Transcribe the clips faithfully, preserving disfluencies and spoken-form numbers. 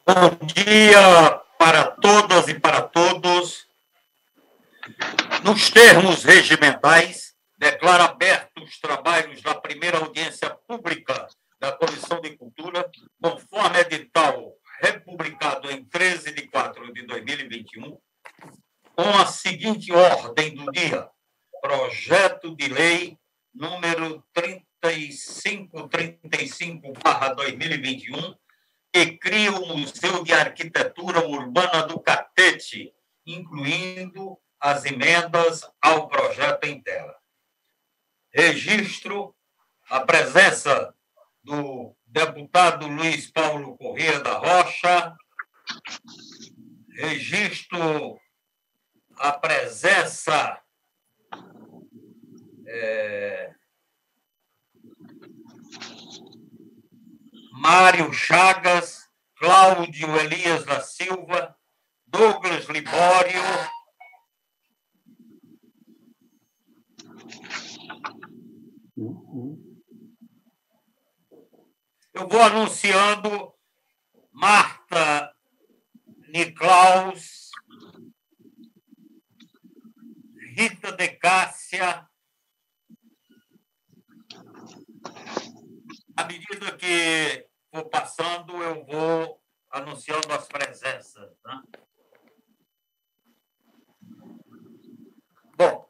Bom dia para todas e para todos. Nos termos regimentais, declaro abertos os trabalhos da primeira audiência pública da Comissão de Cultura, conforme edital republicado em treze de quatro de dois mil e vinte e um, com a seguinte ordem do dia: projeto de lei número trinta e cinco trinta e cinco barra dois mil e vinte e um, que cria o Museu de Arquitetura Urbana do Catete, incluindo as emendas ao projeto em tela. Registro a presença do deputado Luiz Paulo Corrêa da Rocha. Registro a presença é, Mário Chagas, Cláudio Elias da Silva, Douglas Libório, eu vou anunciando Marta Niclaus, Rita de Cássia. À medida que for passando, eu vou anunciando as presenças. Né? Bom,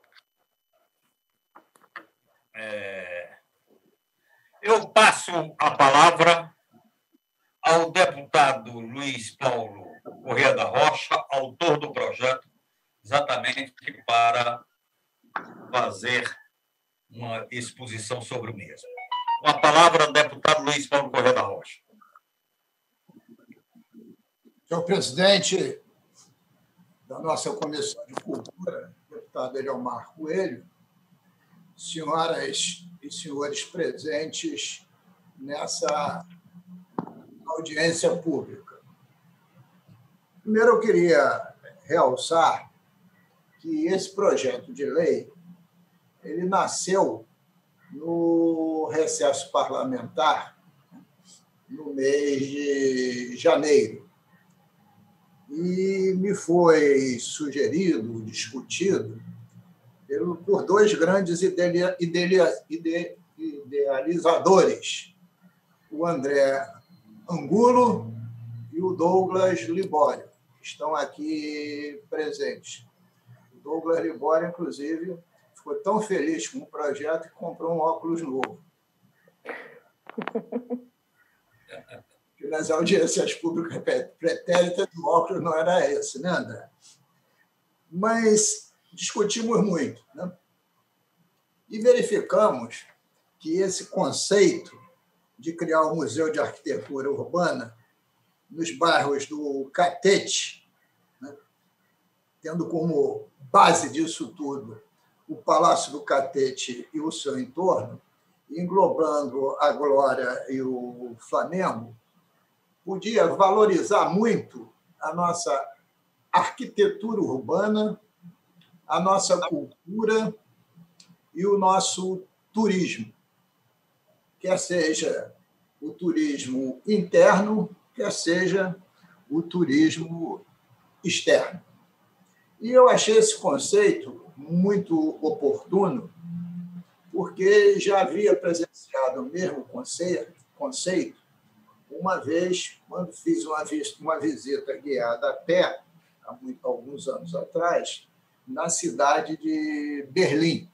é, eu passo a palavra ao deputado Luiz Paulo Corrêa da Rocha, autor do projeto, exatamente para fazer uma exposição sobre o mesmo. Com a palavra ao deputado Luiz Paulo Corrêa da Rocha. Senhor presidente da nossa Comissão de Cultura, deputado Eliomar Coelho, senhoras e senhores presentes nessa audiência pública. Primeiro, eu queria realçar que esse projeto de lei ele nasceu no recesso parlamentar no mês de janeiro e me foi sugerido, discutido por dois grandes idealizadores, o André Angulo e o Douglas Libório, que estão aqui presentes. O Douglas Libório, inclusive, ficou tão feliz com o projeto que comprou um óculos novo. Que nas audiências públicas pretéritas, o óculos não era esse, né, André? Mas discutimos muito, né? E verificamos que esse conceito de criar um museu de arquitetura urbana nos bairros do Catete, né, tendo como base disso tudo o Palácio do Catete e o seu entorno, englobando a Glória e o Flamengo, podia valorizar muito a nossa arquitetura urbana, a nossa cultura e o nosso turismo, quer seja o turismo interno, quer seja o turismo externo. E eu achei esse conceito muito oportuno, porque já havia presenciado o mesmo conceito uma vez, quando fiz uma, uma visita guiada a pé, há muito, alguns anos atrás, na cidade de Berlim.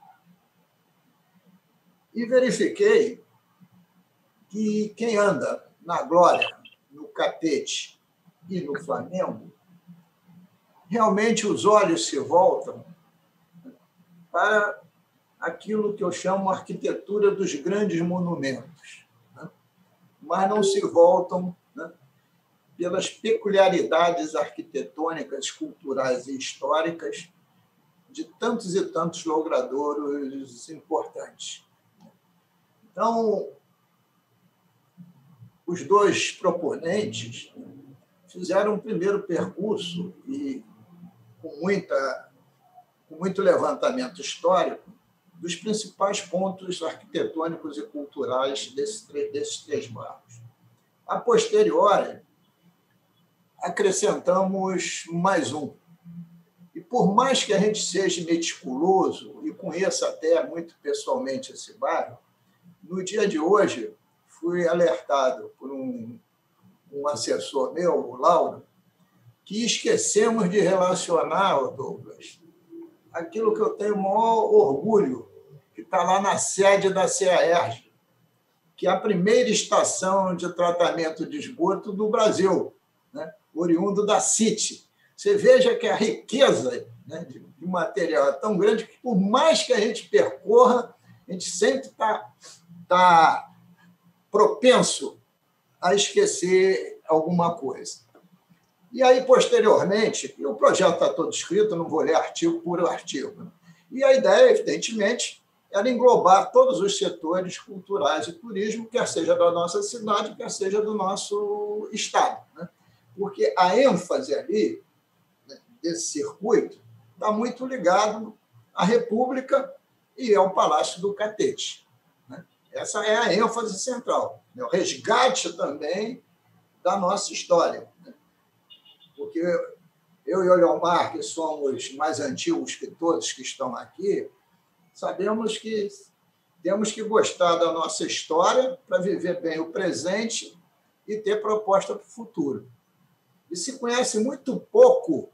E verifiquei que quem anda na Glória, no Catete e no Flamengo, realmente os olhos se voltam para aquilo que eu chamo de arquitetura dos grandes monumentos, né? Mas não se voltam, né, pelas peculiaridades arquitetônicas, culturais e históricas de tantos e tantos logradouros importantes. Então, os dois proponentes fizeram um primeiro percurso e com, muita, com muito levantamento histórico dos principais pontos arquitetônicos e culturais desses, desses três bairros. A posteriori, acrescentamos mais um. E por mais que a gente seja meticuloso e conheça até muito pessoalmente esse bairro, no dia de hoje fui alertado por um, um assessor meu, o Lauro, que esquecemos de relacionar, Douglas, aquilo que eu tenho o maior orgulho, que está lá na sede da CEAERJ, que é a primeira estação de tratamento de esgoto do Brasil, né? Oriundo da CIT. Você veja que a riqueza, né, de material é tão grande que, por mais que a gente percorra, a gente sempre está tá propenso a esquecer alguma coisa. E aí, posteriormente, e o projeto está todo escrito, não vou ler artigo por artigo, né? E a ideia, evidentemente, era englobar todos os setores culturais e turismo, quer seja da nossa cidade, quer seja do nosso estado, né? Porque a ênfase ali, né, desse circuito está muito ligado à República e ao Palácio do Catete, né? Essa é a ênfase central, né? O resgate também da nossa história, né? Porque eu e o Leomar, que somos mais antigos que todos que estão aqui, sabemos que temos que gostar da nossa história para viver bem o presente e ter proposta para o futuro. E se conhece muito pouco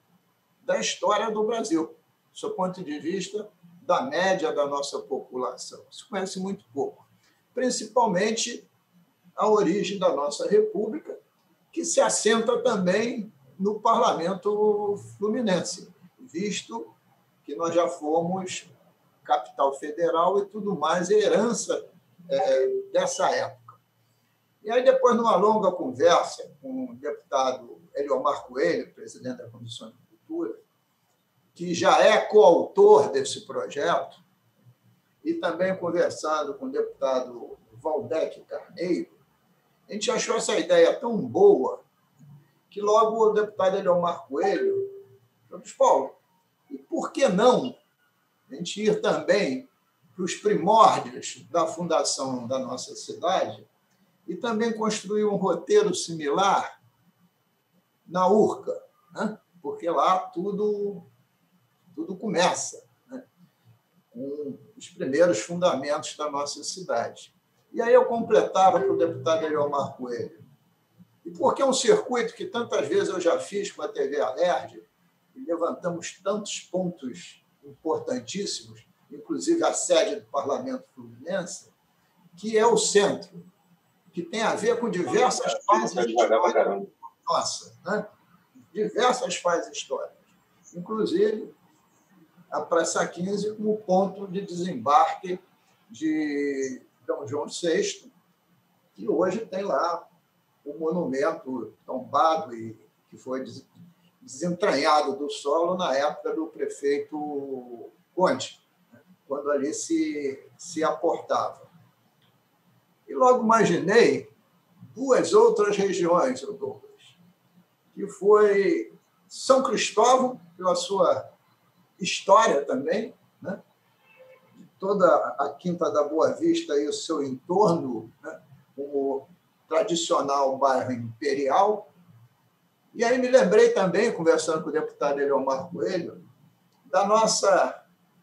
da história do Brasil, do seu ponto de vista da média da nossa população. Se conhece muito pouco. Principalmente a origem da nossa República, que se assenta também no Parlamento Fluminense, visto que nós já fomos capital federal e tudo mais, herança é, dessa época. E aí, depois, numa longa conversa com o deputado Eliomar Coelho, presidente da Comissão de Cultura, que já é coautor desse projeto, e também conversando com o deputado Valdec Carneiro, a gente achou essa ideia tão boa que logo o deputado Eliomar Coelho falou: Paulo, e por que não a gente ir também para os primórdios da fundação da nossa cidade e também construir um roteiro similar na Urca, né? Porque lá tudo, tudo começa, né, com os primeiros fundamentos da nossa cidade. E aí eu completava para o deputado Eliomar Coelho. E porque é um circuito que tantas vezes eu já fiz com a T V Alerj, e levantamos tantos pontos importantíssimos, inclusive a sede do Parlamento Fluminense, que é o centro, que tem a ver com diversas fases históricas. Nossa, né? Diversas fases históricas. Inclusive a Praça quinze como ponto de desembarque de Dom João sexto, que hoje tem lá o monumento tombado e que foi desentranhado do solo na época do prefeito Conte, quando ali se, se aportava. E logo imaginei duas outras regiões, Douglas, que foi São Cristóvão, pela sua história também, né? Toda a Quinta da Boa Vista e o seu entorno, né, como tradicional bairro imperial. E aí me lembrei também, conversando com o deputado Eliomar Coelho, da nossa,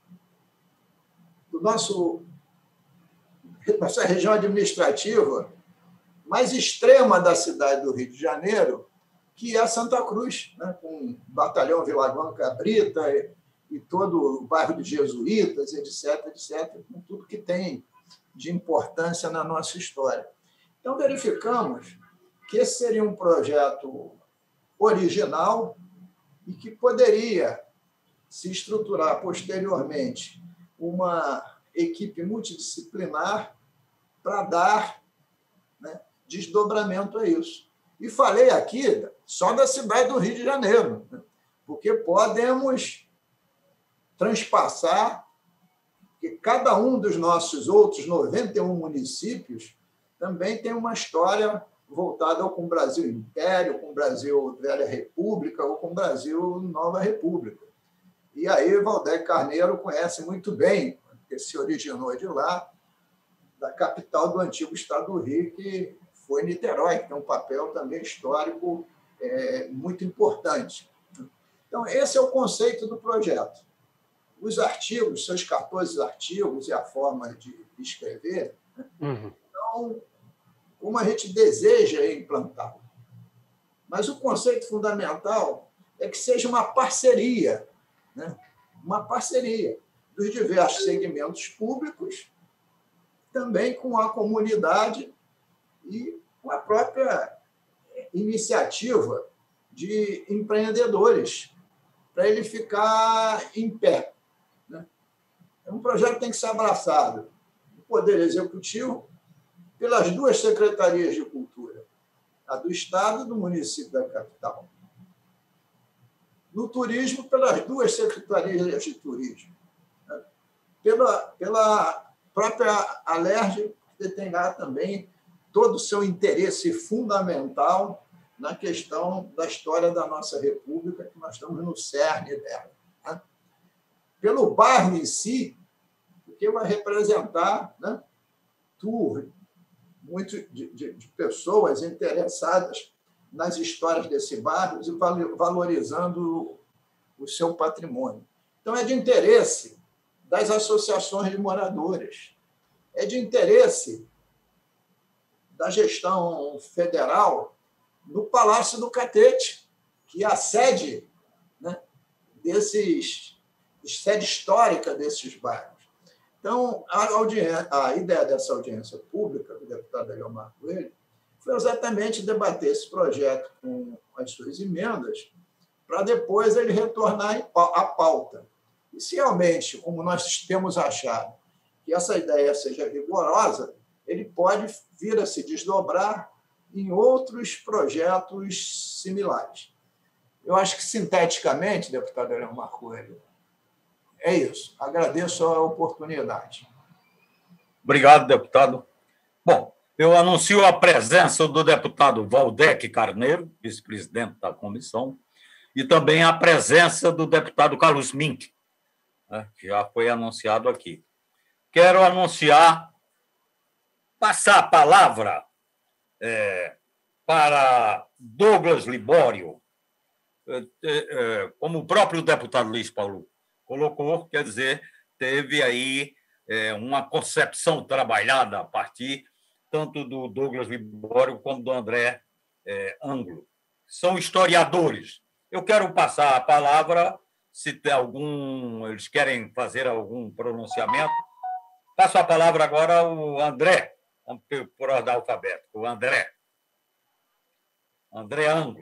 do nosso, nossa região administrativa mais extrema da cidade do Rio de Janeiro, que é Santa Cruz, né, com o batalhão Vilaguão Cabrita e, e todo o bairro de Jesuítas, etc, etc, com tudo que tem de importância na nossa história. Então, verificamos que esse seria um projeto original e que poderia se estruturar posteriormente uma equipe multidisciplinar para dar, né, desdobramento a isso. E falei aqui só da cidade do Rio de Janeiro, né, porque podemos transpassar que cada um dos nossos outros noventa e um municípios também tem uma história voltada com o Brasil Império, com o Brasil Velha República ou com o Brasil Nova República. E aí o Valdec Carneiro conhece muito bem, porque se originou de lá, da capital do antigo estado do Rio, que foi Niterói, que tem um papel também histórico é, muito importante. Então, esse é o conceito do projeto. Os artigos, seus quatorze artigos e a forma de escrever, né? Uhum. Então, como a gente deseja implantá-lo. Mas o conceito fundamental é que seja uma parceria, né? Uma parceria dos diversos segmentos públicos, também com a comunidade e com a própria iniciativa de empreendedores, para ele ficar em pé. Né? Um projeto tem que ser abraçado no Poder Executivo pelas duas secretarias de cultura, a do Estado e do município da capital. No turismo, pelas duas secretarias de turismo. Né? Pela, pela própria Alerj, que tem lá também todo o seu interesse fundamental na questão da história da nossa República, que nós estamos no cerne dela. Né? Pelo bairro em si, porque vai representar, né, tour, muito de, de, de pessoas interessadas nas histórias desse bairro e valorizando o seu patrimônio. Então, é de interesse das associações de moradores, é de interesse da gestão federal no Palácio do Catete, que é a sede, né, desses, sede histórica desses bairros. Então, a, audiência, a ideia dessa audiência pública do deputado Eliomar Coelho foi exatamente debater esse projeto com as suas emendas, para depois ele retornar à pauta. E se realmente, como nós temos achado, que essa ideia seja rigorosa, ele pode vir a se desdobrar em outros projetos similares. Eu acho que, sinteticamente, deputado Eliomar Coelho, é isso. Agradeço a oportunidade. Obrigado, deputado. Bom, eu anuncio a presença do deputado Valdec Carneiro, vice-presidente da comissão, e também a presença do deputado Carlos Mink, né, que já foi anunciado aqui. Quero anunciar, passar a palavra é, para Douglas Libório, é, é, como o próprio deputado Luiz Paulo colocou, quer dizer, teve aí é, uma concepção trabalhada a partir tanto do Douglas Libório como do André é, Anglo. São historiadores. Eu quero passar a palavra, se tem algum, eles querem fazer algum pronunciamento. Passo a palavra agora ao André, por ordem alfabética, o André. André Anglo.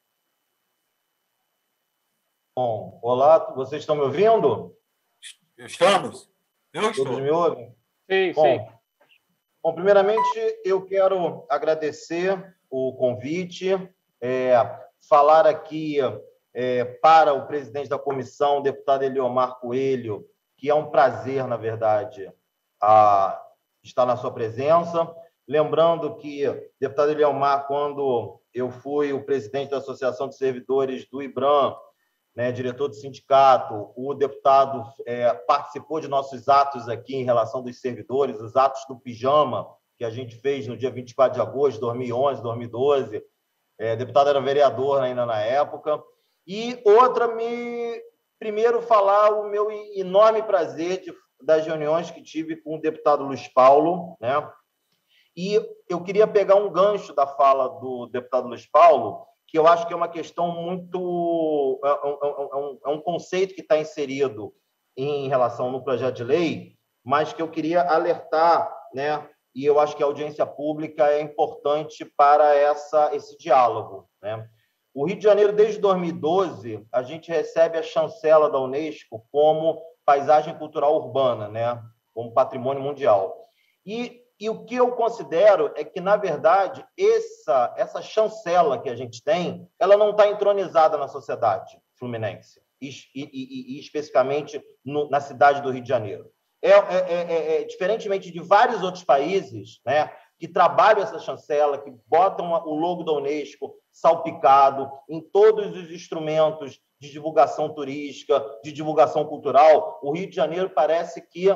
Bom, olá, vocês estão me ouvindo? Estamos. Eu estou. Todos me ouvem? Sim, bom, sim. Bom, primeiramente, eu quero agradecer o convite, é, falar aqui é, para o presidente da comissão, o deputado Eliomar Coelho, que é um prazer, na verdade, a estar na sua presença. Lembrando que, deputado Eliomar, quando eu fui o presidente da Associação de Servidores do IBRAM, né, diretor do sindicato, o deputado é, participou de nossos atos aqui em relação dos servidores, os atos do pijama, que a gente fez no dia vinte e quatro de agosto de dois mil e onze, dois mil e doze. É, o deputado era vereador ainda na época. E outra, me primeiro falar o meu enorme prazer de, das reuniões que tive com o deputado Luiz Paulo, né? E eu queria pegar um gancho da fala do deputado Luiz Paulo, que eu acho que é uma questão muito... É um, é um conceito que está inserido em relação no projeto de lei, mas que eu queria alertar, né? E eu acho que a audiência pública é importante para essa, esse diálogo, né? O Rio de Janeiro, desde dois mil e doze, a gente recebe a chancela da Unesco como paisagem cultural urbana, né? Como patrimônio mundial. E E o que eu considero é que, na verdade, essa, essa chancela que a gente tem, ela não está entronizada na sociedade fluminense, e, e, e, e especificamente no, na cidade do Rio de Janeiro. É, é, é, é, diferentemente de vários outros países, né, que trabalham essa chancela, que botam o logo da Unesco salpicado em todos os instrumentos de divulgação turística, de divulgação cultural, o Rio de Janeiro parece que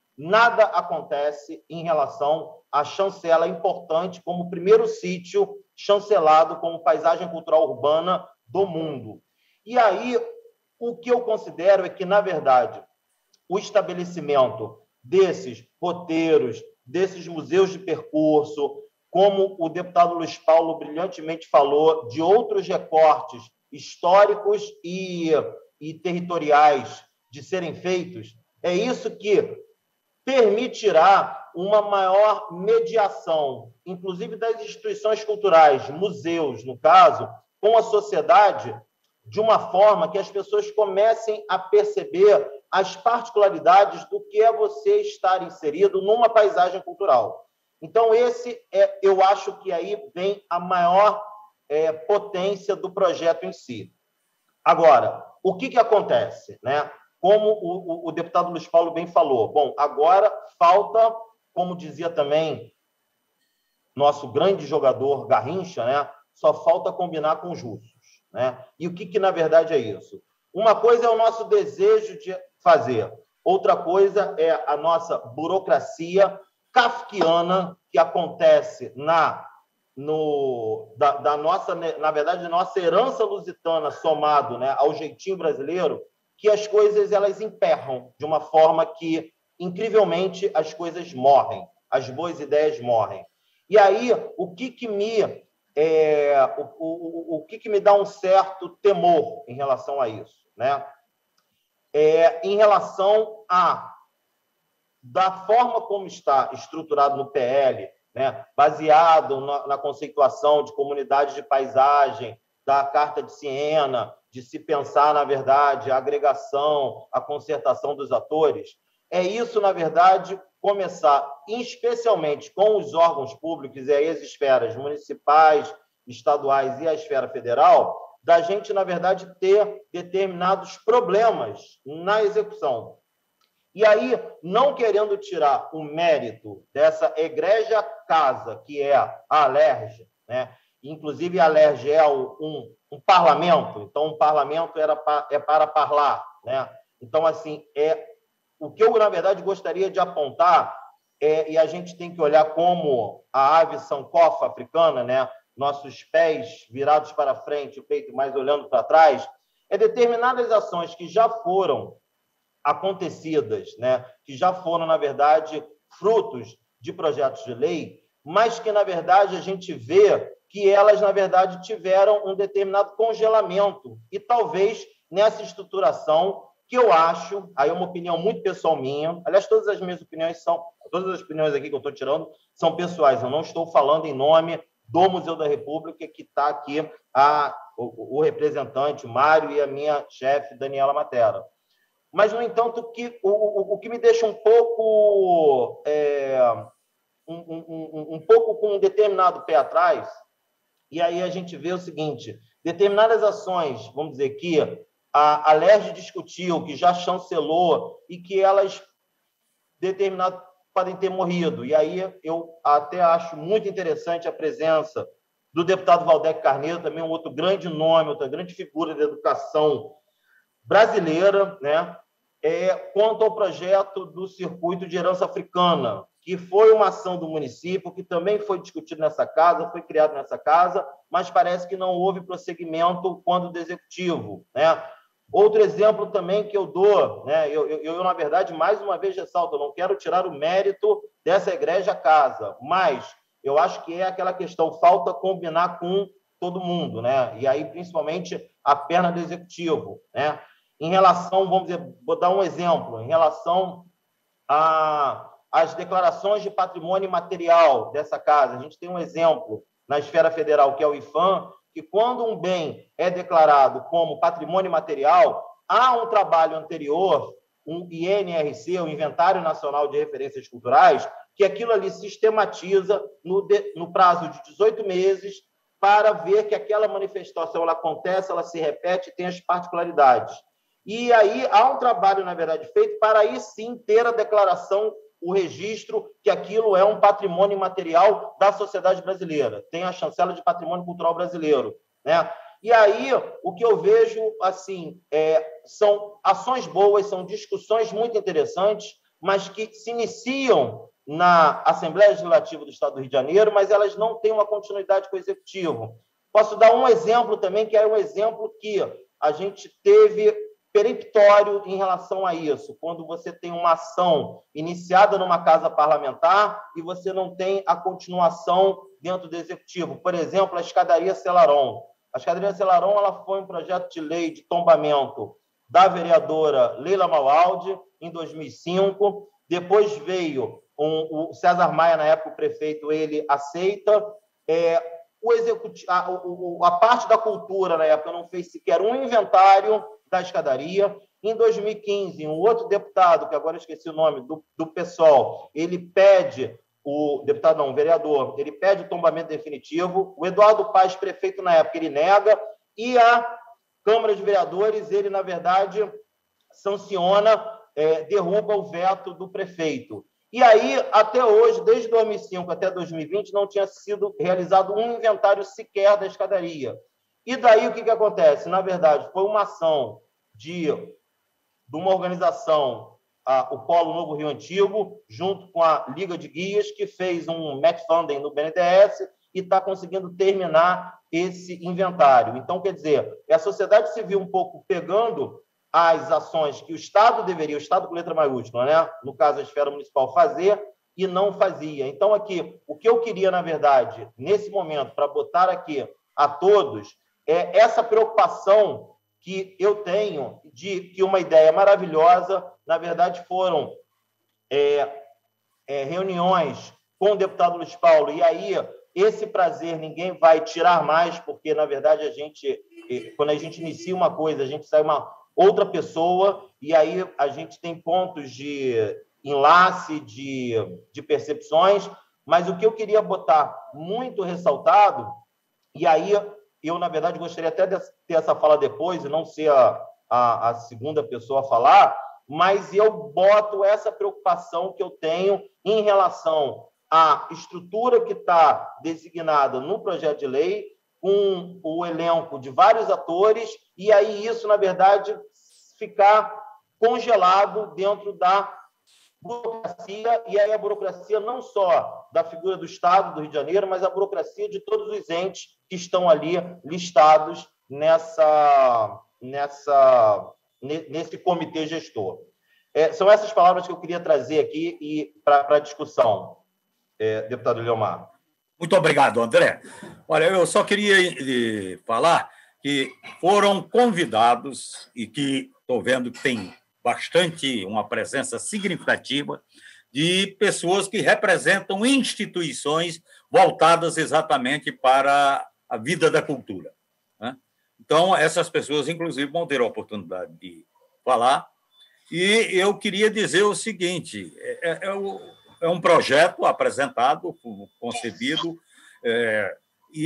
nada acontece em relação à chancela importante como primeiro sítio chancelado como paisagem cultural urbana do mundo. E aí, o que eu considero é que, na verdade, o estabelecimento desses roteiros, desses museus de percurso, como o deputado Luiz Paulo brilhantemente falou, de outros recortes históricos e, e territoriais de serem feitos, é isso que permitirá uma maior mediação, inclusive das instituições culturais, museus, no caso, com a sociedade, de uma forma que as pessoas comecem a perceber as particularidades do que é você estar inserido numa paisagem cultural. Então, esse é, eu acho que aí vem a maior é, potência do projeto em si. Agora, o que, que acontece, né? Como o, o, o deputado Luiz Paulo bem falou, bom, agora falta, como dizia também nosso grande jogador Garrincha, né? Só falta combinar com os russos, né? E o que, que na verdade é isso? Uma coisa é o nosso desejo de fazer, outra coisa é a nossa burocracia kafkiana que acontece na, no, da, da nossa, na verdade, nossa herança lusitana somado, né, ao jeitinho brasileiro, que as coisas elas emperram de uma forma que, incrivelmente, as coisas morrem, as boas ideias morrem. E aí, o que, que me é, o, o, o que, que me dá um certo temor em relação a isso, né? É, em relação a da forma como está estruturado no P L, né, baseado na, na conceituação de comunidade de paisagem, da Carta de Siena, de se pensar, na verdade, a agregação, a concertação dos atores, é isso, na verdade, começar, especialmente com os órgãos públicos e as esferas municipais, estaduais e a esfera federal, da gente, na verdade, ter determinados problemas na execução. E aí, não querendo tirar o mérito dessa egrégia casa, que é a Alerj, né? Inclusive a Alerj é um, um parlamento, então um parlamento era pa, é para falar, né? Então, assim, é, o que eu, na verdade, gostaria de apontar, é, e a gente tem que olhar como a ave sankofa africana, né? Nossos pés virados para frente, o peito mais olhando para trás, é determinadas ações que já foram acontecidas, né, que já foram, na verdade, frutos de projetos de lei, mas que, na verdade, a gente vê que elas, na verdade, tiveram um determinado congelamento e talvez nessa estruturação que eu acho, aí é uma opinião muito pessoal minha, aliás, todas as minhas opiniões são, todas as opiniões aqui que eu estou tirando são pessoais, eu não estou falando em nome do Museu da República, que está aqui a, o, o representante, Mário, e a minha chefe, Daniela Matera. Mas, no entanto, que, o, o, o que me deixa um pouco, é, um, um, um, um pouco com um determinado pé atrás, e aí a gente vê o seguinte, determinadas ações, vamos dizer, que a Alerj discutiu, que já chancelou, e que elas, determinado, podem ter morrido. E aí eu até acho muito interessante a presença do deputado Valdec Carneiro, também um outro grande nome, outra grande figura da educação brasileira, né? É, quanto ao projeto do Circuito de Herança Africana, que foi uma ação do município, que também foi discutido nessa casa, foi criado nessa casa, mas parece que não houve prosseguimento quando do Executivo, né? Outro exemplo também que eu dou, né? eu, eu, eu, na verdade, mais uma vez ressalto, eu não quero tirar o mérito dessa egrégia casa, mas eu acho que é aquela questão, falta combinar com todo mundo, né? E aí, principalmente, a perna do Executivo, né? Em relação, vamos dizer, vou dar um exemplo, em relação às declarações de patrimônio material dessa casa, a gente tem um exemplo na esfera federal, que é o IFAM, que quando um bem é declarado como patrimônio material, há um trabalho anterior, um I N R C, o Inventário Nacional de Referências Culturais, que aquilo ali sistematiza no, de, no prazo de dezoito meses para ver que aquela manifestação ela acontece, ela se repete e tem as particularidades. E aí há um trabalho, na verdade, feito para aí sim ter a declaração, o registro que aquilo é um patrimônio imaterial da sociedade brasileira. Tem a chancela de patrimônio cultural brasileiro, né? E aí o que eu vejo assim é, são ações boas, são discussões muito interessantes, mas que se iniciam na Assembleia Legislativa do Estado do Rio de Janeiro, mas elas não têm uma continuidade com o Executivo. Posso dar um exemplo também, que é um exemplo que a gente teve peremptório em relação a isso, quando você tem uma ação iniciada numa casa parlamentar e você não tem a continuação dentro do Executivo. Por exemplo, a escadaria Selarón. A escadaria Selarón ela foi um projeto de lei de tombamento da vereadora Leila Maualdi, em dois mil e cinco. Depois veio um, o César Maia, na época o prefeito, ele aceita. É, o executivo, a, o, a parte da cultura, na época, não fez sequer um inventário da escadaria. Em dois mil e quinze, um outro deputado, que agora eu esqueci o nome, do, do PSOL, ele pede, o deputado não, o vereador, ele pede o tombamento definitivo. O Eduardo Paes, prefeito na época, ele nega, e a Câmara de Vereadores, ele, na verdade, sanciona, é, derruba o veto do prefeito. E aí, até hoje, desde dois mil e cinco até dois mil e vinte, não tinha sido realizado um inventário sequer da escadaria. E daí, o que, que acontece? Na verdade, foi uma ação de, de uma organização, a, o Polo Novo Rio Antigo, junto com a Liga de Guias, que fez um match funding no B N D E S e está conseguindo terminar esse inventário. Então, quer dizer, é a sociedade civil um pouco pegando as ações que o Estado deveria, o Estado com letra maiúscula, né? No caso, a esfera municipal, fazer, e não fazia. Então, aqui, o que eu queria, na verdade, nesse momento, para botar aqui a todos, é essa preocupação que eu tenho de que uma ideia maravilhosa, na verdade, foram é, é, reuniões com o deputado Luiz Paulo, e aí esse prazer ninguém vai tirar mais, porque, na verdade, a gente, quando a gente inicia uma coisa, a gente sai uma outra pessoa, e aí a gente tem pontos de enlace, de, de percepções, mas o que eu queria botar muito ressaltado, e aí eu, na verdade, gostaria até de ter essa fala depois, e não ser a, a, a segunda pessoa a falar, mas eu boto essa preocupação que eu tenho em relação à estrutura que está designada no projeto de lei, com o elenco de vários atores, e aí isso, na verdade, ficar congelado dentro da burocracia, e aí a burocracia não só da figura do Estado do Rio de Janeiro, mas a burocracia de todos os entes que estão ali listados nessa, nessa, nesse comitê gestor. É, são essas palavras que eu queria trazer aqui e para a discussão, é, deputado Eliomar. Muito obrigado, André. Olha, eu só queria eh, falar que foram convidados, e que estou vendo que tem bastante, uma presença significativa de pessoas que representam instituições voltadas exatamente para a vida da cultura, né? Então, essas pessoas, inclusive, vão ter a oportunidade de falar. E eu queria dizer o seguinte, é, é, é um projeto apresentado, concebido, é,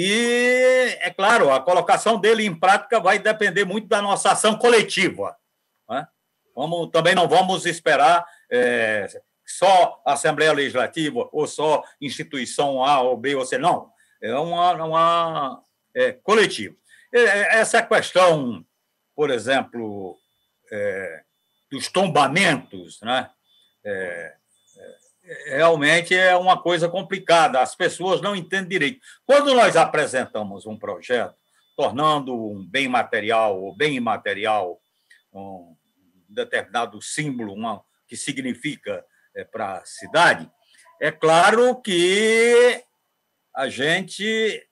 e, é claro, a colocação dele em prática vai depender muito da nossa ação coletiva, né? Vamos, também não vamos esperar é, só Assembleia Legislativa ou só instituição A ou B ou C, não. É uma, uma é, coletiva. Essa questão, por exemplo, é, dos tombamentos, né? É, é, realmente é uma coisa complicada, as pessoas não entendem direito. Quando nós apresentamos um projeto, tornando um bem material ou bem imaterial um determinado símbolo, uma, que significa é, para a cidade, é claro que a gente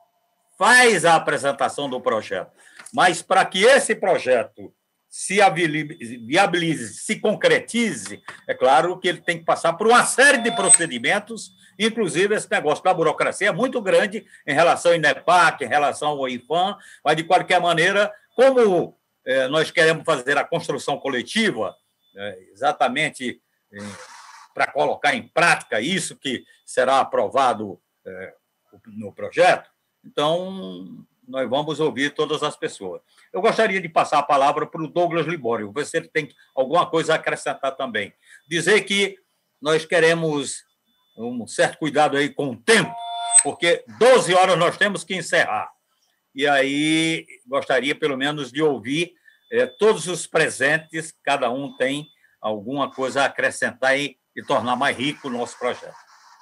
faz a apresentação do projeto, mas para que esse projeto se viabilize, se concretize, é claro que ele tem que passar por uma série de procedimentos, inclusive esse negócio da burocracia é muito grande em relação ao INEPAC, em relação ao IFAM, mas, de qualquer maneira, como eh, nós queremos fazer a construção coletiva, eh, exatamente eh, para colocar em prática isso que será aprovado eh, no projeto, então nós vamos ouvir todas as pessoas. Eu gostaria de passar a palavra para o Douglas Libório, ver se ele tem alguma coisa a acrescentar também. Dizer que nós queremos um certo cuidado aí com o tempo, porque doze horas nós temos que encerrar. E aí gostaria, pelo menos, de ouvir eh, todos os presentes, cada um tem alguma coisa a acrescentar e, e tornar mais rico o nosso projeto.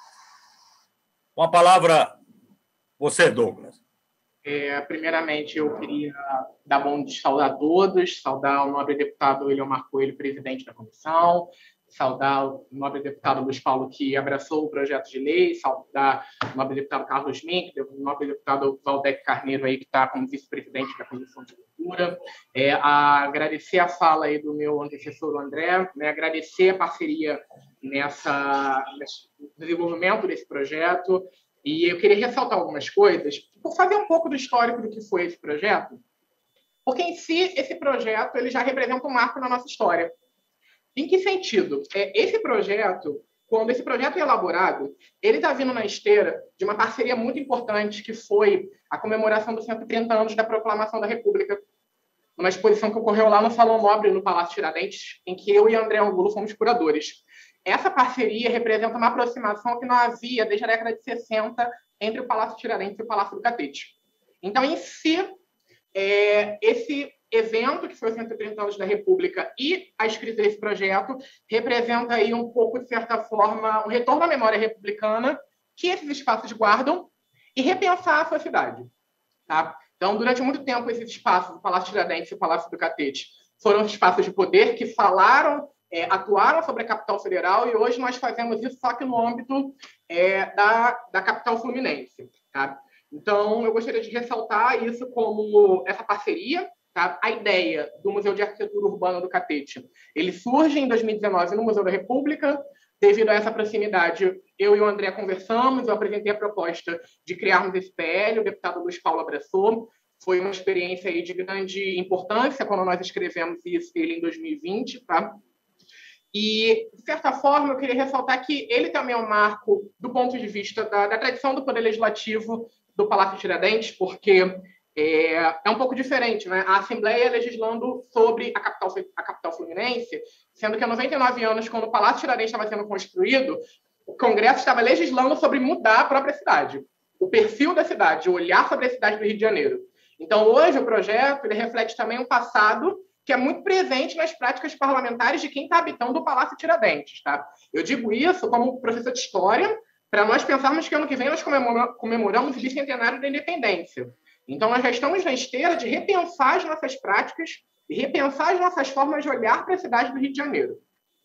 Com a palavra, você, Douglas. É, primeiramente, eu queria dar bom dia, saudar a todos, saudar o nobre deputado Eliomar Coelho, presidente da comissão, saudar o nobre deputado Luiz Paulo, que abraçou o projeto de lei, saudar o nobre deputado Carlos Mink, o nobre deputado Valdec Carneiro, aí, que está como vice-presidente da Comissão de Cultura, é, a agradecer a fala aí do meu antecessor, o André, né, agradecer a parceria nessa, nesse desenvolvimento desse projeto. E eu queria ressaltar algumas coisas, por fazer um pouco do histórico do que foi esse projeto, porque, em si, esse projeto ele já representa um marco na nossa história. Em que sentido? É, esse projeto, quando esse projeto é elaborado, ele está vindo na esteira de uma parceria muito importante, que foi a comemoração dos cento e trinta anos da Proclamação da República, numa exposição que ocorreu lá no Salão Nobre, no Palácio Tiradentes, em que eu e André Angulo fomos curadores. Essa parceria representa uma aproximação que não havia desde a década de sessenta entre o Palácio Tiradentes e o Palácio do Catete. Então, em si, é, esse evento, que foi os cento e trinta anos da República, e a escrita desse projeto, representa aí um pouco, de certa forma, um retorno à memória republicana que esses espaços guardam e repensar a sua cidade. Tá? Então, durante muito tempo, esses espaços, o Palácio Tiradentes e o Palácio do Catete, foram espaços de poder que falaram, É, atuaram sobre a capital federal, e hoje nós fazemos isso só que no âmbito é, da, da capital fluminense. Tá? Então, eu gostaria de ressaltar isso como essa parceria. Tá? A ideia do Museu de Arquitetura Urbana do Catete, ele surge em dois mil e dezenove no Museu da República. Devido a essa proximidade, eu e o André conversamos, eu apresentei a proposta de criarmos esse P L, o deputado Luiz Paulo abraçou. Foi uma experiência aí de grande importância quando nós escrevemos isso, ele em dois mil e vinte, tá? E, de certa forma, eu queria ressaltar que ele também é um marco do ponto de vista da, da tradição do Poder Legislativo do Palácio Tiradentes, porque é, é um pouco diferente, né? A Assembleia legislando sobre a capital, a capital fluminense, sendo que há noventa e nove anos, quando o Palácio Tiradentes estava sendo construído, o Congresso estava legislando sobre mudar a própria cidade, o perfil da cidade, o olhar sobre a cidade do Rio de Janeiro. Então, hoje, o projeto ele reflete também um passado que é muito presente nas práticas parlamentares de quem está habitando o Palácio Tiradentes. Tá? Eu digo isso como professor de História, para nós pensarmos que ano que vem nós comemoramos o bicentenário da independência. Então, nós já estamos na esteira de repensar as nossas práticas e repensar as nossas formas de olhar para a cidade do Rio de Janeiro.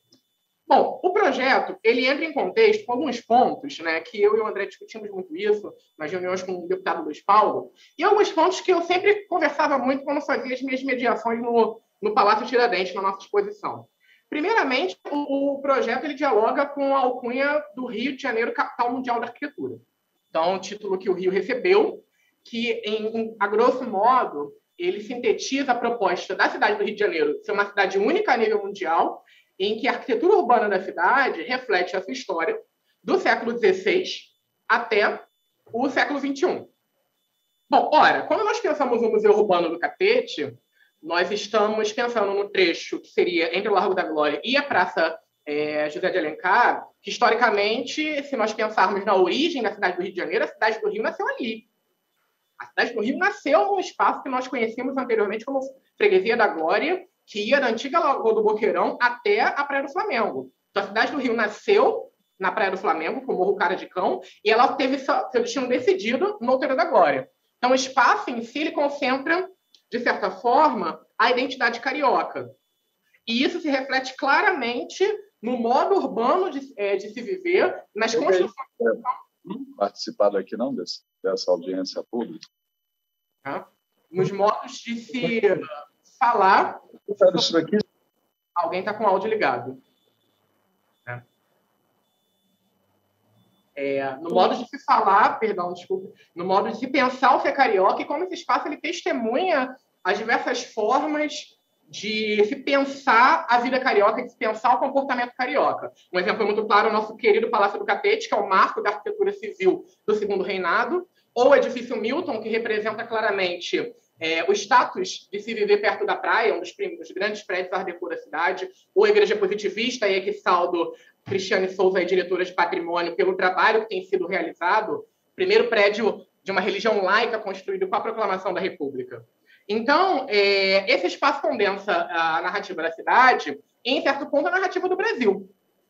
Bom, o projeto ele entra em contexto com alguns pontos, né, que eu e o André discutimos muito isso nas reuniões com o deputado Luiz Paulo, e alguns pontos que eu sempre conversava muito quando fazia as minhas mediações no, no Palácio Tiradentes, na nossa exposição. Primeiramente, o, o projeto ele dialoga com a alcunha do Rio de Janeiro, capital mundial da arquitetura. Então, o título que o Rio recebeu, que, em, a grosso modo, ele sintetiza a proposta da cidade do Rio de Janeiro ser uma cidade única a nível mundial, em que a arquitetura urbana da cidade reflete essa história do século dezesseis até o século vinte e um. Bom, ora, quando nós pensamos no Museu Urbano do Catete, nós estamos pensando no trecho que seria entre o Largo da Glória e a Praça é, José de Alencar, que, historicamente, se nós pensarmos na origem da cidade do Rio de Janeiro, a cidade do Rio nasceu ali. A cidade do Rio nasceu num espaço que nós conhecíamos anteriormente como Freguesia da Glória, que ia da antiga Lagoa do Boqueirão até a Praia do Flamengo. Então, a cidade do Rio nasceu na Praia do Flamengo, com o Morro Cara de Cão, e ela teve seu destino decidido no Alter da Glória. Então, o espaço em si ele concentra, de certa forma, a identidade carioca. E isso se reflete claramente no modo urbano de, é, de se viver, nas Eu construções... Participado aqui, não, desse, dessa audiência pública? Tá? Nos modos de se falar... Isso aqui. Alguém está com o áudio ligado. É. É, no modo de se falar, perdão, desculpa, no modo de se pensar o que é carioca e como esse espaço ele testemunha as diversas formas de se pensar a vida carioca, de se pensar o comportamento carioca. Um exemplo muito claro é o nosso querido Palácio do Catete, que é o marco da arquitetura civil do Segundo Reinado, ou o edifício Milton, que representa claramente é, o status de se viver perto da praia, um dos, dos grandes prédios art déco da cidade, ou a Igreja Positivista, e aqui saldo Cristiane Souza, diretora de patrimônio, pelo trabalho que tem sido realizado, primeiro prédio de uma religião laica construído com a proclamação da República. Então, é, esse espaço condensa a narrativa da cidade e, em certo ponto, a narrativa do Brasil.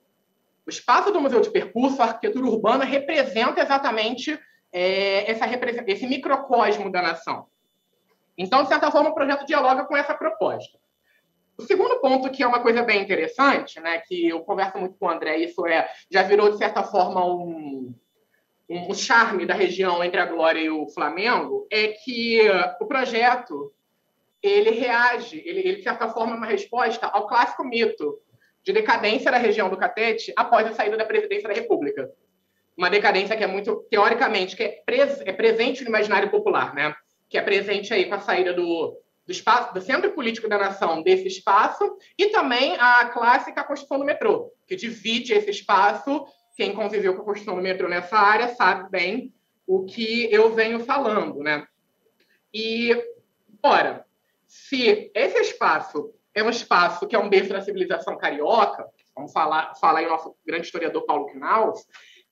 O espaço do Museu de Percurso, a arquitetura urbana, representa exatamente é, essa, esse microcosmo da nação. Então, de certa forma, o projeto dialoga com essa proposta. O segundo ponto, que é uma coisa bem interessante, né, que eu converso muito com o André, isso é, já virou, de certa forma, um, um charme da região entre a Glória e o Flamengo, é que o projeto ele reage, ele, ele, de certa forma, é uma resposta ao clássico mito de decadência da região do Catete após a saída da presidência da República. Uma decadência que é muito, teoricamente, que é, pres, é presente no imaginário popular, né? Que é presente aí com a saída do, do espaço, do centro político da nação desse espaço, e também a clássica construção do metrô, que divide esse espaço. Quem conviveu com a construção do metrô nessa área sabe bem o que eu venho falando, né? E, ora, se esse espaço é um espaço que é um berço da civilização carioca, vamos falar, falar aí o nosso grande historiador Paulo Knaus,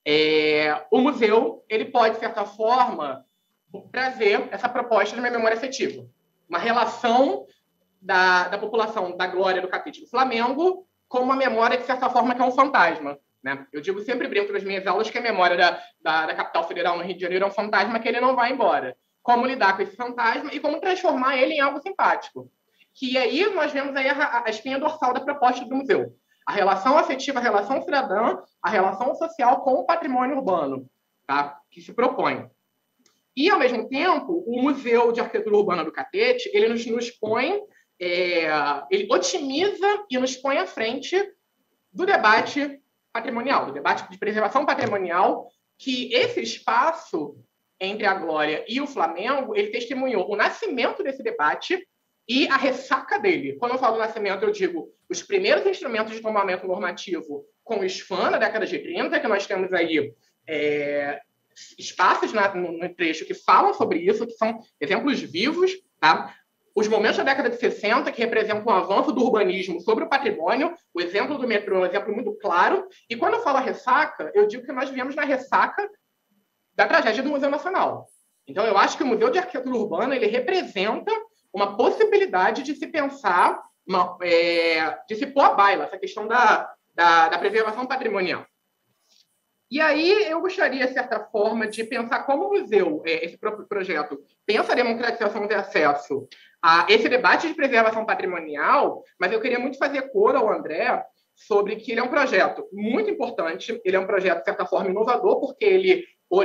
é, o museu ele pode, de certa forma, trazer essa proposta de uma memória afetiva, uma relação da, da população da Glória, do Catete e do Flamengo com uma memória, de certa forma, que é um fantasma. Né? Eu digo sempre, brinco nas minhas aulas, que a memória da, da, da capital federal no Rio de Janeiro é um fantasma que ele não vai embora. Como lidar com esse fantasma e como transformar ele em algo simpático. Que aí nós vemos aí a, a espinha dorsal da proposta do museu. A relação afetiva, a relação cidadã, a relação social com o patrimônio urbano, tá? Que se propõe. E, ao mesmo tempo, o Museu de Arquitetura Urbana do Catete, ele nos, nos põe, é, ele otimiza e nos põe à frente do debate patrimonial, do debate de preservação patrimonial, que esse espaço entre a Glória e o Flamengo, ele testemunhou o nascimento desse debate e a ressaca dele. Quando eu falo nascimento, eu digo os primeiros instrumentos de tombamento normativo com o S F A M na década de trinta, que nós temos aí é, espaços na, no, no trecho que falam sobre isso, que são exemplos vivos, tá? Os momentos da década de sessenta, que representam o avanço do urbanismo sobre o patrimônio, o exemplo do metrô é um exemplo muito claro, e quando eu falo a ressaca, eu digo que nós viemos na ressaca da tragédia do Museu Nacional. Então, eu acho que o Museu de Arquitetura Urbana ele representa uma possibilidade de se pensar, uma, é, de se pôr à baila essa questão da, da, da preservação patrimonial. E aí eu gostaria, de certa forma, de pensar como o museu, é, esse próprio projeto, pensa a democratização de acesso a esse debate de preservação patrimonial, mas eu queria muito fazer coro ao André sobre que ele é um projeto muito importante, ele é um projeto, de certa forma, inovador, porque ele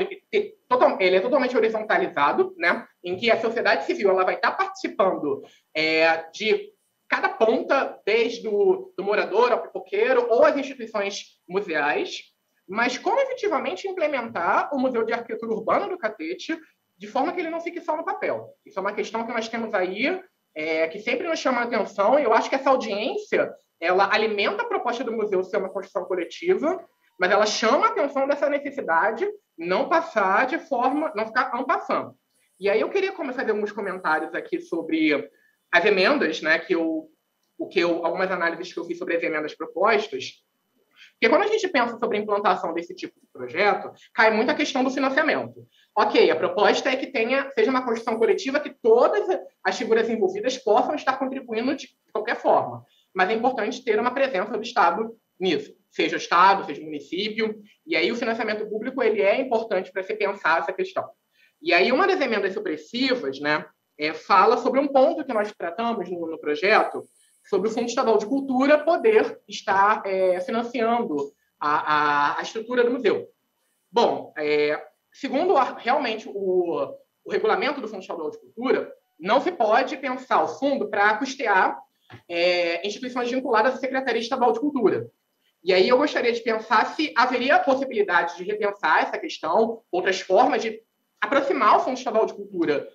ele é totalmente horizontalizado, né? Em que a sociedade civil ela vai estar participando é, de cada ponta, desde o do morador ao pipoqueiro ou as instituições museais, mas como efetivamente implementar o Museu de Arquitetura Urbana do Catete de forma que ele não fique só no papel. Isso é uma questão que nós temos aí, é, que sempre nos chama a atenção, e eu acho que essa audiência ela alimenta a proposta do museu ser uma construção coletiva, mas ela chama a atenção dessa necessidade não passar de forma, não ficar en passant. E aí eu queria começar a fazer alguns comentários aqui sobre as emendas, né, que eu, o que eu, algumas análises que eu fiz sobre as emendas propostas, porque quando a gente pensa sobre a implantação desse tipo de projeto, cai muito a questão do financiamento. Ok, a proposta é que tenha, seja uma construção coletiva que todas as figuras envolvidas possam estar contribuindo de qualquer forma, mas é importante ter uma presença do Estado nisso, seja o Estado, seja o município, e aí o financiamento público ele é importante para se pensar essa questão. E aí uma das emendas supressivas, né, é, fala sobre um ponto que nós tratamos no, no projeto, sobre o Fundo Estadual de Cultura poder estar é, financiando a, a, a estrutura do museu. Bom, é, segundo a, realmente o, o regulamento do Fundo Estadual de Cultura, não se pode pensar o fundo para custear é, instituições vinculadas à Secretaria Estadual de Cultura. E aí eu gostaria de pensar se haveria a possibilidade de repensar essa questão, outras formas de aproximar o Fundo Estadual de Cultura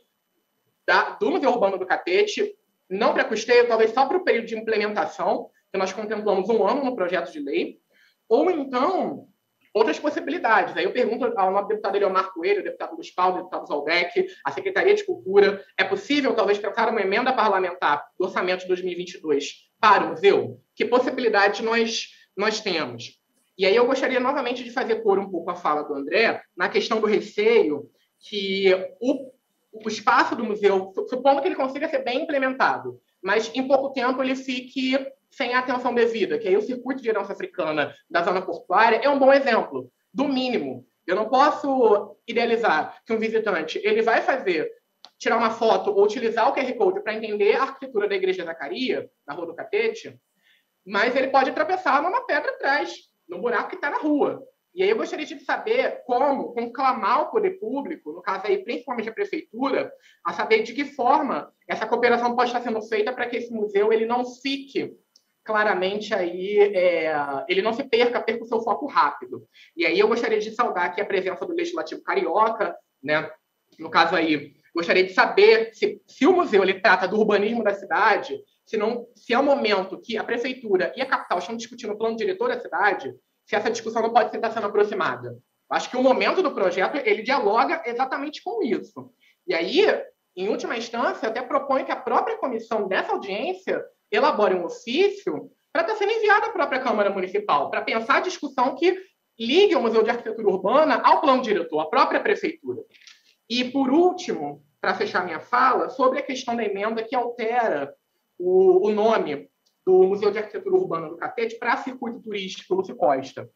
da, do Museu Urbano do Catete, não para custeio, talvez só para o período de implementação, que nós contemplamos um ano no projeto de lei, ou então outras possibilidades. Aí eu pergunto ao nosso deputado Eliomar Coelho, deputado Luiz Paulo, deputado Zalbeck, a Secretaria de Cultura, é possível talvez pensar uma emenda parlamentar do orçamento de dois mil e vinte e dois para o museu? Que possibilidade nós, nós temos? E aí eu gostaria novamente de fazer cor um pouco a fala do André na questão do receio que o o espaço do museu, supondo que ele consiga ser bem implementado, mas em pouco tempo ele fique sem a atenção devida, que aí o circuito de herança africana da zona portuária é um bom exemplo, do mínimo. Eu não posso idealizar que um visitante ele vai fazer, tirar uma foto ou utilizar o Q R Code para entender a arquitetura da Igreja Zacaria, na Rua do Catete, mas ele pode tropeçar numa pedra atrás, num buraco que está na rua. E aí eu gostaria de saber como conclamar o poder público, no caso aí principalmente a prefeitura, a saber de que forma essa cooperação pode estar sendo feita para que esse museu ele não fique claramente aí, é, ele não se perca, perca o seu foco rápido. E aí eu gostaria de saudar aqui a presença do Legislativo Carioca, né? No caso aí, gostaria de saber se, se o museu ele trata do urbanismo da cidade, se, não, se é o momento que a prefeitura e a capital estão discutindo o plano diretor da cidade, se essa discussão não pode estar sendo aproximada. Acho que o momento do projeto ele dialoga exatamente com isso. E aí, em última instância, até proponho que a própria comissão dessa audiência elabore um ofício para estar sendo enviado à própria Câmara Municipal, para pensar a discussão que ligue o Museu de Arquitetura Urbana ao plano diretor, à própria prefeitura. E, por último, para fechar minha fala, sobre a questão da emenda que altera o, o nome do Museu de Arquitetura Urbana do Catete para Circuito Turístico Lúcio Costa.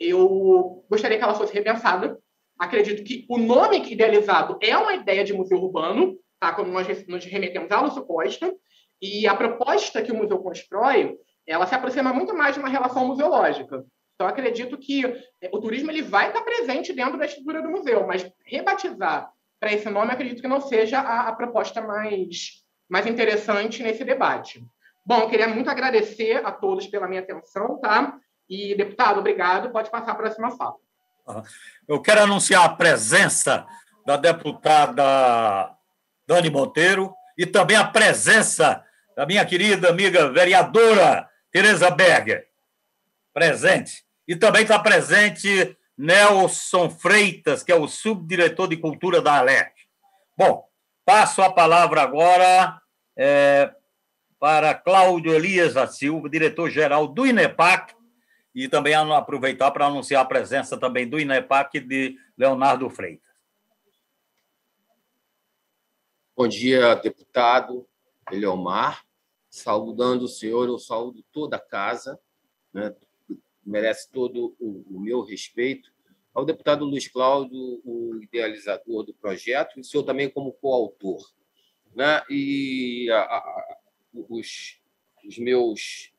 Eu gostaria que ela fosse repensada. Acredito que o nome idealizado é uma ideia de museu urbano, tá? Quando nós nos remetemos a Lúcio Costa, e a proposta que o museu constrói, ela se aproxima muito mais de uma relação museológica. Então, acredito que o turismo ele vai estar presente dentro da estrutura do museu, mas rebatizar para esse nome, acredito que não seja a, a proposta mais, mais interessante nesse debate. Bom, queria muito agradecer a todos pela minha atenção, tá? E, deputado, obrigado. Pode passar para a próxima fala. Eu quero anunciar a presença da deputada Dani Monteiro e também a presença da minha querida amiga vereadora Tereza Berger, presente. E também está presente Nelson Freitas, que é o subdiretor de Cultura da Alec. Bom, passo a palavra agora é, para Cláudio Elias da Silva, diretor-geral do INEPAC, e também aproveitar para anunciar a presença também do INEPAC de Leonardo Freitas. Bom dia, deputado Eliomar. Saudando o senhor, eu saúdo toda a casa, né? Merece todo o, o meu respeito. Ao deputado Luiz Cláudio, o idealizador do projeto, e o senhor também como coautor, né? E a, a, os, os meus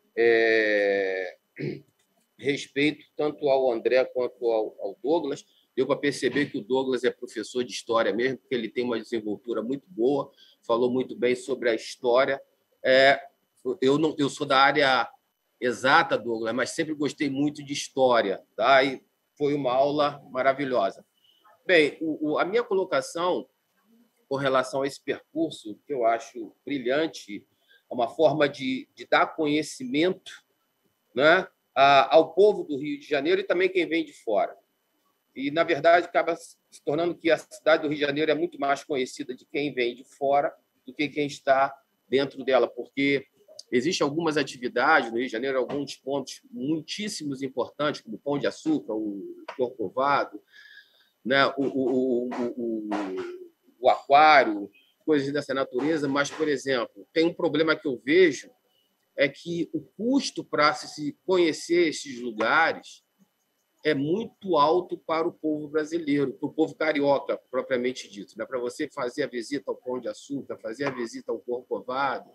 é, respeito tanto ao André quanto ao, ao Douglas. Deu para perceber que o Douglas é professor de história mesmo, porque ele tem uma desenvoltura muito boa, falou muito bem sobre a história. É, eu, não, eu sou da área exata, Douglas, mas sempre gostei muito de história, tá? E foi uma aula maravilhosa. Bem, o, o, a minha colocação com relação a esse percurso, que eu acho brilhante, é uma forma de, de dar conhecimento, né, a, ao povo do Rio de Janeiro e também quem vem de fora. E, na verdade, acaba se tornando que a cidade do Rio de Janeiro é muito mais conhecida de quem vem de fora do que quem está dentro dela, porque existem algumas atividades no Rio de Janeiro, alguns pontos muitíssimos importantes, como o Pão de Açúcar, o Corcovado, né, o, o, o, o, o aquário, coisas dessa natureza, mas, por exemplo, tem um problema que eu vejo, é que o custo para se conhecer esses lugares é muito alto para o povo brasileiro, para o povo carioca, propriamente dito. Né? Para você fazer a visita ao Pão de Açúcar, fazer a visita ao Corcovado,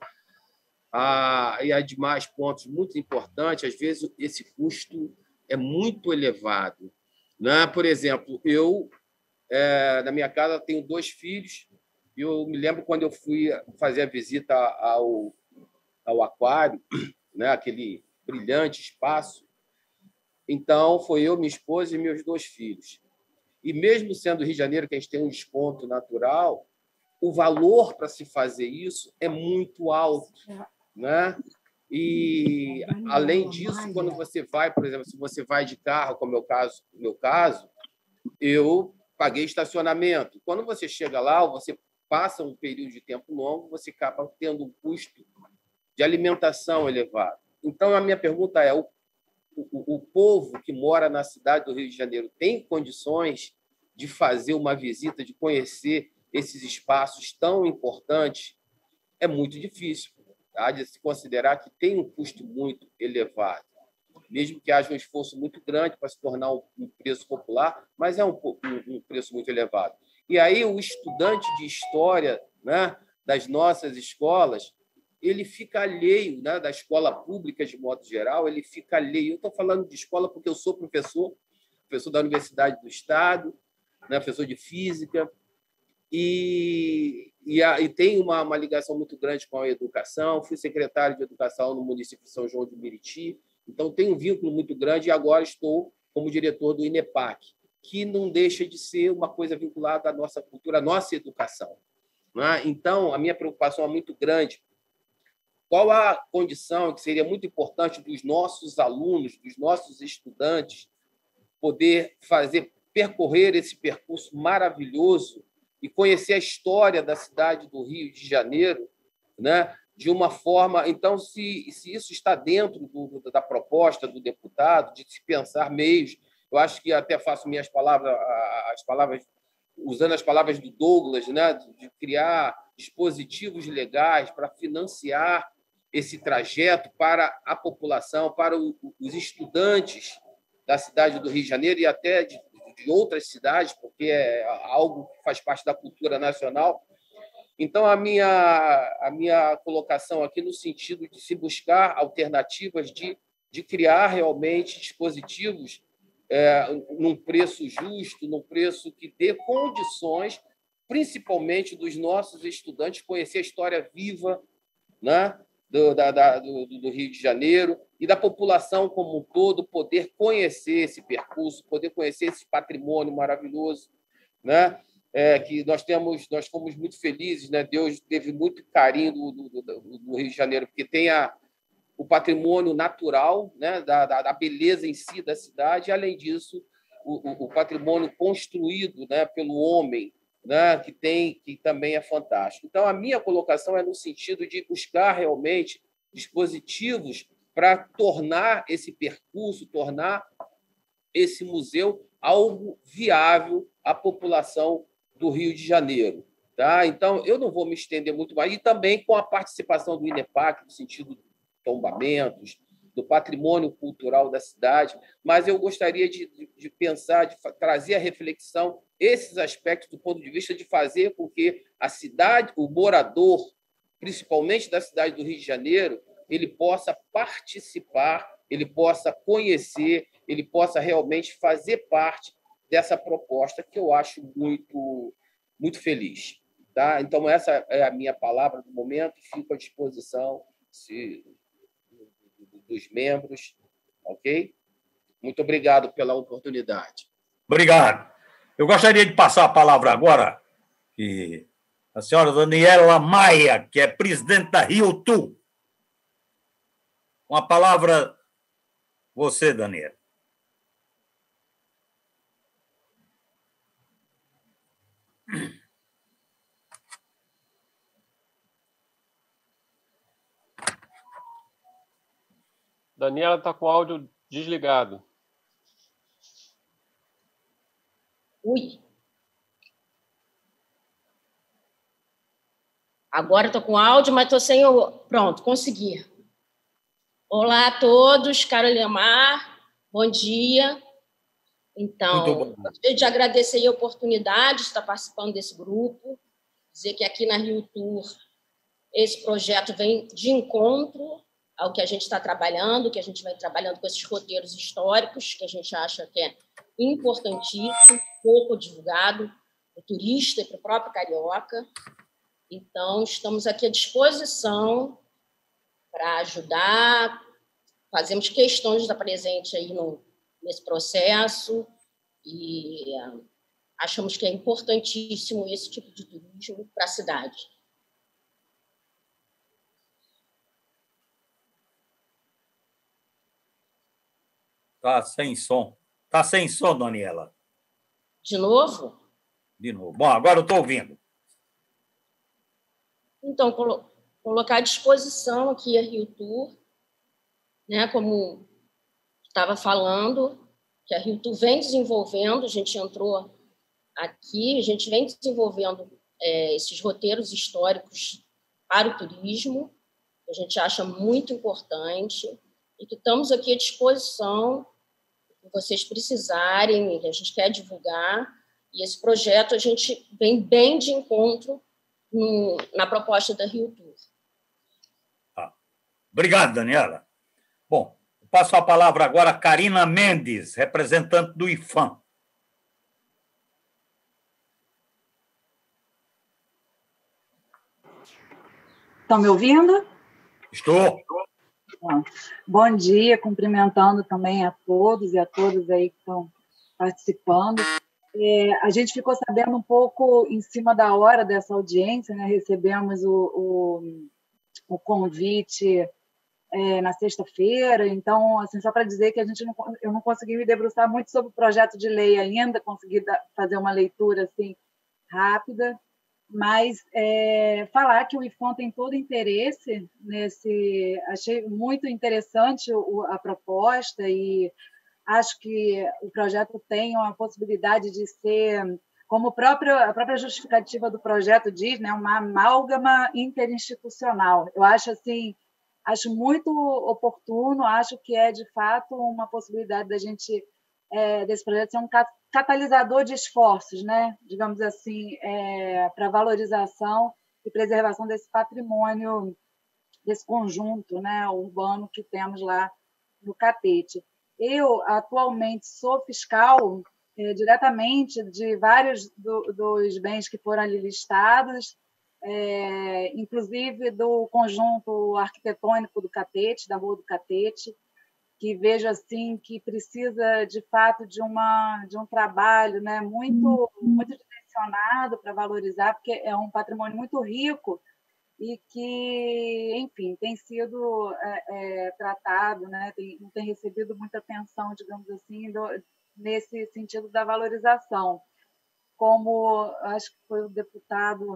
a, e a demais pontos muito importantes, às vezes esse custo é muito elevado. Né? Por exemplo, eu, é, na minha casa, tenho dois filhos, e eu me lembro quando eu fui fazer a visita ao, ao aquário, né? Aquele brilhante espaço. Então, foi eu, minha esposa e meus dois filhos. E mesmo sendo Rio de Janeiro, que a gente tem um desconto natural, o valor para se fazer isso é muito alto, né? E, além disso, quando você vai, por exemplo, se você vai de carro, como é o caso, no meu caso, eu paguei estacionamento. Quando você chega lá, você passa um período de tempo longo, você acaba tendo um custo de alimentação elevado. Então, a minha pergunta é, o O, o povo que mora na cidade do Rio de Janeiro tem condições de fazer uma visita, de conhecer esses espaços tão importantes? É muito difícil. há de se considerar que tem um custo muito elevado, mesmo que haja um esforço muito grande para se tornar um, um preço popular, mas é um, um, um preço muito elevado. E aí o estudante de história, né, das nossas escolas, ele fica alheio, né, da escola pública de modo geral, ele fica alheio. Eu estou falando de escola porque eu sou professor, professor da Universidade do Estado, né, professor de física, e, e, a, e tem uma, uma ligação muito grande com a educação. Fui secretário de Educação no município de São João de Meriti, então tenho um vínculo muito grande e agora estou como diretor do INEPAC, que não deixa de ser uma coisa vinculada à nossa cultura, à nossa educação. Né? Então, a minha preocupação é muito grande. Qual a condição que seria muito importante dos nossos alunos, dos nossos estudantes, poder fazer, percorrer esse percurso maravilhoso e conhecer a história da cidade do Rio de Janeiro, né, de uma forma... Então, se, se isso está dentro do, da proposta do deputado, de se pensar meios, eu acho que até faço minhas palavras, as palavras usando as palavras do Douglas, né, de criar dispositivos legais para financiar esse trajeto para a população, para os estudantes da cidade do Rio de Janeiro e até de, de outras cidades, porque é algo que faz parte da cultura nacional. Então, a minha, a minha colocação aqui no sentido de se buscar alternativas de, de criar realmente dispositivos é, num preço justo, num preço que dê condições, principalmente dos nossos estudantes, conhecer a história viva, né, do, da, da, do, do Rio de Janeiro e da população como um todo, poder conhecer esse percurso, poder conhecer esse patrimônio maravilhoso, né? É, que nós temos, nós fomos muito felizes, né? Deus teve muito carinho do, do, do, do Rio de Janeiro, porque tem a, o patrimônio natural, né? da, da, da beleza em si da cidade, e, além disso, o, o, o patrimônio construído, né? pelo homem, né? que, tem, que também é fantástico. Então, a minha colocação é no sentido de buscar realmente dispositivos para tornar esse percurso, tornar esse museu algo viável à população do Rio de Janeiro. Tá? Então, eu não vou me estender muito mais, e também com a participação do INEPAC, no sentido de tombamentos, do patrimônio cultural da cidade, mas eu gostaria de, de, de pensar, de trazer a reflexão esses aspectos do ponto de vista de fazer com que a cidade, o morador, principalmente da cidade do Rio de Janeiro, ele possa participar, ele possa conhecer, ele possa realmente fazer parte dessa proposta que eu acho muito, muito feliz. Tá? Então, essa é a minha palavra do momento, fico à disposição se, dos membros, ok? Muito obrigado pela oportunidade. Obrigado. Eu gostaria de passar a palavra agora que a senhora Daniela Maia, que é presidente da Rio Tour. Uma palavra, você, Daniela. Daniela está com o áudio desligado. Ui. Agora estou com áudio, mas estou sem o... Pronto, consegui. Olá a todos, Carolina Mar, bom dia. Então, gostaria de agradecer a oportunidade de estar participando desse grupo, dizer que aqui na Rio Tour esse projeto vem de encontro ao que a gente está trabalhando, que a gente vem trabalhando com esses roteiros históricos, que a gente acha que é importantíssimo, pouco divulgado para o turista e para o próprio carioca. Então, estamos aqui à disposição para ajudar, fazemos questões de estar presente aí no, nesse processo e achamos que é importantíssimo esse tipo de turismo para a cidade. Está sem som. Está sem som, Daniela. De novo? De novo. Bom, agora eu estou ouvindo. Então, colo colocar à disposição aqui a Rio Tour, né, como estava falando, que a Rio Tour vem desenvolvendo, a gente entrou aqui, a gente vem desenvolvendo é, esses roteiros históricos para o turismo. A a gente acha muito importante e que estamos aqui à disposição, se vocês precisarem, que a gente quer divulgar, e esse projeto a gente vem bem de encontro no, na proposta da Rio Tour. Ah, obrigado, Daniela. Bom, passo a palavra agora a Karina Mendes, representante do I F A M. Estão me ouvindo? Estou. Bom dia, cumprimentando também a todos e a todas aí que estão participando. É, a gente ficou sabendo um pouco em cima da hora dessa audiência, né? Recebemos o, o, o convite é, na sexta-feira, então, assim, só para dizer que a gente não, eu não consegui me debruçar muito sobre o projeto de lei ainda, consegui dar, fazer uma leitura assim, rápida, mas é, falar que o I F A M tem todo interesse nesse... Achei muito interessante o, a proposta e acho que o projeto tem uma possibilidade de ser, como a própria, a própria justificativa do projeto diz, né, uma amálgama interinstitucional. Eu acho assim, acho muito oportuno, acho que é, de fato, uma possibilidade da gente, é, desse projeto ser um catalisador de esforços, né, digamos assim, é, para valorização e preservação desse patrimônio, desse conjunto, né, urbano que temos lá no Catete. Eu, atualmente, sou fiscal é, diretamente de vários do, dos bens que foram ali listados, é, inclusive do conjunto arquitetônico do Catete, da Rua do Catete, que vejo assim que precisa, de fato, de, uma, de um trabalho, né, muito, muito direcionado para valorizar, porque é um patrimônio muito rico e que, enfim, tem sido é, é, tratado, né? tem, não tem recebido muita atenção, digamos assim, do, nesse sentido da valorização. Como acho que foi o deputado,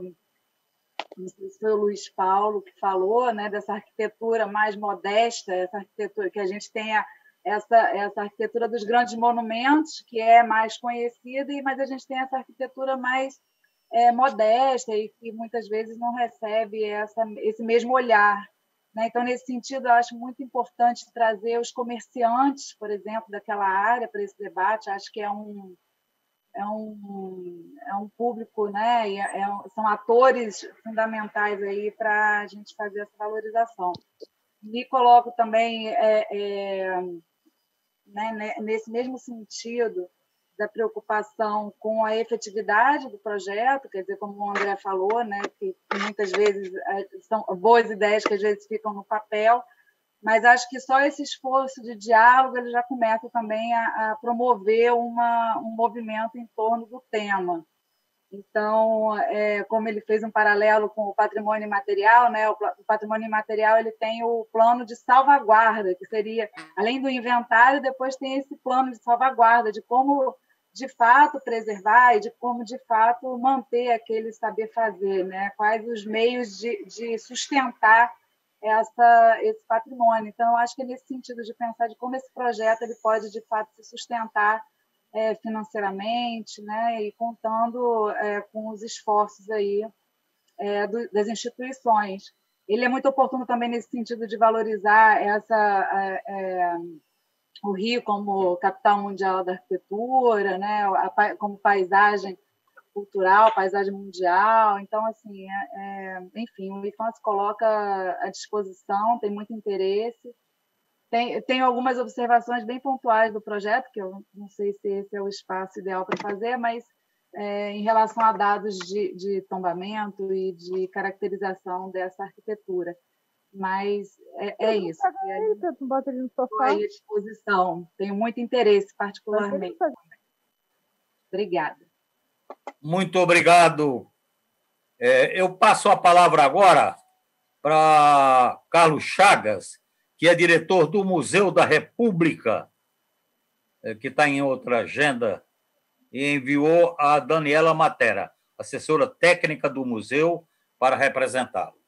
não sei se foi o Luiz Paulo que falou, né, dessa arquitetura mais modesta, essa arquitetura que a gente tenha essa, essa arquitetura dos grandes monumentos, que é mais conhecida, mas a gente tem essa arquitetura mais É, modesta e que muitas vezes não recebe essa, esse mesmo olhar. Né? Então, nesse sentido, eu acho muito importante trazer os comerciantes, por exemplo, daquela área para esse debate. Acho que é um, é um, é um público, né? E é, são atores fundamentais aí para a gente fazer essa valorização. Me coloco também é, é, né, nesse mesmo sentido da preocupação com a efetividade do projeto, quer dizer, como o André falou, né, que muitas vezes são boas ideias que às vezes ficam no papel, mas acho que só esse esforço de diálogo ele já começa também a, a promover uma, um movimento em torno do tema. Então, é, como ele fez um paralelo com o patrimônio imaterial, né, o, o patrimônio imaterial ele tem o plano de salvaguarda, que seria, além do inventário, depois tem esse plano de salvaguarda, de como de fato preservar e de como de fato manter aquele saber fazer, né? Quais os meios de, de sustentar essa, esse patrimônio. Então, eu acho que é nesse sentido de pensar de como esse projeto ele pode de fato se sustentar é, financeiramente, né? E contando é, com os esforços aí é, do, das instituições. Ele é muito oportuno também nesse sentido de valorizar essa é, é, o Rio como capital mundial da arquitetura, né, a, como paisagem cultural, paisagem mundial. Então, assim, é, é, enfim, o I F A M se coloca à disposição, tem muito interesse. Tem, tem algumas observações bem pontuais do projeto, que eu não sei se esse é o espaço ideal para fazer, mas é, em relação a dados de, de tombamento e de caracterização dessa arquitetura. Mas é, é isso. Bota ele no sofá. Estou aí à disposição. Tenho muito interesse, particularmente. Obrigada. Muito obrigado. É, eu passo a palavra agora para Carlos Chagas, que é diretor do Museu da República, é, que está em outra agenda, e enviou a Daniela Matera, assessora técnica do museu, para representá-lo.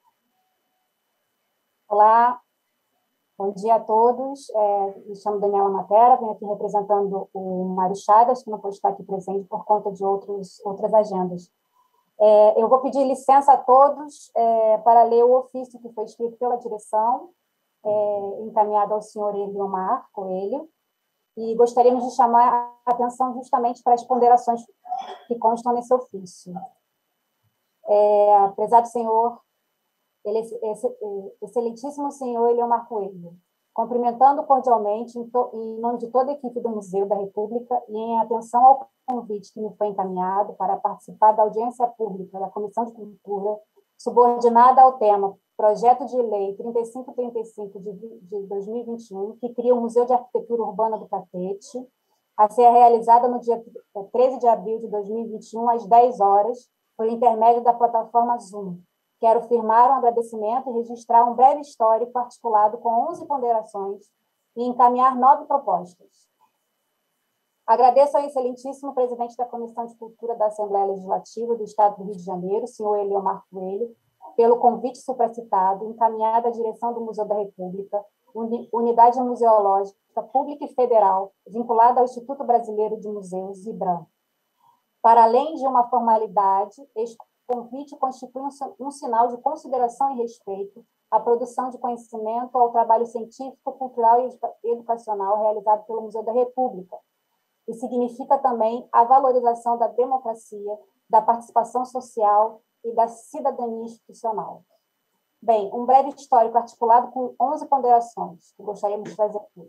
Olá, bom dia a todos. É, me chamo Daniela Matera, venho aqui representando o Mário Chagas, que não pode estar aqui presente por conta de outros, outras agendas. É, eu vou pedir licença a todos é, para ler o ofício que foi escrito pela direção, é, encaminhado ao senhor Eliomar Coelho, e gostaríamos de chamar a atenção justamente para as ponderações que constam nesse ofício. É, prezado senhor, ele, esse, excelentíssimo senhor Eliomar Coelho, cumprimentando cordialmente em, to, em nome de toda a equipe do Museu da República e em atenção ao convite que me foi encaminhado para participar da audiência pública da Comissão de Cultura, subordinada ao tema Projeto de Lei trinta e cinco trinta e cinco de, de dois mil e vinte e um, que cria o Museu de Arquitetura Urbana do Catete, a ser realizada no dia treze de abril de dois mil e vinte e um, às dez horas, por intermédio da plataforma Zoom. Quero firmar um agradecimento e registrar um breve histórico articulado com onze ponderações e encaminhar nove propostas. Agradeço ao excelentíssimo presidente da Comissão de Cultura da Assembleia Legislativa do Estado do Rio de Janeiro, senhor Eliomar Coelho, pelo convite supracitado, encaminhado à direção do Museu da República, Unidade Museológica Pública e Federal, vinculada ao Instituto Brasileiro de Museus, IBRAM. Para além de uma formalidade, este convite constitui um, um sinal de consideração e respeito à produção de conhecimento, ao trabalho científico, cultural e educacional realizado pelo Museu da República, e significa também a valorização da democracia, da participação social e da cidadania institucional. Bem, um breve histórico articulado com onze ponderações que gostaríamos de trazer aqui.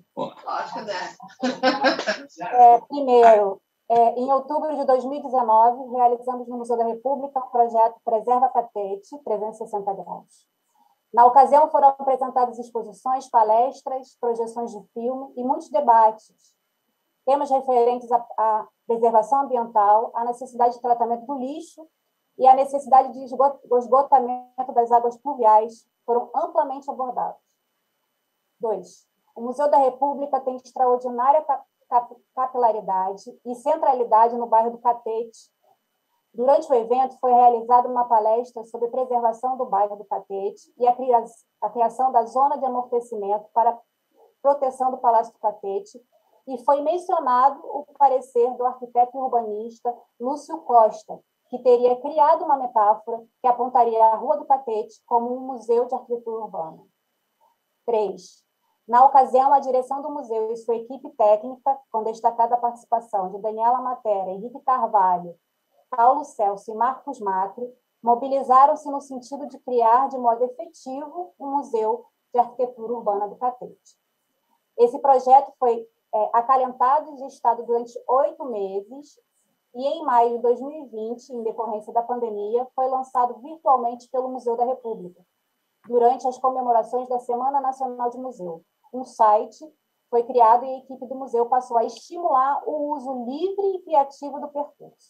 É, primeiro, é, em outubro de dois mil e dezenove, realizamos no Museu da República o projeto Preserva Catete, trezentos e sessenta graus. Na ocasião, foram apresentadas exposições, palestras, projeções de filme e muitos debates, temas referentes à, à preservação ambiental, à necessidade de tratamento do lixo e a necessidade de esgotamento das águas pluviais foram amplamente abordados. Dois, o Museu da República tem extraordinária capilaridade e centralidade no bairro do Catete. Durante o evento, foi realizada uma palestra sobre preservação do bairro do Catete e a criação da zona de amortecimento para proteção do Palácio do Catete, e foi mencionado o parecer do arquiteto e urbanista Lúcio Costa, que teria criado uma metáfora que apontaria a Rua do Catete como um museu de arquitetura urbana. Três. Na ocasião, a direção do museu e sua equipe técnica, com destacada participação de Daniela Matera, Henrique Carvalho, Paulo Celso e Marcos Macri, mobilizaram-se no sentido de criar de modo efetivo um museu de arquitetura urbana do Catete. Esse projeto foi é, acalentado e gestado durante oito meses, e em maio de dois mil e vinte, em decorrência da pandemia, foi lançado virtualmente pelo Museu da República, durante as comemorações da Semana Nacional de Museu. Um site foi criado e a equipe do museu passou a estimular o uso livre e criativo do percurso.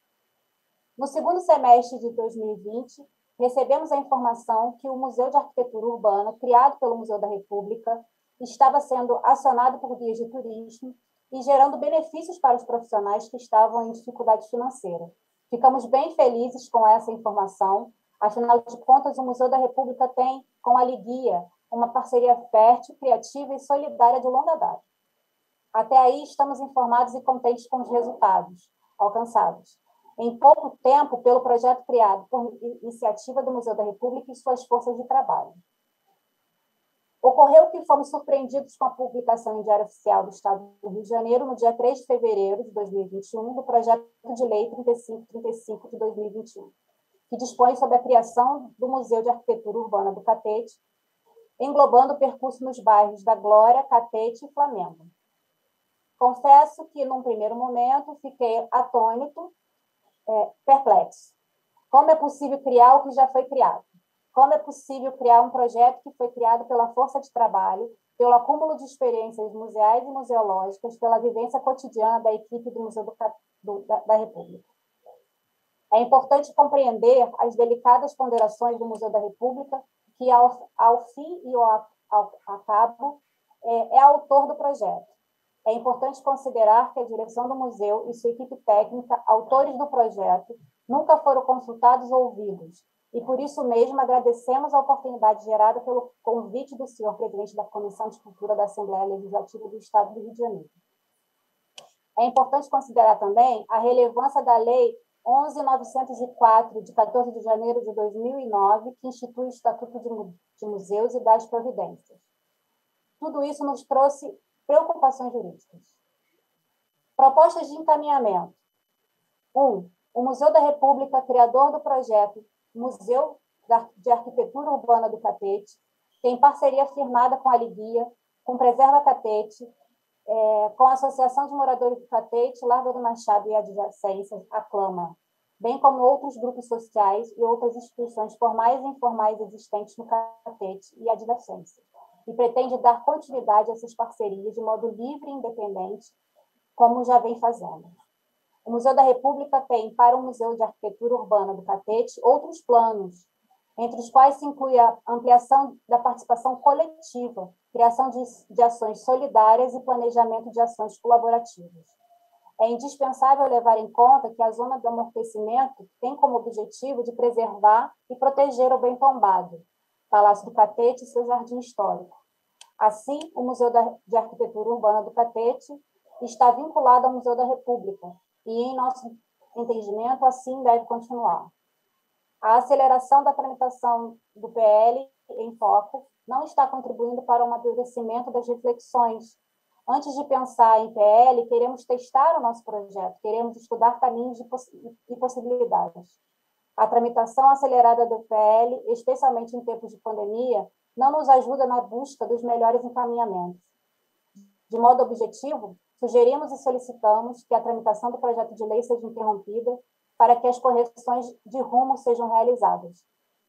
No segundo semestre de dois mil e vinte, recebemos a informação que o Museu de Arquitetura Urbana, criado pelo Museu da República, estava sendo acionado por guias de turismo e gerando benefícios para os profissionais que estavam em dificuldade financeira. Ficamos bem felizes com essa informação, afinal de contas, o Museu da República tem, com a Liguia, uma parceria fértil, criativa e solidária de longa data. Até aí, estamos informados e contentes com os resultados alcançados. Em pouco tempo, pelo projeto criado por iniciativa do Museu da República e suas forças de trabalho. Ocorreu que fomos surpreendidos com a publicação em Diário Oficial do Estado do Rio de Janeiro, no dia três de fevereiro de dois mil e vinte e um, do projeto de lei trinta e cinco trinta e cinco de dois mil e vinte e um, que dispõe sobre a criação do Museu de Arquitetura Urbana do Catete, englobando o percurso nos bairros da Glória, Catete e Flamengo. Confesso que, num primeiro momento, fiquei atônito, é, perplexo. Como é possível criar o que já foi criado? Como é possível criar um projeto que foi criado pela força de trabalho, pelo acúmulo de experiências museais e museológicas, pela vivência cotidiana da equipe do Museu do, do, da, da República? É importante compreender as delicadas ponderações do Museu da República, que, ao, ao fim e ao, ao, ao cabo, é, é autor do projeto. É importante considerar que a direção do museu e sua equipe técnica, autores do projeto, nunca foram consultados ou ouvidos, e por isso mesmo agradecemos a oportunidade gerada pelo convite do senhor presidente da Comissão de Cultura da Assembleia Legislativa do Estado do Rio de Janeiro. É importante considerar também a relevância da Lei onze mil novecentos e quatro, de quatorze de janeiro de dois mil e nove, que institui o Estatuto de Museus e das Providências. Tudo isso nos trouxe preocupações jurídicas. Propostas de encaminhamento. Um, o Museu da República, criador do projeto Museu de Arquitetura Urbana do Catete, tem parceria firmada com a Liguia, com Preserva Catete, é, com a Associação de Moradores do Catete, Largo do Machado e adjacências, a Clama, bem como outros grupos sociais e outras instituições formais e informais existentes no Catete e adjacências, e pretende dar continuidade a essas parcerias de modo livre e independente, como já vem fazendo. O Museu da República tem, para o Museu de Arquitetura Urbana do Catete, outros planos, entre os quais se inclui a ampliação da participação coletiva, criação de, de ações solidárias e planejamento de ações colaborativas. É indispensável levar em conta que a zona do amortecimento tem como objetivo de preservar e proteger o bem tombado, Palácio do Catete e seu jardim histórico. Assim, o Museu de Arquitetura Urbana do Catete está vinculado ao Museu da República e, em nosso entendimento, assim deve continuar. A aceleração da tramitação do P L em foco não está contribuindo para o amadurecimento das reflexões. Antes de pensar em P L, queremos testar o nosso projeto, queremos estudar caminhos e possibilidades. A tramitação acelerada do P L, especialmente em tempos de pandemia, não nos ajuda na busca dos melhores encaminhamentos. De modo objetivo, sugerimos e solicitamos que a tramitação do projeto de lei seja interrompida para que as correções de rumo sejam realizadas.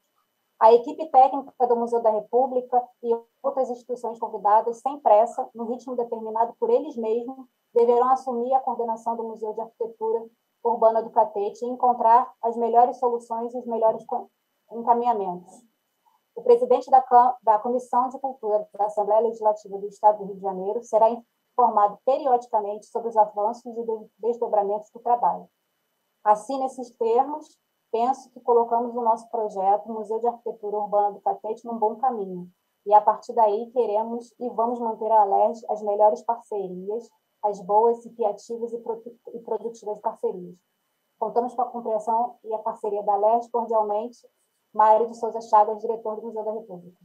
A equipe técnica do Museu da República e outras instituições convidadas, sem pressa, no ritmo determinado por eles mesmos, deverão assumir a coordenação do Museu de Arquitetura Urbana do Catete e encontrar as melhores soluções e os melhores encaminhamentos. O presidente da, da Comissão de Cultura da Assembleia Legislativa do Estado do Rio de Janeiro será informado periodicamente sobre os avanços e desdobramentos do trabalho. Assim, nesses termos, penso que colocamos o nosso projeto, o Museu de Arquitetura Urbana do Catete, num bom caminho. E, a partir daí, queremos e vamos manter a Alerj as melhores parcerias, as boas, e criativas e produtivas parcerias. Contamos com a compreensão e a parceria da Alerj, cordialmente, Mário de Souza Chagas, diretor do Museu da República.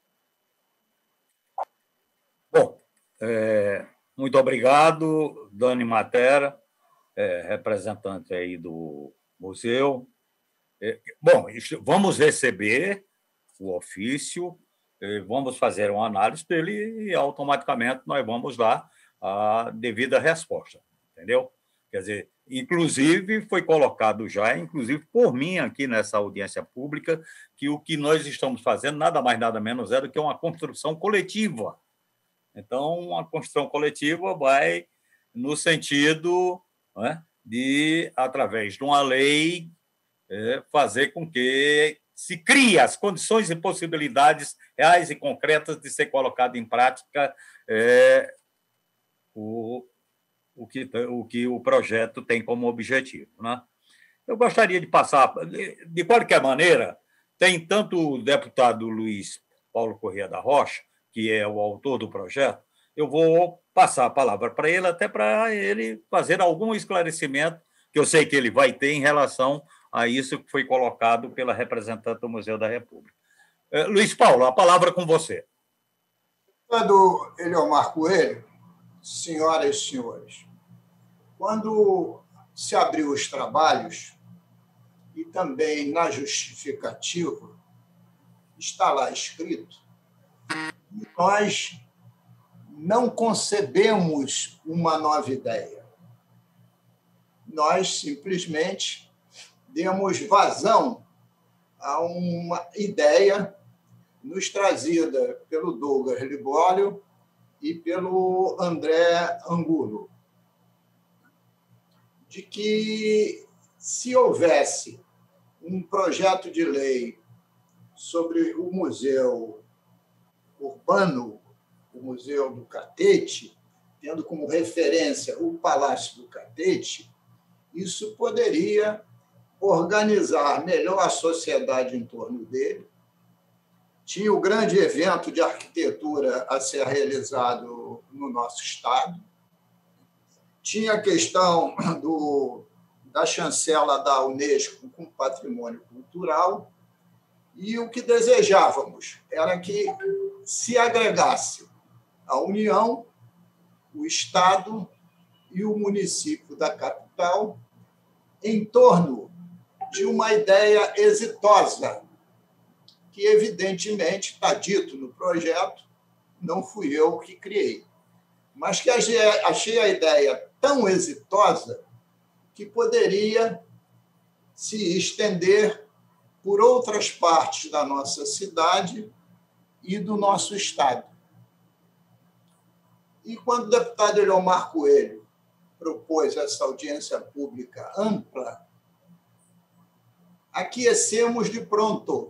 Bom, é, muito obrigado, Dani Matera, é, representante aí do museu. É, bom, vamos receber o ofício, vamos fazer uma análise dele e automaticamente nós vamos dar a devida resposta, entendeu? Quer dizer, inclusive foi colocado já, inclusive por mim aqui nessa audiência pública, que o que nós estamos fazendo nada mais nada menos é do que uma construção coletiva. Então, uma construção coletiva vai no sentido, né, de, através de uma lei, é, fazer com que se crie as condições e possibilidades reais e concretas de ser colocado em prática é, o, o, que, o que o projeto tem como objetivo, né? Eu gostaria de passar, de, de qualquer maneira, tem tanto o deputado Luiz Paulo Corrêa da Rocha, que é o autor do projeto, eu vou passar a palavra para ele, até para ele fazer algum esclarecimento, que eu sei que ele vai ter em relação a isso que foi colocado pela representante do Museu da República. Luiz Paulo, a palavra é com você. Quando Eliomar Coelho, senhoras e senhores, quando se abriu os trabalhos, e também na justificativa, está lá escrito, nós não concebemos uma nova ideia. Nós simplesmente demos vazão a uma ideia nos trazida pelo Douglas Libório e pelo André Angulo, de que, se houvesse um projeto de lei sobre o museu urbano, o Museu do Catete, tendo como referência o Palácio do Catete, isso poderia organizar melhor a sociedade em torno dele. Tinha o grande evento de arquitetura a ser realizado no nosso estado. Tinha a questão do, da chancela da Unesco com patrimônio cultural, e o que desejávamos era que se agregasse a União, o Estado e o município da capital em torno de uma ideia exitosa, que, evidentemente, está dito no projeto, não fui eu que criei, mas que achei a ideia tão exitosa que poderia se estender por outras partes da nossa cidade e do nosso Estado. E quando o deputado Eliomar Coelho propôs essa audiência pública ampla, aquecemos de pronto.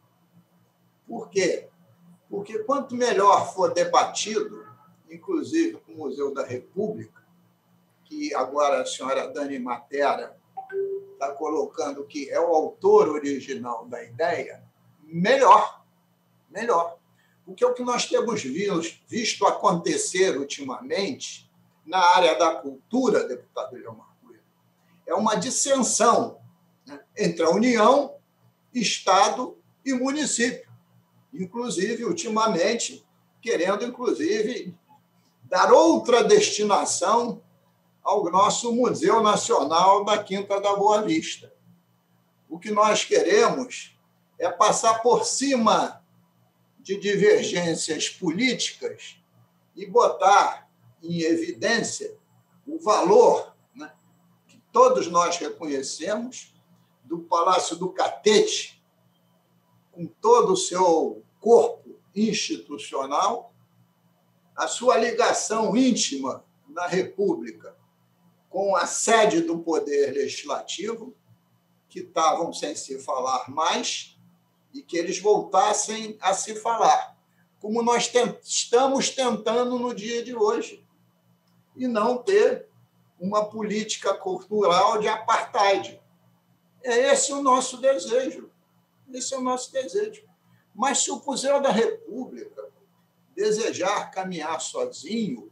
Por quê? Porque quanto melhor for debatido, inclusive com o Museu da República, que agora a senhora Dani Matera está colocando que é o autor original da ideia, melhor, melhor. Porque o que nós temos visto acontecer ultimamente na área da cultura, deputado Eliomar Coelho, é uma dissensão, né, entre a União, Estado e município. Inclusive, ultimamente, querendo, inclusive, dar outra destinação ao nosso Museu Nacional da Quinta da Boa Vista. O que nós queremos é passar por cima de divergências políticas e botar em evidência o valor, né, que todos nós reconhecemos do Palácio do Catete, com todo o seu corpo institucional, a sua ligação íntima na República com a sede do Poder Legislativo, que estavam sem se falar mais, e que eles voltassem a se falar, como nós tent- estamos tentando no dia de hoje, e não ter uma política cultural de apartheid. É esse o nosso desejo. Esse é o nosso desejo. Mas se o Museu da República desejar caminhar sozinho,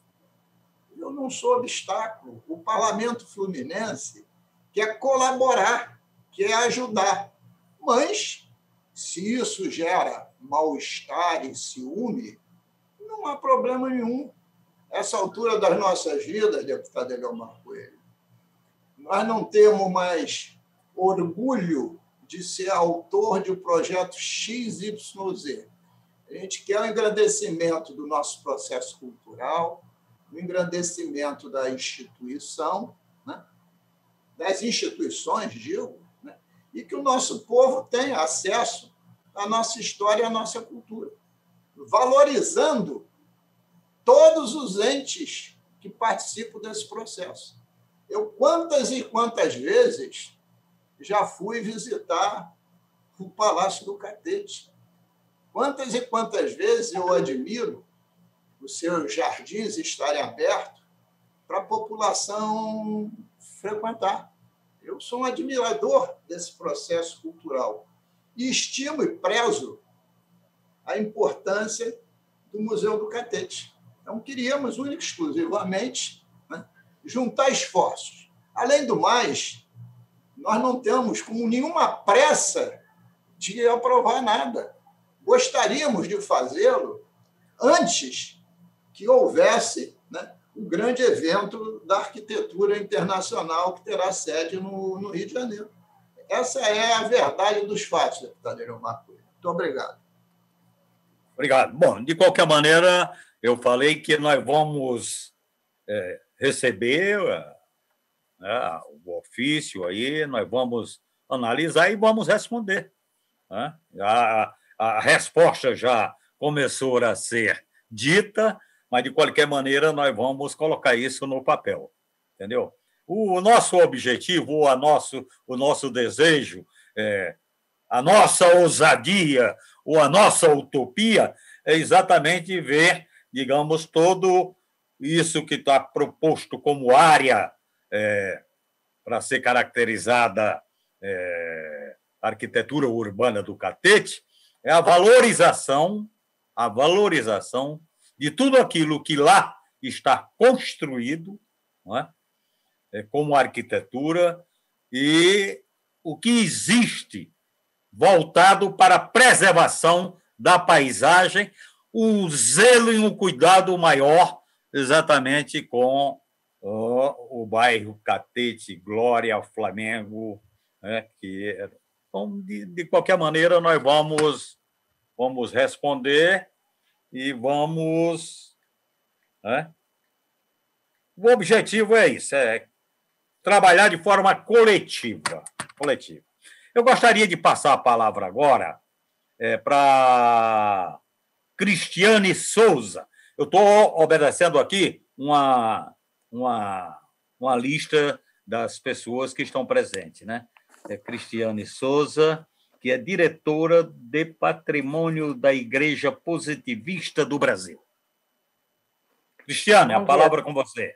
eu não sou obstáculo. O Parlamento Fluminense quer colaborar, quer ajudar. Mas, se isso gera mal-estar e ciúme, não há problema nenhum. Essa altura das nossas vidas, deputado Eliomar Coelho, nós não temos mais orgulho de ser autor de um projeto X Y Z. A gente quer o engrandecimento do nosso processo cultural, o engrandecimento da instituição, né? Das instituições, digo, né? E que o nosso povo tenha acesso à nossa história e à nossa cultura, valorizando todos os entes que participam desse processo. Eu, quantas e quantas vezes, já fui visitar o Palácio do Catete. Quantas e quantas vezes eu admiro os seus jardins estarem abertos para a população frequentar. Eu sou um admirador desse processo cultural e estimo e prezo a importância do Museu do Catete. Então, queríamos, única e exclusivamente, né, juntar esforços. Além do mais, nós não temos como nenhuma pressa de aprovar nada. Gostaríamos de fazê-lo antes que houvesse, né, o grande evento da arquitetura internacional que terá sede no, no Rio de Janeiro. Essa é a verdade dos fatos, deputado Eliomar Coelho. Muito obrigado. Obrigado. Bom, de qualquer maneira, eu falei que nós vamos é, receber né, o ofício aí, nós vamos analisar e vamos responder. Né? A, a resposta já começou a ser dita, mas, de qualquer maneira, nós vamos colocar isso no papel, entendeu? O nosso objetivo, o nosso, o nosso desejo, é, a nossa ousadia ou a nossa utopia é exatamente ver, digamos, todo isso que está proposto como área é, para ser caracterizada é, arquitetura urbana do Catete, é a valorização, a valorização de tudo aquilo que lá está construído, não é? como arquitetura e o que existe voltado para a preservação da paisagem, o zelo e um cuidado maior exatamente com o, o bairro Catete, Glória, Flamengo, né, que então, de, de qualquer maneira nós vamos vamos responder e vamos, né? O objetivo é isso, é trabalhar de forma coletiva, coletiva. Eu gostaria de passar a palavra agora é, para Cristiane Souza. Eu estou obedecendo aqui uma, uma, uma lista das pessoas que estão presentes, né? É Cristiane Souza, que é diretora de Patrimônio da Igreja Positivista do Brasil. Cristiane, a palavra é com você.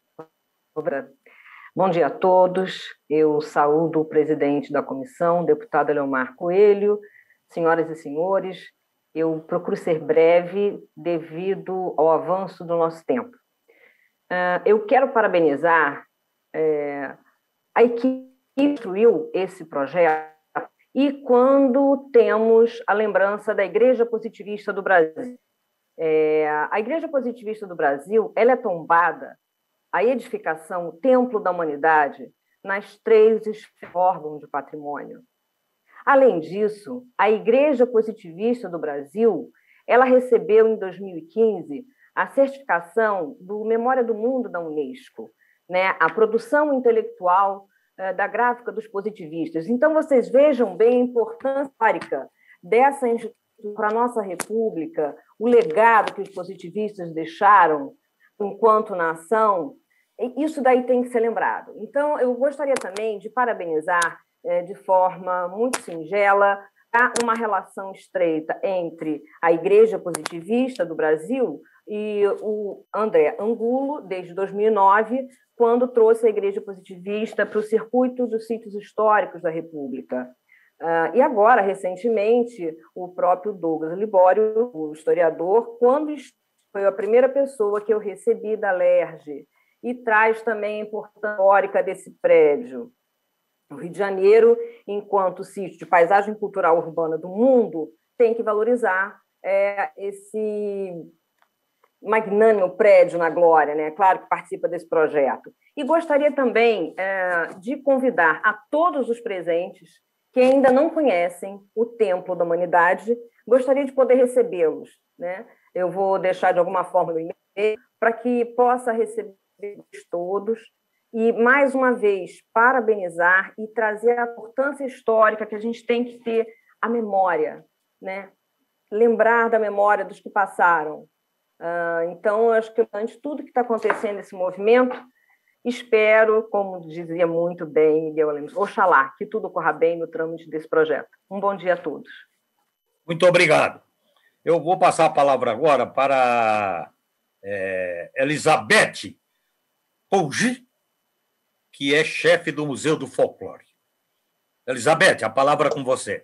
Bom dia a todos. Eu saúdo o presidente da comissão, deputado Eleomar Coelho, senhoras e senhores. Eu procuro ser breve devido ao avanço do nosso tempo. Eu quero parabenizar a equipe que construiu esse projeto e quando temos a lembrança da Igreja Positivista do Brasil. A Igreja Positivista do Brasil ela é tombada, a edificação, o Templo da Humanidade, nas três órgãos de patrimônio. Além disso, a Igreja Positivista do Brasil, ela recebeu em dois mil e quinze a certificação do Memória do Mundo da Unesco, né? A produção intelectual eh, da gráfica dos positivistas. Então, vocês vejam bem a importância histórica dessa instituição para a nossa República, o legado que os positivistas deixaram enquanto nação. Isso daí tem que ser lembrado. Então, eu gostaria também de parabenizar de forma muito singela uma relação estreita entre a Igreja Positivista do Brasil e o André Angulo, desde dois mil e nove, quando trouxe a Igreja Positivista para o circuito dos sítios históricos da República. E agora, recentemente, o próprio Douglas Libório, o historiador, quando foi a primeira pessoa que eu recebi da LERJ, e traz também a importância histórica desse prédio. O Rio de Janeiro, enquanto sítio de paisagem cultural urbana do mundo, tem que valorizar é, esse magnânimo prédio na Glória, né? Claro que participa desse projeto. E gostaria também é, de convidar a todos os presentes que ainda não conhecem o Templo da Humanidade, gostaria de poder recebê-los, né? Eu vou deixar de alguma forma no e-mail para que possa receber todos. E, mais uma vez, parabenizar e trazer a importância histórica que a gente tem que ter a memória, né? Lembrar da memória dos que passaram. Uh, então, acho que antes tudo que está acontecendo nesse movimento, espero, como dizia muito bem Miguel Lemos, oxalá, que tudo corra bem no trâmite desse projeto. Um bom dia a todos. Muito obrigado. Eu vou passar a palavra agora para é, Elizabeth Pougy, que é chefe do Museu do Folclore. Elizabeth, a palavra é com você.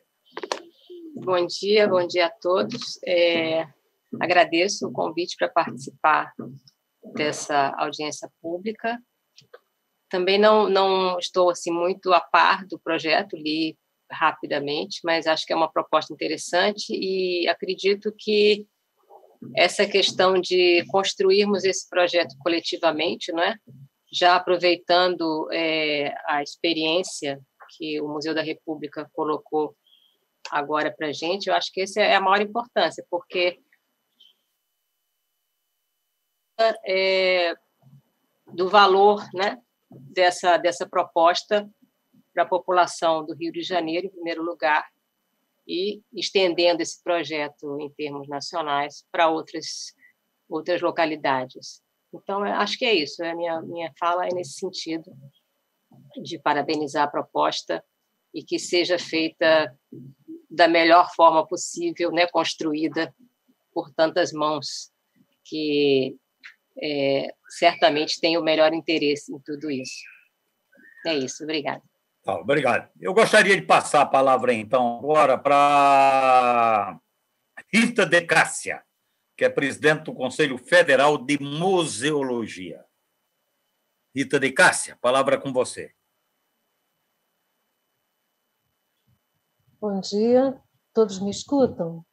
Bom dia, bom dia a todos. É, agradeço o convite para participar dessa audiência pública. Também não, não estou assim, muito a par do projeto, li rapidamente, mas acho que é uma proposta interessante e acredito que essa questão de construirmos esse projeto coletivamente, não é? Já aproveitando é, a experiência que o Museu da República colocou agora para a gente, eu acho que essa é a maior importância, porque é, do valor, né, dessa, dessa proposta para a população do Rio de Janeiro, em primeiro lugar, e estendendo esse projeto em termos nacionais para outras, outras localidades. Então, acho que é isso. A minha, minha fala é nesse sentido, de parabenizar a proposta e que seja feita da melhor forma possível, né, construída por tantas mãos que é, certamente têm o melhor interesse em tudo isso. É isso. Obrigada. Tá, obrigado. Eu gostaria de passar a palavra, então, agora para Rita de Cássia, que é presidente do Conselho Federal de Museologia. Rita de Cássia, palavra com você. Bom dia, todos me escutam?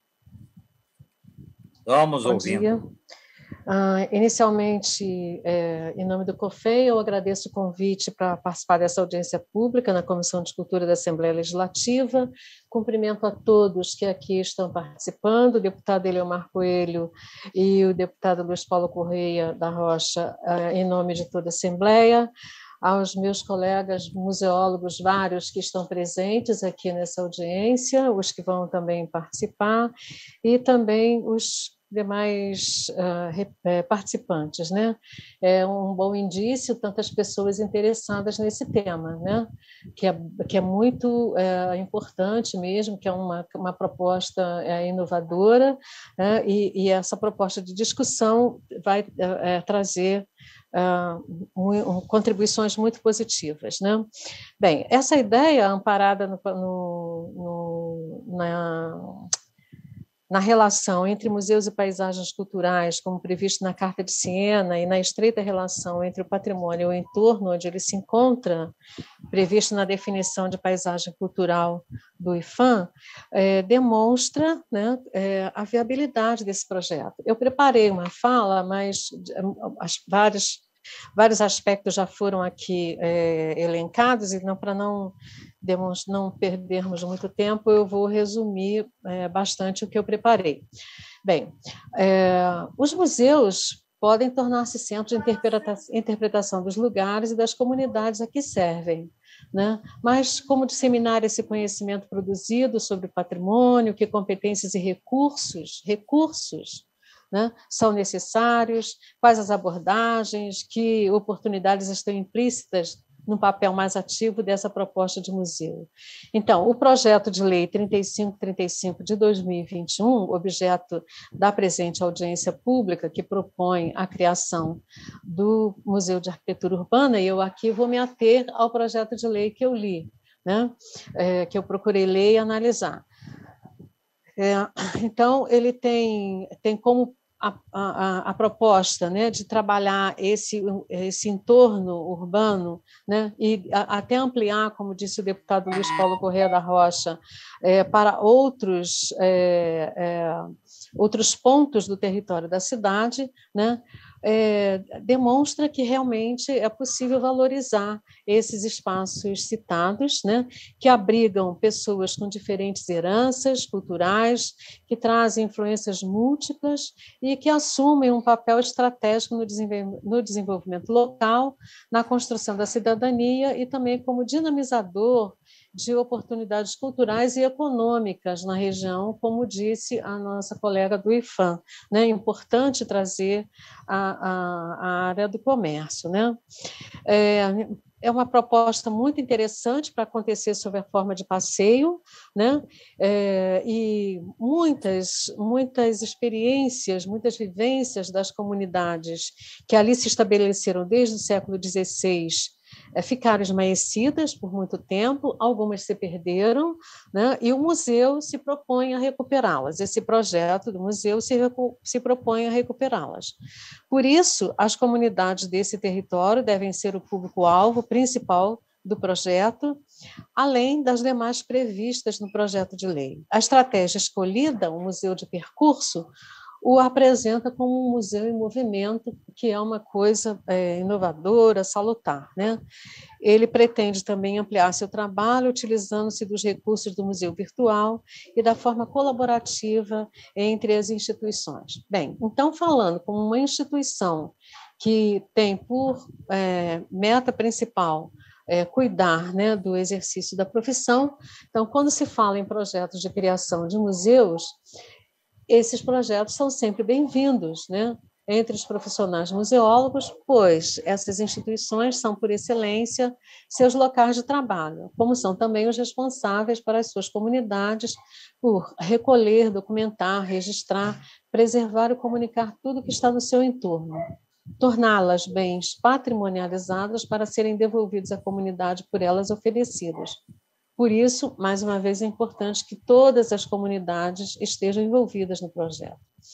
Estamos Bom ouvindo. Dia. Uh, inicialmente, é, em nome do COFEI, eu agradeço o convite para participar dessa audiência pública na Comissão de Cultura da Assembleia Legislativa. Cumprimento a todos que aqui estão participando, o deputado Eliomar Coelho e o deputado Luiz Paulo Correia da Rocha, uh, em nome de toda a Assembleia, aos meus colegas museólogos vários que estão presentes aqui nessa audiência, os que vão também participar, e também os demais uh, participantes, né? É um bom indício tantas pessoas interessadas nesse tema, né? Que é que é muito é, importante mesmo, que é uma uma proposta é, inovadora, né? e, e essa proposta de discussão vai é, trazer uh, um, um, contribuições muito positivas, né? Bem, essa ideia amparada no, no, no na na relação entre museus e paisagens culturais, como previsto na Carta de Siena, e na estreita relação entre o patrimônio e o entorno onde ele se encontra, previsto na definição de paisagem cultural do I F A M, é, demonstra, né, é, a viabilidade desse projeto. Eu preparei uma fala, mas as várias Vários aspectos já foram aqui é, elencados, e não, para não, não perdermos muito tempo, eu vou resumir é, bastante o que eu preparei. Bem, é, os museus podem tornar-se centros de interpreta interpretação dos lugares e das comunidades a que servem, né? Mas como disseminar esse conhecimento produzido sobre o patrimônio, que competências e recursos, recursos, né, são necessários, quais as abordagens, que oportunidades estão implícitas no papel mais ativo dessa proposta de museu. Então, o projeto de lei trinta e cinco trinta e cinco de dois mil e vinte e um, objeto da presente audiência pública, que propõe a criação do Museu de Arquitetura Urbana, e eu aqui vou me ater ao projeto de lei que eu li, né, é, que eu procurei ler e analisar. É, então, ele tem, tem como A, a, a proposta, né, de trabalhar esse, esse entorno urbano, né, e a, até ampliar, como disse o deputado Luiz Paulo Correia da Rocha, é, para outros, é, é, outros pontos do território da cidade, né, é, demonstra que realmente é possível valorizar esses espaços citados, né, que abrigam pessoas com diferentes heranças culturais, que trazem influências múltiplas e que assumem um papel estratégico no desenvolvimento, no desenvolvimento local, na construção da cidadania e também como dinamizador de oportunidades culturais e econômicas na região, como disse a nossa colega do I F A M, né? É importante trazer a, a, a área do comércio, né? É, é uma proposta muito interessante para acontecer sob a forma de passeio, né? É, e muitas, muitas experiências, muitas vivências das comunidades que ali se estabeleceram desde o século dezesseis é, ficaram esmaecidas por muito tempo, algumas se perderam, né? E o museu se propõe a recuperá-las. Esse projeto do museu se, se propõe a recuperá-las. Por isso, as comunidades desse território devem ser o público-alvo principal do projeto, além das demais previstas no projeto de lei. A estratégia escolhida, o Museu de Percurso, o apresenta como um museu em movimento, que é uma coisa é, inovadora, salutar, né? Ele pretende também ampliar seu trabalho, utilizando-se dos recursos do museu virtual e da forma colaborativa entre as instituições. Bem, então, falando como uma instituição que tem por é, meta principal É, cuidar, né, do exercício da profissão. Então, quando se fala em projetos de criação de museus, esses projetos são sempre bem-vindos, né, entre os profissionais museólogos, pois essas instituições são, por excelência, seus locais de trabalho, como são também os responsáveis para as suas comunidades por recolher, documentar, registrar, preservar e comunicar tudo que está no seu entorno, torná-las bens patrimonializados para serem devolvidos à comunidade por elas oferecidas. Por isso, mais uma vez, é importante que todas as comunidades estejam envolvidas no projeto.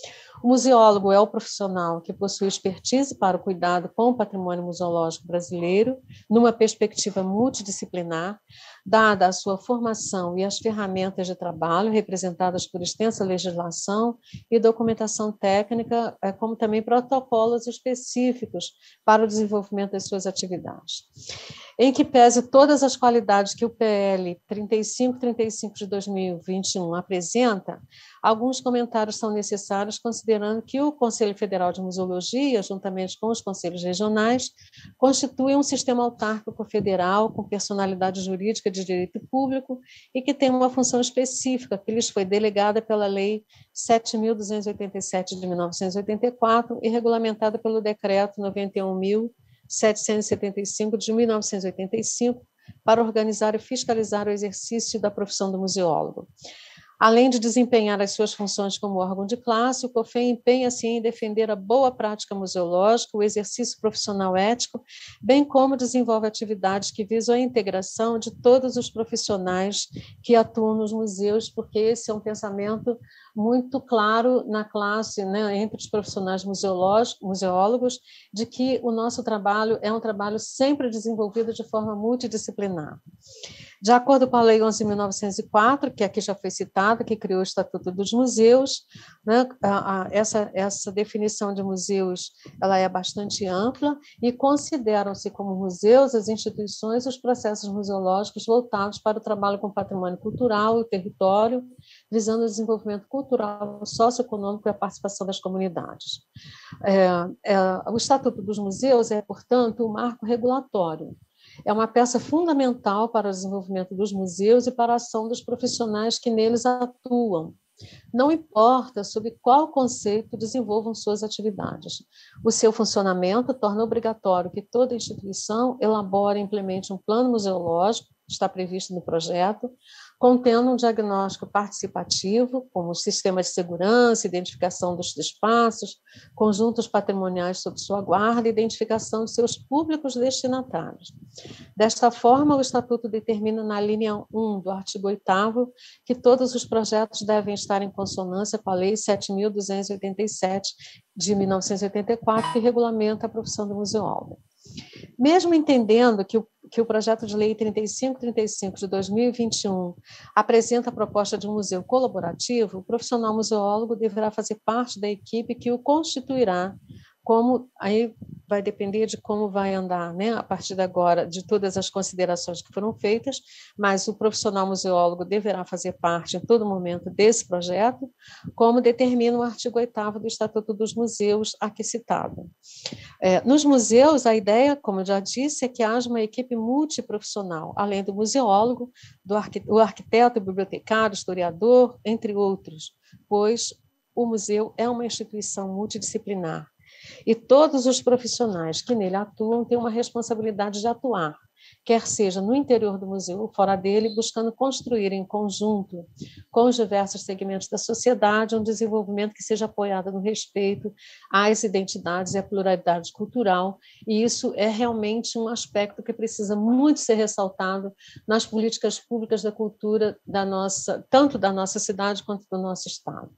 O museólogo é o profissional que possui expertise para o cuidado com o patrimônio museológico brasileiro, numa perspectiva multidisciplinar, dada a sua formação e as ferramentas de trabalho representadas por extensa legislação e documentação técnica, como também protocolos específicos para o desenvolvimento das suas atividades. Em que pese todas as qualidades que o P L trinta e cinco trinta e cinco de dois mil e vinte e um apresenta, alguns comentários são necessários, considerando que o Conselho Federal de Museologia, juntamente com os conselhos regionais, constitui um sistema autárquico federal com personalidade jurídica de direito público e que tem uma função específica que lhes foi delegada pela Lei sete mil duzentos e oitenta e sete de mil novecentos e oitenta e quatro e regulamentada pelo Decreto noventa e um mil setecentos e setenta e cinco de mil novecentos e oitenta e cinco para organizar e fiscalizar o exercício da profissão do museólogo. Além de desempenhar as suas funções como órgão de classe, o COFEM empenha-se em defender a boa prática museológica, o exercício profissional ético, bem como desenvolve atividades que visam a integração de todos os profissionais que atuam nos museus, porque esse é um pensamento muito claro na classe, né, entre os profissionais museológicos, museólogos, de que o nosso trabalho é um trabalho sempre desenvolvido de forma multidisciplinar. De acordo com a Lei onze mil novecentos e quatro, que aqui já foi citada, que criou o Estatuto dos Museus, né, a, a, essa, essa definição de museus ela é bastante ampla e consideram-se como museus as instituições e os processos museológicos voltados para o trabalho com patrimônio cultural e território, visando o desenvolvimento cultural, socioeconômico e a participação das comunidades. É, é, o Estatuto dos Museus é, portanto, um marco regulatório. É uma peça fundamental para o desenvolvimento dos museus e para a ação dos profissionais que neles atuam. Não importa sob qual conceito desenvolvam suas atividades. O seu funcionamento torna obrigatório que toda instituição elabore e implemente um plano museológico, está previsto no projeto, contendo um diagnóstico participativo, como sistema de segurança, identificação dos espaços, conjuntos patrimoniais sob sua guarda e identificação de seus públicos destinatários. Desta forma, o Estatuto determina na linha um do artigo oitavo que todos os projetos devem estar em consonância com a Lei sete mil duzentos e oitenta e sete de mil novecentos e oitenta e quatro, que regulamenta a profissão do museólogo. Mesmo entendendo que o, que o projeto de lei trinta e cinco trinta e cinco de dois mil e vinte e um apresenta a proposta de um museu colaborativo, o profissional museólogo deverá fazer parte da equipe que o constituirá, como aí vai depender de como vai andar, né, a partir de agora, de todas as considerações que foram feitas, mas o profissional museólogo deverá fazer parte em todo momento desse projeto, como determina o artigo oitavo do Estatuto dos Museus, aqui citado. É, nos museus, a ideia, como eu já disse, é que haja uma equipe multiprofissional, além do museólogo, do arquiteto, o arquiteto, o bibliotecário, o historiador, entre outros, pois o museu é uma instituição multidisciplinar. E todos os profissionais que nele atuam têm uma responsabilidade de atuar, quer seja no interior do museu ou fora dele, buscando construir em conjunto com os diversos segmentos da sociedade um desenvolvimento que seja apoiado no respeito às identidades e à pluralidade cultural, e isso é realmente um aspecto que precisa muito ser ressaltado nas políticas públicas da cultura da nossa, tanto da nossa cidade quanto do nosso estado.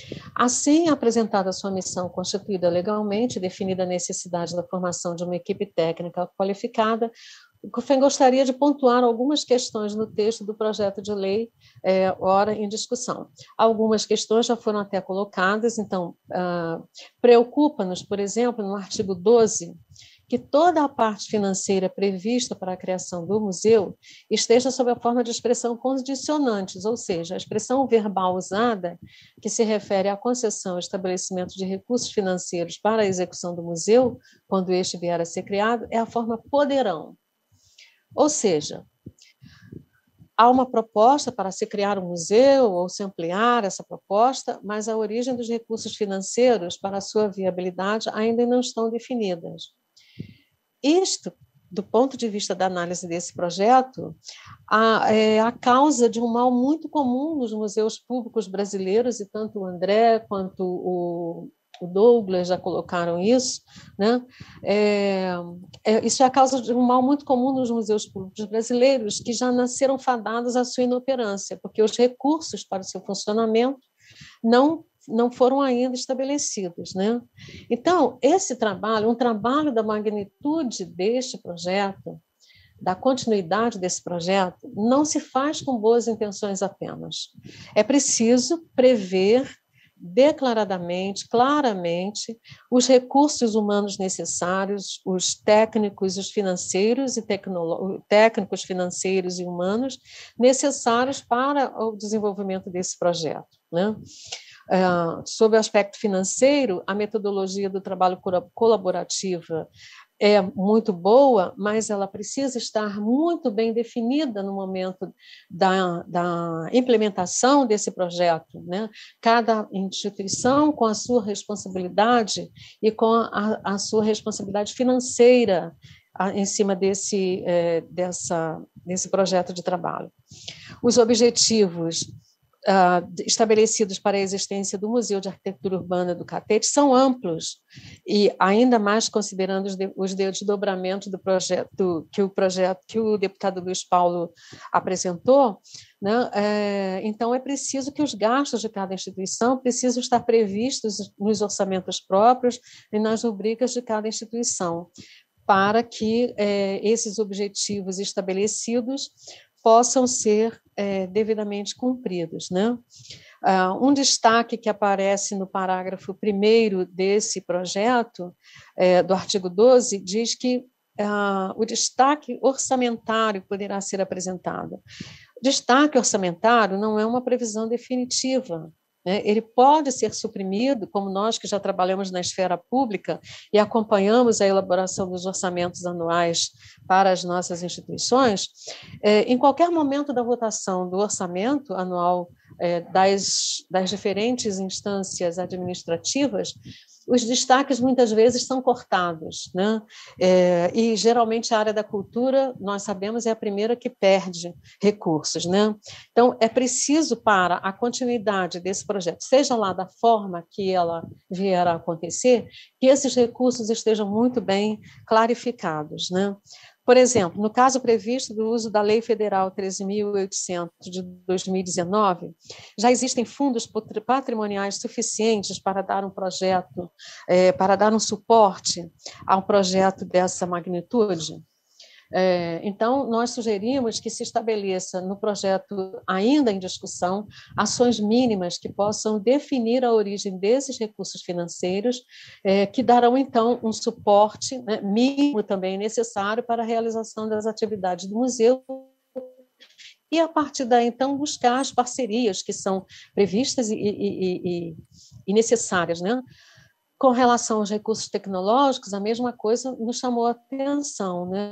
Assim, apresentada a sua missão constituída legalmente, definida a necessidade da formação de uma equipe técnica qualificada, o COFEM gostaria de pontuar algumas questões no texto do projeto de lei, é, ora em discussão. Algumas questões já foram até colocadas, então, ah, preocupa-nos, por exemplo, no artigo doze, que toda a parte financeira prevista para a criação do museu esteja sob a forma de expressão condicionantes, ou seja, a expressão verbal usada, que se refere à concessão e estabelecimento de recursos financeiros para a execução do museu, quando este vier a ser criado, é a forma poderão. Ou seja, há uma proposta para se criar um museu ou se ampliar essa proposta, mas a origem dos recursos financeiros para a sua viabilidade ainda não estão definidas. Isto, do ponto de vista da análise desse projeto, a, é a causa de um mal muito comum nos museus públicos brasileiros, e tanto o André quanto o, o Douglas já colocaram isso, né? É, é, isso é a causa de um mal muito comum nos museus públicos brasileiros, que já nasceram fadados à sua inoperância, porque os recursos para o seu funcionamento não não foram ainda estabelecidos, né? Então, esse trabalho, um trabalho da magnitude deste projeto, da continuidade desse projeto, não se faz com boas intenções apenas. É preciso prever declaradamente, claramente, os recursos humanos necessários, os técnicos, os financeiros e tecnolo- técnicos, financeiros e humanos necessários para o desenvolvimento desse projeto, né? Uh, sob o aspecto financeiro, a metodologia do trabalho colaborativo é muito boa, mas ela precisa estar muito bem definida no momento da, da implementação desse projeto, né? Cada instituição com a sua responsabilidade e com a, a sua responsabilidade financeira a, em cima desse, é, dessa, desse projeto de trabalho. Os objetivos Uh, estabelecidos para a existência do Museu de Arquitetura Urbana do Catete são amplos, e ainda mais considerando os, de, os desdobramentos do projeto que o projeto que o deputado Luiz Paulo apresentou, né? É, então é preciso que os gastos de cada instituição precisam estar previstos nos orçamentos próprios e nas rubricas de cada instituição, para que é, esses objetivos estabelecidos possam ser é, devidamente cumpridos, né? Uh, um destaque que aparece no parágrafo primeiro desse projeto, é, do artigo doze, diz que uh, o destaque orçamentário poderá ser apresentado. O destaque orçamentário não é uma previsão definitiva, né? Ele pode ser suprimido, como nós que já trabalhamos na esfera pública e acompanhamos a elaboração dos orçamentos anuais para as nossas instituições, é, em qualquer momento da votação do orçamento anual é, das, das diferentes instâncias administrativas, os destaques muitas vezes são cortados, né? É, e geralmente a área da cultura, nós sabemos, é a primeira que perde recursos, né? Então, é preciso para a continuidade desse projeto, seja lá da forma que ela vier a acontecer, que esses recursos estejam muito bem clarificados, né? Por exemplo, no caso previsto do uso da Lei Federal treze mil e oitocentos de dois mil e dezenove, já existem fundos patrimoniais suficientes para dar um projeto, é, para dar um suporte a um projeto dessa magnitude? É, então, nós sugerimos que se estabeleça no projeto ainda em discussão ações mínimas que possam definir a origem desses recursos financeiros, é, que darão, então, um suporte, né, mínimo também necessário para a realização das atividades do museu, e, a partir daí, então, buscar as parcerias que são previstas e, e, e, e necessárias, né? Com relação aos recursos tecnológicos, a mesma coisa nos chamou a atenção, né?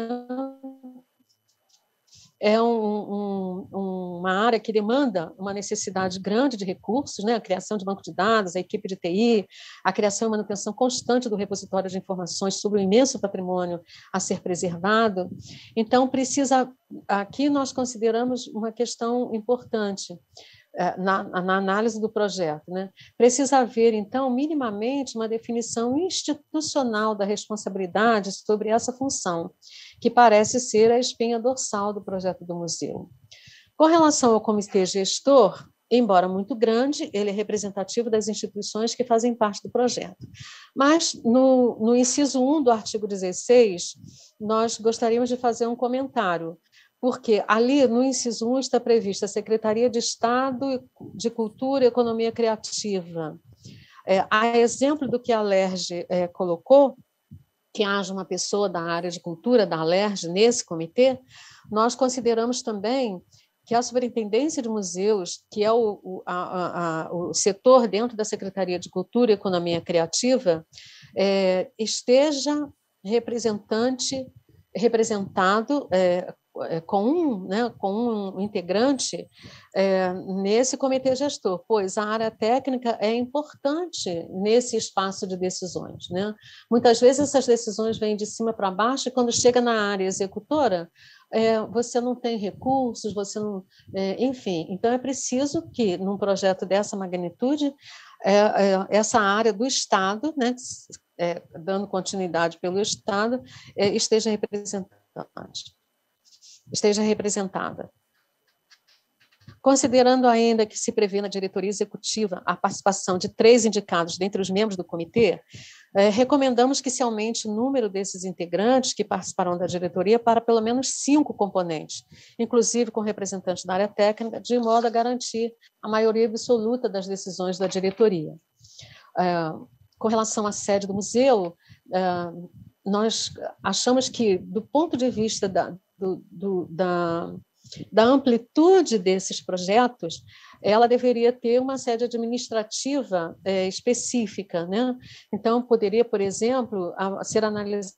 É um, um, uma área que demanda uma necessidade grande de recursos, né? A criação de banco de dados, a equipe de T I, a criação e manutenção constante do repositório de informações sobre o imenso patrimônio a ser preservado. Então, precisa, aqui nós consideramos uma questão importante, Na, na análise do projeto, né? Precisa haver, então, minimamente uma definição institucional da responsabilidade sobre essa função, que parece ser a espinha dorsal do projeto do museu. Com relação ao comitê gestor, embora muito grande, ele é representativo das instituições que fazem parte do projeto. Mas, no, no inciso um do artigo dezesseis, nós gostaríamos de fazer um comentário, porque ali, no inciso um, está prevista a Secretaria de Estado de Cultura e Economia Criativa. É, a exemplo do que a Alerj é, colocou, que haja uma pessoa da área de cultura, da Alerj, nesse comitê, nós consideramos também que a Superintendência de Museus, que é o, o, a, a, o setor dentro da Secretaria de Cultura e Economia Criativa, é, esteja representante, representado é, com um, né, com um integrante é, nesse comitê gestor, pois a área técnica é importante nesse espaço de decisões, né? Muitas vezes essas decisões vêm de cima para baixo e quando chega na área executora, é, você não tem recursos, você não, é, enfim, então é preciso que num projeto dessa magnitude, é, é, essa área do Estado, né, é, dando continuidade pelo Estado, é, esteja representada. esteja representada. Considerando ainda que se prevê na diretoria executiva a participação de três indicados dentre os membros do comitê, eh, recomendamos que se aumente o número desses integrantes que participarão da diretoria para pelo menos cinco componentes, inclusive com representantes da área técnica, de modo a garantir a maioria absoluta das decisões da diretoria. Eh, com relação à sede do museu, eh, nós achamos que, do ponto de vista da, do, do, da da amplitude desses projetos, ela deveria ter uma sede administrativa é, específica, né? Então, poderia, por exemplo, a, ser analisada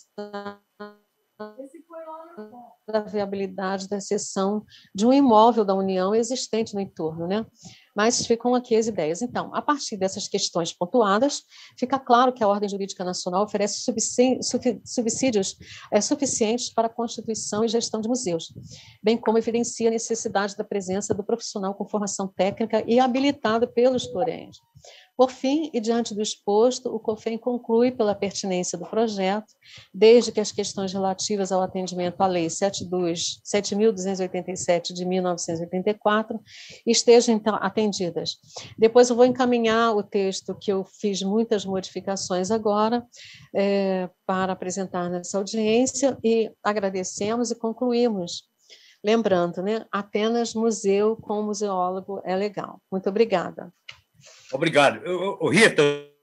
a viabilidade da cessão de um imóvel da União existente no entorno, né? Mas ficam aqui as ideias. Então, a partir dessas questões pontuadas, fica claro que a Ordem Jurídica Nacional oferece subsídios é, suficientes para a constituição e gestão de museus, bem como evidencia a necessidade da presença do profissional com formação técnica e habilitado pelos Corens. Por fim, e diante do exposto, o COFEM conclui pela pertinência do projeto, desde que as questões relativas ao atendimento à Lei sete mil duzentos e oitenta e sete de mil novecentos e oitenta e quatro estejam então atendidas. Depois eu vou encaminhar o texto que eu fiz muitas modificações agora é, para apresentar nessa audiência e agradecemos e concluímos. Lembrando, né, apenas museu com museólogo é legal. Muito obrigada. Obrigado. O Rita,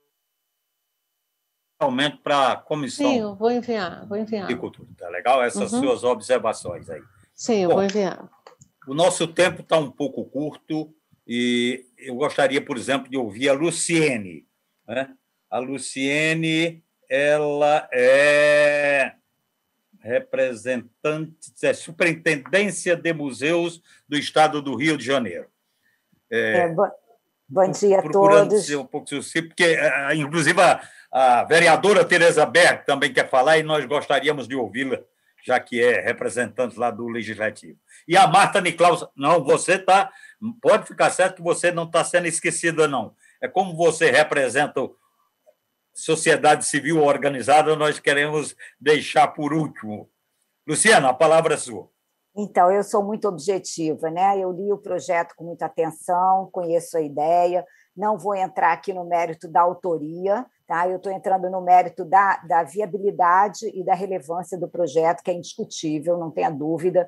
aumento para a comissão. Sim, eu vou enviar, vou enviar. De Cultura, tá legal? Essas uhum. suas observações aí. Sim, eu Bom, vou enviar. O nosso tempo está um pouco curto e eu gostaria, por exemplo, de ouvir a Luciene. Né? A Luciene, ela é representante, é Superintendência de Museus do Estado do Rio de Janeiro. É, é bo... Bom dia a procurando todos. Ser um pouco sucinto, porque, inclusive, a, a vereadora Tereza Berg também quer falar e nós gostaríamos de ouvi-la, já que é representante lá do Legislativo. E a Marta Niclaus, não, você está... Pode ficar certo que você não está sendo esquecida, não. É como você representa a sociedade civil organizada, nós queremos deixar por último. Luciana, a palavra é sua. Então, eu sou muito objetiva, né? Eu li o projeto com muita atenção, conheço a ideia, não vou entrar aqui no mérito da autoria, tá? Eu estou entrando no mérito da, da viabilidade e da relevância do projeto, que é indiscutível, não tenha dúvida.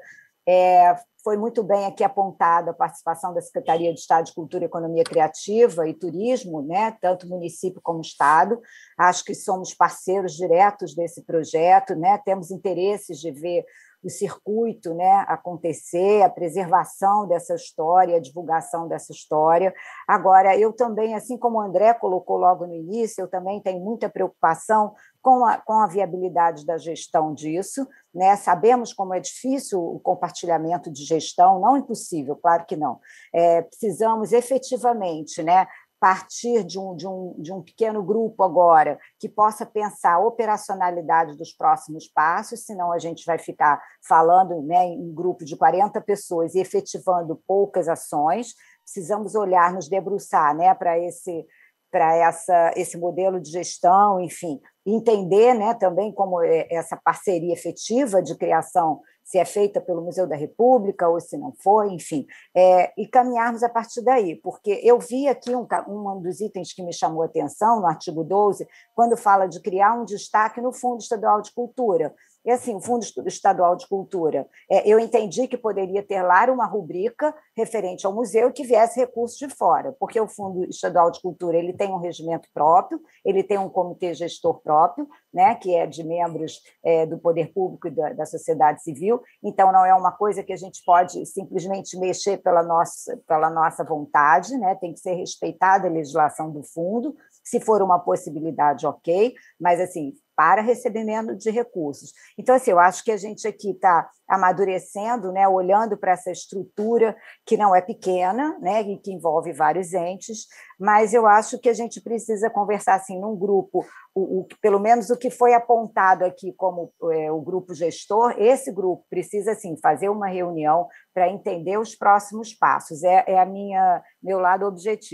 É, foi muito bem aqui apontada a participação da Secretaria de Estado de Cultura, Economia Criativa e Turismo, né? Tanto município como Estado. Acho que somos parceiros diretos desse projeto, né? Temos interesses de ver o circuito, né, acontecer, a preservação dessa história, a divulgação dessa história. Agora, eu também, assim como o André colocou logo no início, eu também tenho muita preocupação com a, com a viabilidade da gestão disso, né? Sabemos como é difícil o compartilhamento de gestão, não impossível, claro que não. É, precisamos efetivamente, né, partir de um, de, um, de um pequeno grupo agora que possa pensar a operacionalidade dos próximos passos, senão a gente vai ficar falando, né, em um grupo de quarenta pessoas e efetivando poucas ações. Precisamos olhar, nos debruçar, né, para esse, para essa, esse modelo de gestão, enfim, entender, né, também como essa parceria efetiva de criação, se é feita pelo Museu da República ou se não for, enfim, é, e caminharmos a partir daí, porque eu vi aqui um, um dos itens que me chamou a atenção, no artigo doze, quando fala de criar um destaque no Fundo Estadual de Cultura. E assim, o Fundo Estadual de Cultura, é, eu entendi que poderia ter lá uma rubrica referente ao museu que viesse recursos de fora, porque o Fundo Estadual de Cultura ele tem um regimento próprio, ele tem um comitê gestor próprio, né, que é de membros é, do poder público e da, da sociedade civil, então não é uma coisa que a gente pode simplesmente mexer pela nossa, pela nossa vontade, né, tem que ser respeitada a legislação do fundo, se for uma possibilidade, ok, mas assim, para recebimento de recursos. Então, assim, eu acho que a gente aqui está amadurecendo, né, olhando para essa estrutura que não é pequena, né, e que envolve vários entes, mas eu acho que a gente precisa conversar assim, num grupo, o, o, pelo menos o que foi apontado aqui como é, o grupo gestor, esse grupo precisa assim, fazer uma reunião para entender os próximos passos, é, é a minha, meu lado objetivo.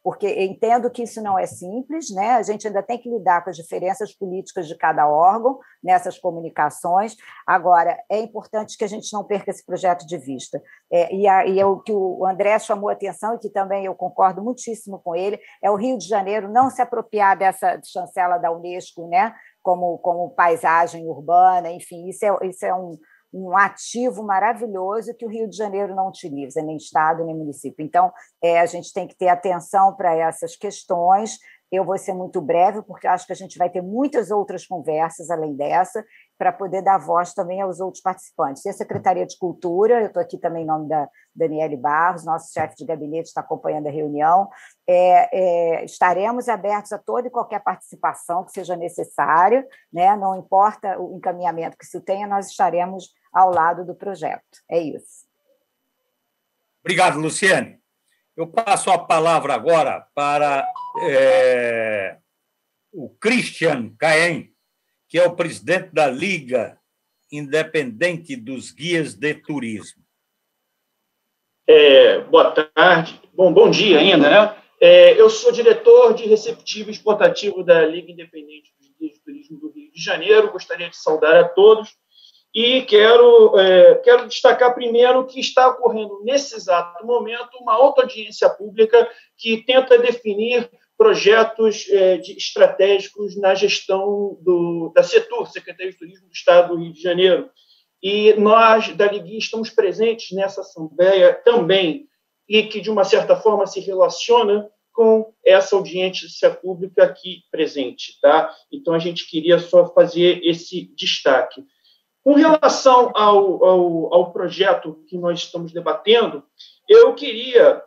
porque entendo que isso não é simples, né? A gente ainda tem que lidar com as diferenças políticas de cada órgão nessas comunicações. Agora, é importante que a gente não perca esse projeto de vista. É, e a, e é o que o André chamou a atenção, e que também eu concordo muitíssimo com ele, é o Rio de Janeiro não se apropriar dessa chancela da Unesco, né? como, como paisagem urbana, enfim, isso é, isso é um, um ativo maravilhoso que o Rio de Janeiro não utiliza, nem Estado, nem município. Então, é, a gente tem que ter atenção para essas questões. Eu vou ser muito breve, porque acho que a gente vai ter muitas outras conversas além dessa, para poder dar voz também aos outros participantes. E a Secretaria de Cultura, eu estou aqui também em nome da Daniele Barros, nosso chefe de gabinete está acompanhando a reunião, é, é, estaremos abertos a toda e qualquer participação que seja necessária, né? Não importa o encaminhamento que se tenha, nós estaremos ao lado do projeto. É isso. Obrigado, Luciane. Eu passo a palavra agora para é, o Christian Caen, que é o presidente da Liga Independente dos Guias de Turismo. É, boa tarde. Bom, bom dia ainda, né? É, eu sou diretor de receptivo e exportativo da Liga Independente dos Guias de Turismo do Rio de Janeiro. Gostaria de saudar a todos e quero, é, quero destacar primeiro que está ocorrendo, nesse exato momento, uma autoaudiência pública que tenta definir projetos é, de, estratégicos na gestão do, da Setur, Secretaria de Turismo do Estado do Rio de Janeiro. E nós, da Liguinha, estamos presentes nessa assembleia também, e que, de uma certa forma, se relaciona com essa audiência pública aqui presente. Tá? Então, a gente queria só fazer esse destaque. Com relação ao, ao, ao projeto que nós estamos debatendo, eu queria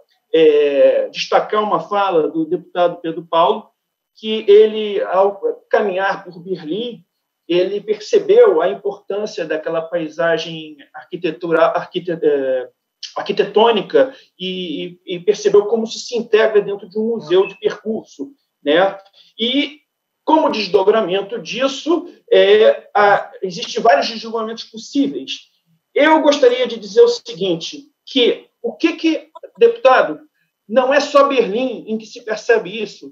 é, destacar uma fala do deputado Pedro Paulo, que ele, ao caminhar por Berlim, ele percebeu a importância daquela paisagem arquitetura, arquitet, é, arquitetônica e, e percebeu como se se integra dentro de um museu de percurso, né? E, como desdobramento disso, é, a, existem vários desdobramentos possíveis. Eu gostaria de dizer o seguinte, que o que, que, deputado, não é só Berlim em que se percebe isso,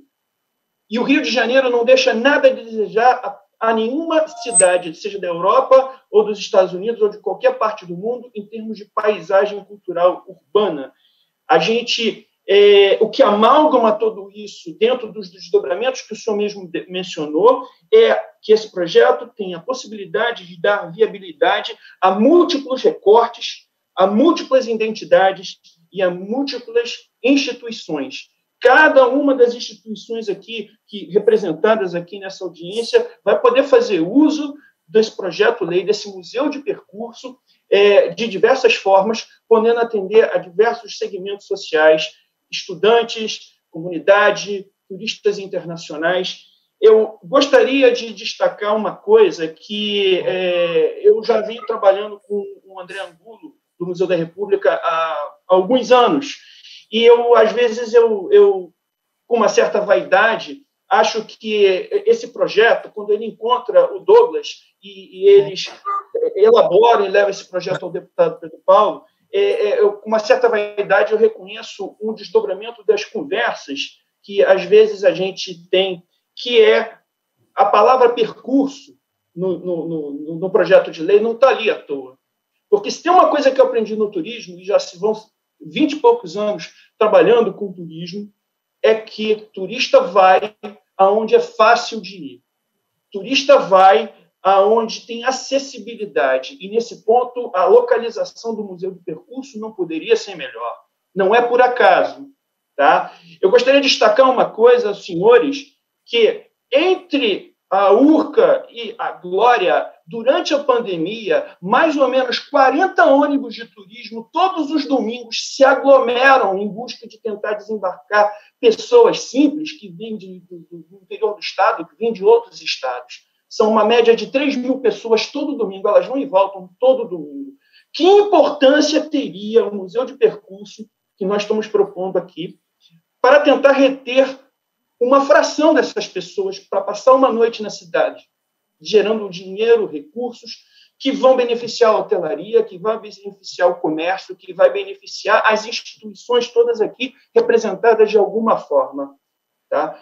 e o Rio de Janeiro não deixa nada a desejar a, a nenhuma cidade, seja da Europa ou dos Estados Unidos ou de qualquer parte do mundo, em termos de paisagem cultural urbana. A gente... É, o que amalgama tudo isso dentro dos desdobramentos que o senhor mesmo mencionou é que esse projeto tem a possibilidade de dar viabilidade a múltiplos recortes, a múltiplas identidades e a múltiplas instituições. Cada uma das instituições aqui, que, representadas aqui nessa audiência, vai poder fazer uso desse projeto-lei, desse museu de percurso, é, de diversas formas, podendo atender a diversos segmentos sociais, estudantes, comunidade, turistas internacionais. Eu gostaria de destacar uma coisa que é, eu já venho trabalhando com o André Angulo, do Museu da República, há, há alguns anos, e eu, às vezes, eu, eu, com uma certa vaidade, acho que esse projeto, quando ele encontra o Douglas e, e eles elaboram e levam esse projeto ao deputado Pedro Paulo, É, é, eu, com uma certa vaidade, eu reconheço um desdobramento das conversas que, às vezes, a gente tem, que é a palavra percurso no, no, no, no projeto de lei não está ali à toa. Porque se tem uma coisa que eu aprendi no turismo, e já se vão vinte e poucos anos trabalhando com turismo, é que turista vai aonde é fácil de ir. Turista vai aonde tem acessibilidade. E, nesse ponto, a localização do Museu de Percurso não poderia ser melhor. Não é por acaso. Tá? Eu gostaria de destacar uma coisa aos senhores, que entre a Urca e a Glória, durante a pandemia, mais ou menos quarenta ônibus de turismo, todos os domingos, se aglomeram em busca de tentar desembarcar pessoas simples que vêm de, do, do interior do estado, que vêm de outros estados. São uma média de três mil pessoas todo domingo, elas vão e voltam todo domingo. Que importância teria o Museu de Percurso, que nós estamos propondo aqui, para tentar reter uma fração dessas pessoas para passar uma noite na cidade, gerando dinheiro, recursos, que vão beneficiar a hotelaria, que vão beneficiar o comércio, que vai beneficiar as instituições todas aqui representadas de alguma forma. Tá?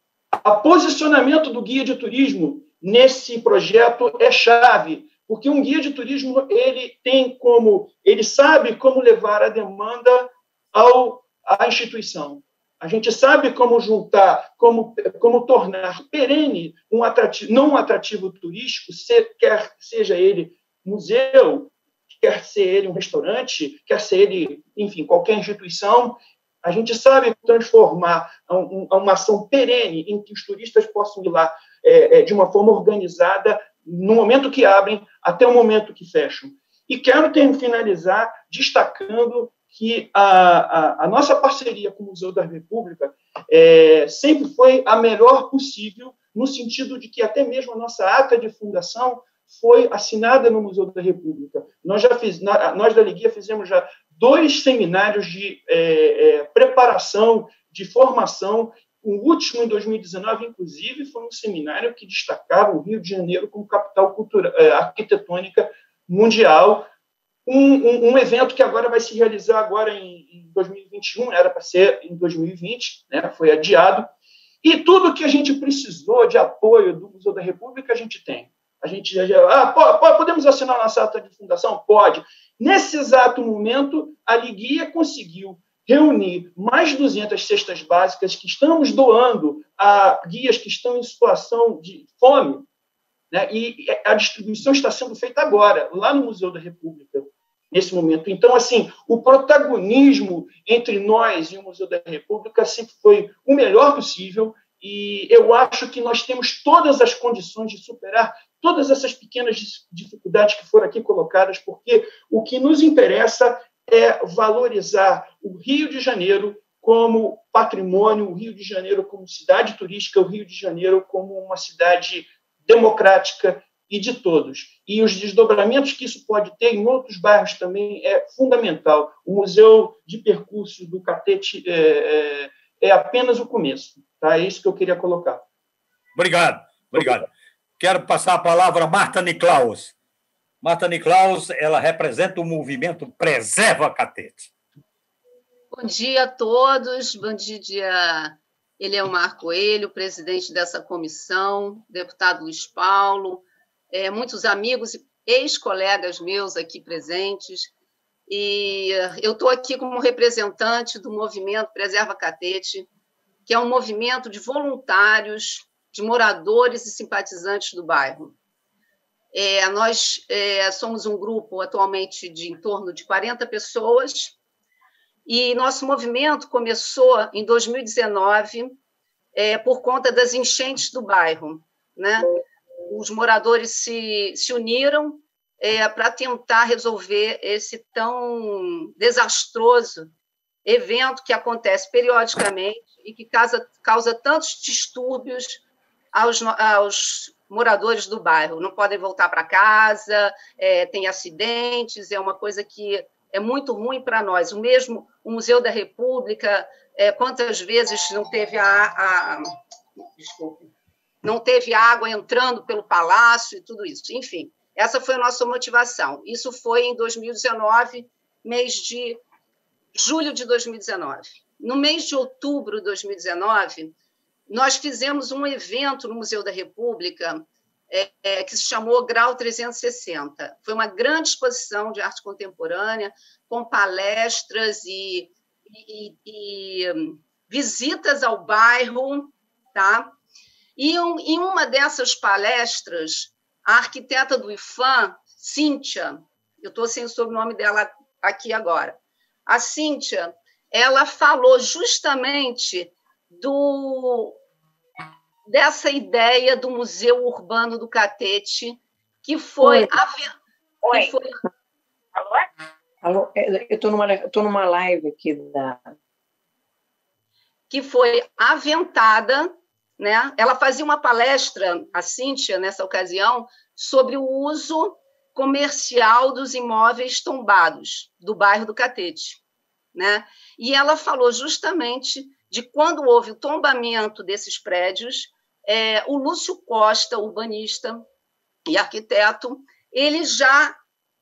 O posicionamento do guia de turismo nesse projeto é chave, porque um guia de turismo ele tem como, ele sabe como levar a demanda ao, à instituição. A gente sabe como juntar, como, como tornar perene um atrativo, não um atrativo turístico, se, quer seja ele museu, quer ser ele um restaurante, quer ser ele, enfim, qualquer instituição. A gente sabe transformar uma ação perene em que os turistas possam ir lá é, de uma forma organizada, no momento que abrem até o momento que fecham. E quero ter, finalizar destacando que a, a, a nossa parceria com o Museu da República é, sempre foi a melhor possível, no sentido de que até mesmo a nossa ata de fundação foi assinada no Museu da República. Nós, já fiz, nós da Liguia fizemos já dois seminários de é, é, preparação, de formação. O último, em dois mil e dezenove, inclusive, foi um seminário que destacava o Rio de Janeiro como capital cultura, é, arquitetônica mundial. Um, um, um evento que agora vai se realizar agora em, em dois mil e vinte e um, era para ser em dois mil e vinte, né, foi adiado. E tudo que a gente precisou de apoio do Museu da República, a gente tem. A gente já, já ah, pô, podemos assinar nossa ata de fundação? Pode. Nesse exato momento, a Liguia conseguiu reunir mais de duzentas cestas básicas que estamos doando a guias que estão em situação de fome, né? E a distribuição está sendo feita agora, lá no Museu da República, nesse momento. Então, assim, o protagonismo entre nós e o Museu da República sempre foi o melhor possível, e eu acho que nós temos todas as condições de superar todas essas pequenas dificuldades que foram aqui colocadas, porque o que nos interessa é valorizar o Rio de Janeiro como patrimônio, o Rio de Janeiro como cidade turística, o Rio de Janeiro como uma cidade democrática e de todos. E os desdobramentos que isso pode ter em outros bairros também é fundamental. O Museu de Percurso do Catete é, é, é apenas o começo. Tá? É isso que eu queria colocar. Obrigado, obrigado. Quero passar a palavra a Marta Niklaus. Marta Niklaus, ela representa o movimento Preserva Catete. Bom dia a todos, bom dia, Eliomar Coelho, presidente dessa comissão, deputado Luiz Paulo, é, muitos amigos e ex-colegas meus aqui presentes, e eu estou aqui como representante do movimento Preserva Catete, que é um movimento de voluntários, de moradores e simpatizantes do bairro. É, nós é, somos um grupo atualmente de em torno de quarenta pessoas, e nosso movimento começou em dois mil e dezenove é, por conta das enchentes do bairro, né? Os moradores se, se uniram é, para tentar resolver esse tão desastroso evento que acontece periodicamente e que causa, causa tantos distúrbios aos, aos moradores do bairro. Não podem voltar para casa, é, tem acidentes, é uma coisa que é muito ruim para nós. O mesmo o Museu da República, é, quantas vezes não teve a, a desculpe, não teve água entrando pelo palácio e tudo isso. Enfim, essa foi a nossa motivação. Isso foi em dois mil e dezenove, mês de julho de dois mil e dezenove. No mês de outubro de dois mil e dezenove, nós fizemos um evento no Museu da República é, é, que se chamou Grau trezentos e sessenta. Foi uma grande exposição de arte contemporânea, com palestras e, e, e um, visitas ao bairro. Tá? E um, em uma dessas palestras, a arquiteta do I F A M, Cíntia, eu estou sem o sobrenome dela aqui agora, a Cíntia, ela falou justamente do, dessa ideia do Museu Urbano do Catete, que foi... Oi. A, Oi. que foi... Alô? Alô? Eu estou numa, eu tô numa live aqui da... que foi aventada, né? Ela fazia uma palestra, a Cíntia, nessa ocasião, sobre o uso comercial dos imóveis tombados do bairro do Catete, né? E ela falou justamente de quando houve o tombamento desses prédios, é, o Lúcio Costa, urbanista e arquiteto, ele já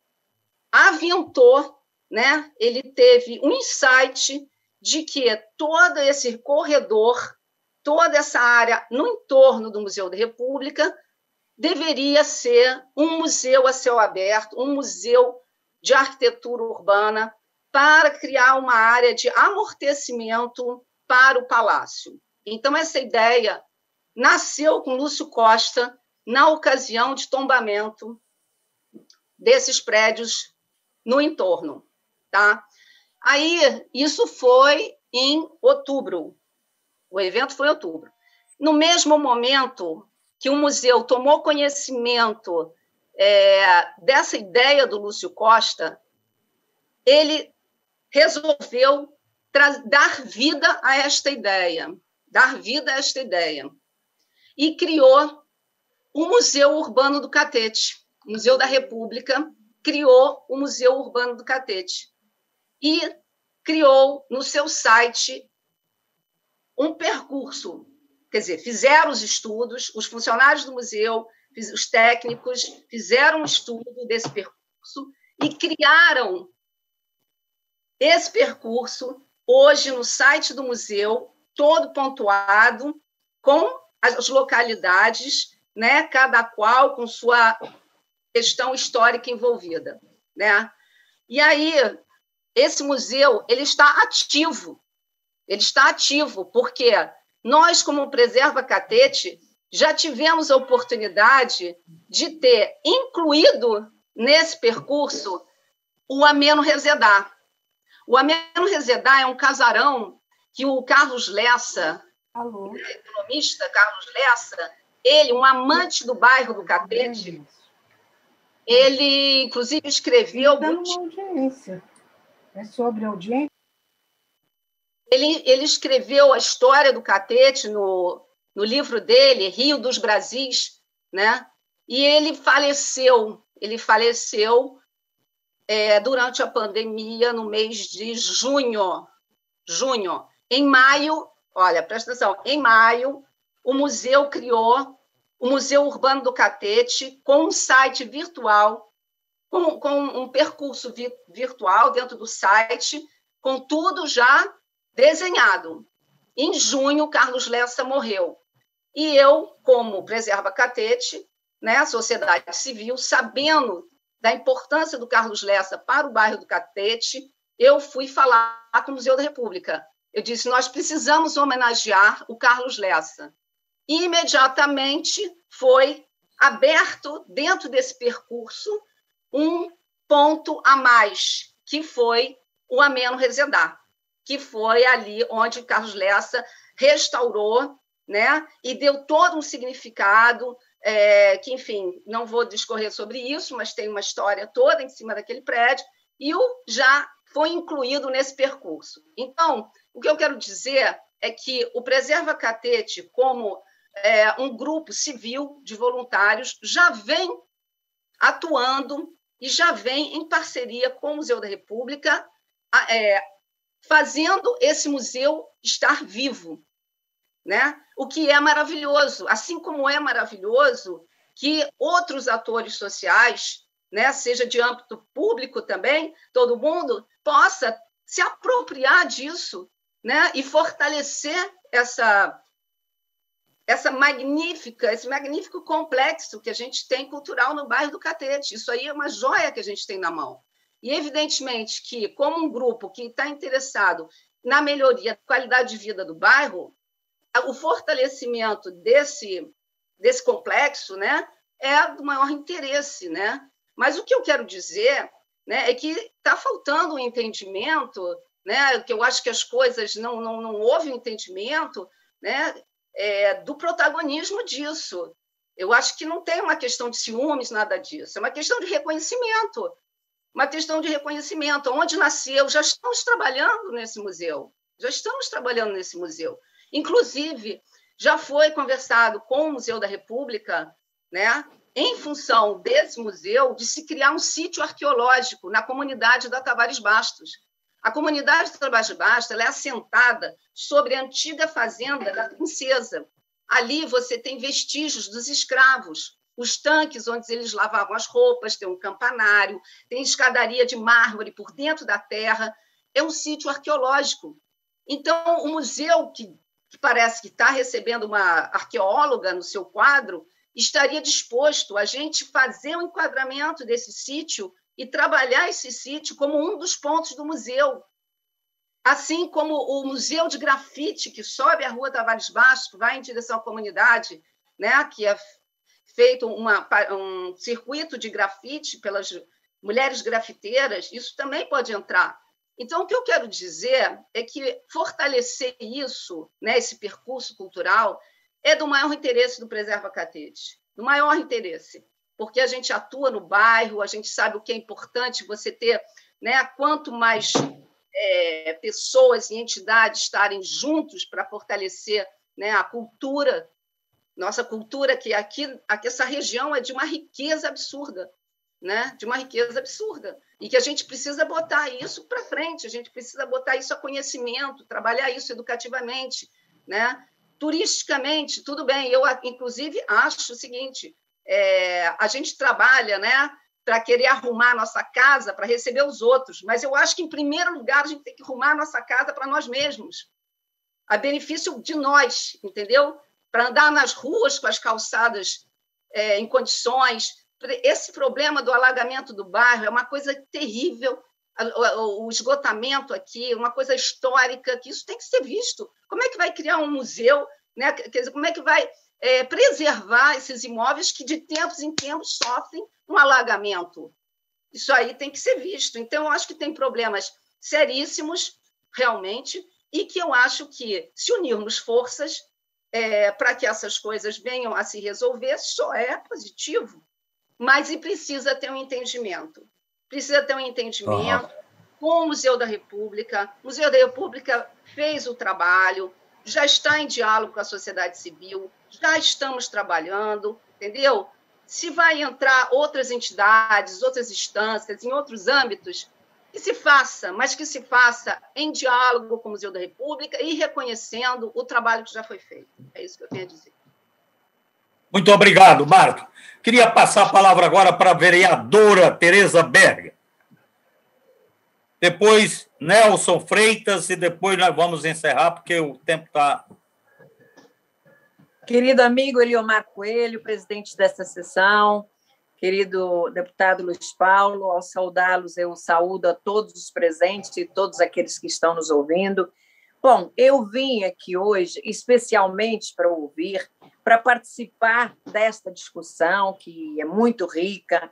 aventou, né? Ele teve um insight de que todo esse corredor, toda essa área no entorno do Museu da República deveria ser um museu a céu aberto, um museu de arquitetura urbana, para criar uma área de amortecimento para o palácio. Então, essa ideia nasceu com Lúcio Costa na ocasião de tombamento desses prédios no entorno. Tá? Aí, isso foi em outubro. O evento foi em outubro. No mesmo momento que o museu tomou conhecimento é, dessa ideia do Lúcio Costa, ele resolveu dar vida a esta ideia, dar vida a esta ideia, e criou o Museu Urbano do Catete. O Museu da República criou o Museu Urbano do Catete e criou no seu site um percurso, quer dizer, fizeram os estudos, os funcionários do museu, os técnicos, fizeram um estudo desse percurso e criaram esse percurso, hoje, no site do museu, todo pontuado, com as localidades, né, cada qual com sua questão histórica envolvida. Né? E aí, esse museu ele está ativo, ele está ativo, porque nós, como Preserva Catete, já tivemos a oportunidade de ter incluído nesse percurso o Ameno Rezedá. O Ameno Rezedá é um casarão que o Carlos Lessa, o economista Carlos Lessa, ele, um amante do bairro do Catete, ele, inclusive, escreveu... Está numa audiência. É sobre audiência? Ele, ele escreveu a história do Catete no, no livro dele, Rio dos Brasis, né? E ele faleceu, ele faleceu é, durante a pandemia, no mês de junho. Junho. Em maio, olha, presta atenção, em maio, o museu criou o Museu Urbano do Catete com um site virtual, com, com um percurso vi, virtual dentro do site, com tudo já desenhado. Em junho, Carlos Lessa morreu. E eu, como Preserva Catete, né, a sociedade civil, sabendo da importância do Carlos Lessa para o bairro do Catete, eu fui falar com o Museu da República. Eu disse, nós precisamos homenagear o Carlos Lessa. E, imediatamente, foi aberto, dentro desse percurso, um ponto a mais, que foi o Ameno Rezedá, que foi ali onde Carlos Lessa restaurou, né, e deu todo um significado, é, que, enfim, não vou discorrer sobre isso, mas tem uma história toda em cima daquele prédio, e o já foi incluído nesse percurso. Então, o que eu quero dizer é que o Preserva Catete, como é, um grupo civil de voluntários, já vem atuando e já vem em parceria com o Museu da República, é, fazendo esse museu estar vivo, né? O que é maravilhoso, assim como é maravilhoso que outros atores sociais, né, seja de âmbito público também, todo mundo possa se apropriar disso, né, e fortalecer essa, essa magnífica, esse magnífico complexo que a gente tem cultural no bairro do Catete. Isso aí é uma joia que a gente tem na mão. E, evidentemente, que, como um grupo que está interessado na melhoria da qualidade de vida do bairro, o fortalecimento desse, desse complexo, né, é do maior interesse. Né? Mas o que eu quero dizer, né, é que está faltando um entendimento, né, que eu acho que as coisas não, não, não houve um entendimento, né, é, do protagonismo disso. Eu acho que não tem uma questão de ciúmes, nada disso, é uma questão de reconhecimento. Uma questão de reconhecimento, onde nasceu, já estamos trabalhando nesse museu, já estamos trabalhando nesse museu. Inclusive, já foi conversado com o Museu da República, né, em função desse museu, de se criar um sítio arqueológico na comunidade da Tavares Bastos. A comunidade da Tavares Bastos ela é assentada sobre a antiga fazenda da Princesa. Ali você tem vestígios dos escravos, os tanques onde eles lavavam as roupas, tem um campanário, tem escadaria de mármore por dentro da terra. É um sítio arqueológico. Então, o museu, que, que parece que está recebendo uma arqueóloga no seu quadro, estaria disposto a gente fazer o enquadramento desse sítio e trabalhar esse sítio como um dos pontos do museu. Assim como o Museu de Grafite, que sobe a Rua Tavares Baixo, que vai em direção à comunidade, né, que é feito uma, um circuito de grafite pelas mulheres grafiteiras, isso também pode entrar. Então, o que eu quero dizer é que fortalecer isso, né, esse percurso cultural, é do maior interesse do Preserva Catete, do maior interesse, porque a gente atua no bairro, a gente sabe o que é importante você ter, né, quanto mais é, pessoas e entidades estarem juntos para fortalecer, né, a cultura, nossa cultura, que aqui, aqui essa região é de uma riqueza absurda, né, de uma riqueza absurda, e que a gente precisa botar isso para frente, a gente precisa botar isso a conhecimento, trabalhar isso educativamente, né? Turisticamente, tudo bem, eu, inclusive, acho o seguinte, é, a gente trabalha, né, para querer arrumar a nossa casa, para receber os outros, mas eu acho que, em primeiro lugar, a gente tem que arrumar a nossa casa para nós mesmos, a benefício de nós, entendeu? Para andar nas ruas com as calçadas é, em condições. Esse problema do alagamento do bairro é uma coisa terrível, o esgotamento aqui, uma coisa histórica, que isso tem que ser visto. Como é que vai criar um museu, né? Quer dizer, como é que vai é, preservar esses imóveis que, de tempos em tempos, sofrem um alagamento? Isso aí tem que ser visto. Então, eu acho que tem problemas seríssimos, realmente, e que eu acho que, se unirmos forças é, para que essas coisas venham a se resolver, só é positivo. Mas e precisa ter um entendimento. Precisa ter um entendimento uhum. com o Museu da República. O Museu da República fez o trabalho, já está em diálogo com a sociedade civil, já estamos trabalhando, entendeu? Se vai entrar outras entidades, outras instâncias, em outros âmbitos, que se faça, mas que se faça em diálogo com o Museu da República e reconhecendo o trabalho que já foi feito. É isso que eu tenho a dizer. Muito obrigado, Marco. Queria passar a palavra agora para a vereadora Tereza Berger. Depois, Nelson Freitas, e depois nós vamos encerrar, porque o tempo está... Querido amigo Eliomar Coelho, presidente desta sessão, querido deputado Luiz Paulo, ao saudá-los, eu saúdo a todos os presentes e todos aqueles que estão nos ouvindo. Bom, eu vim aqui hoje especialmente para ouvir, para participar desta discussão, que é muito rica,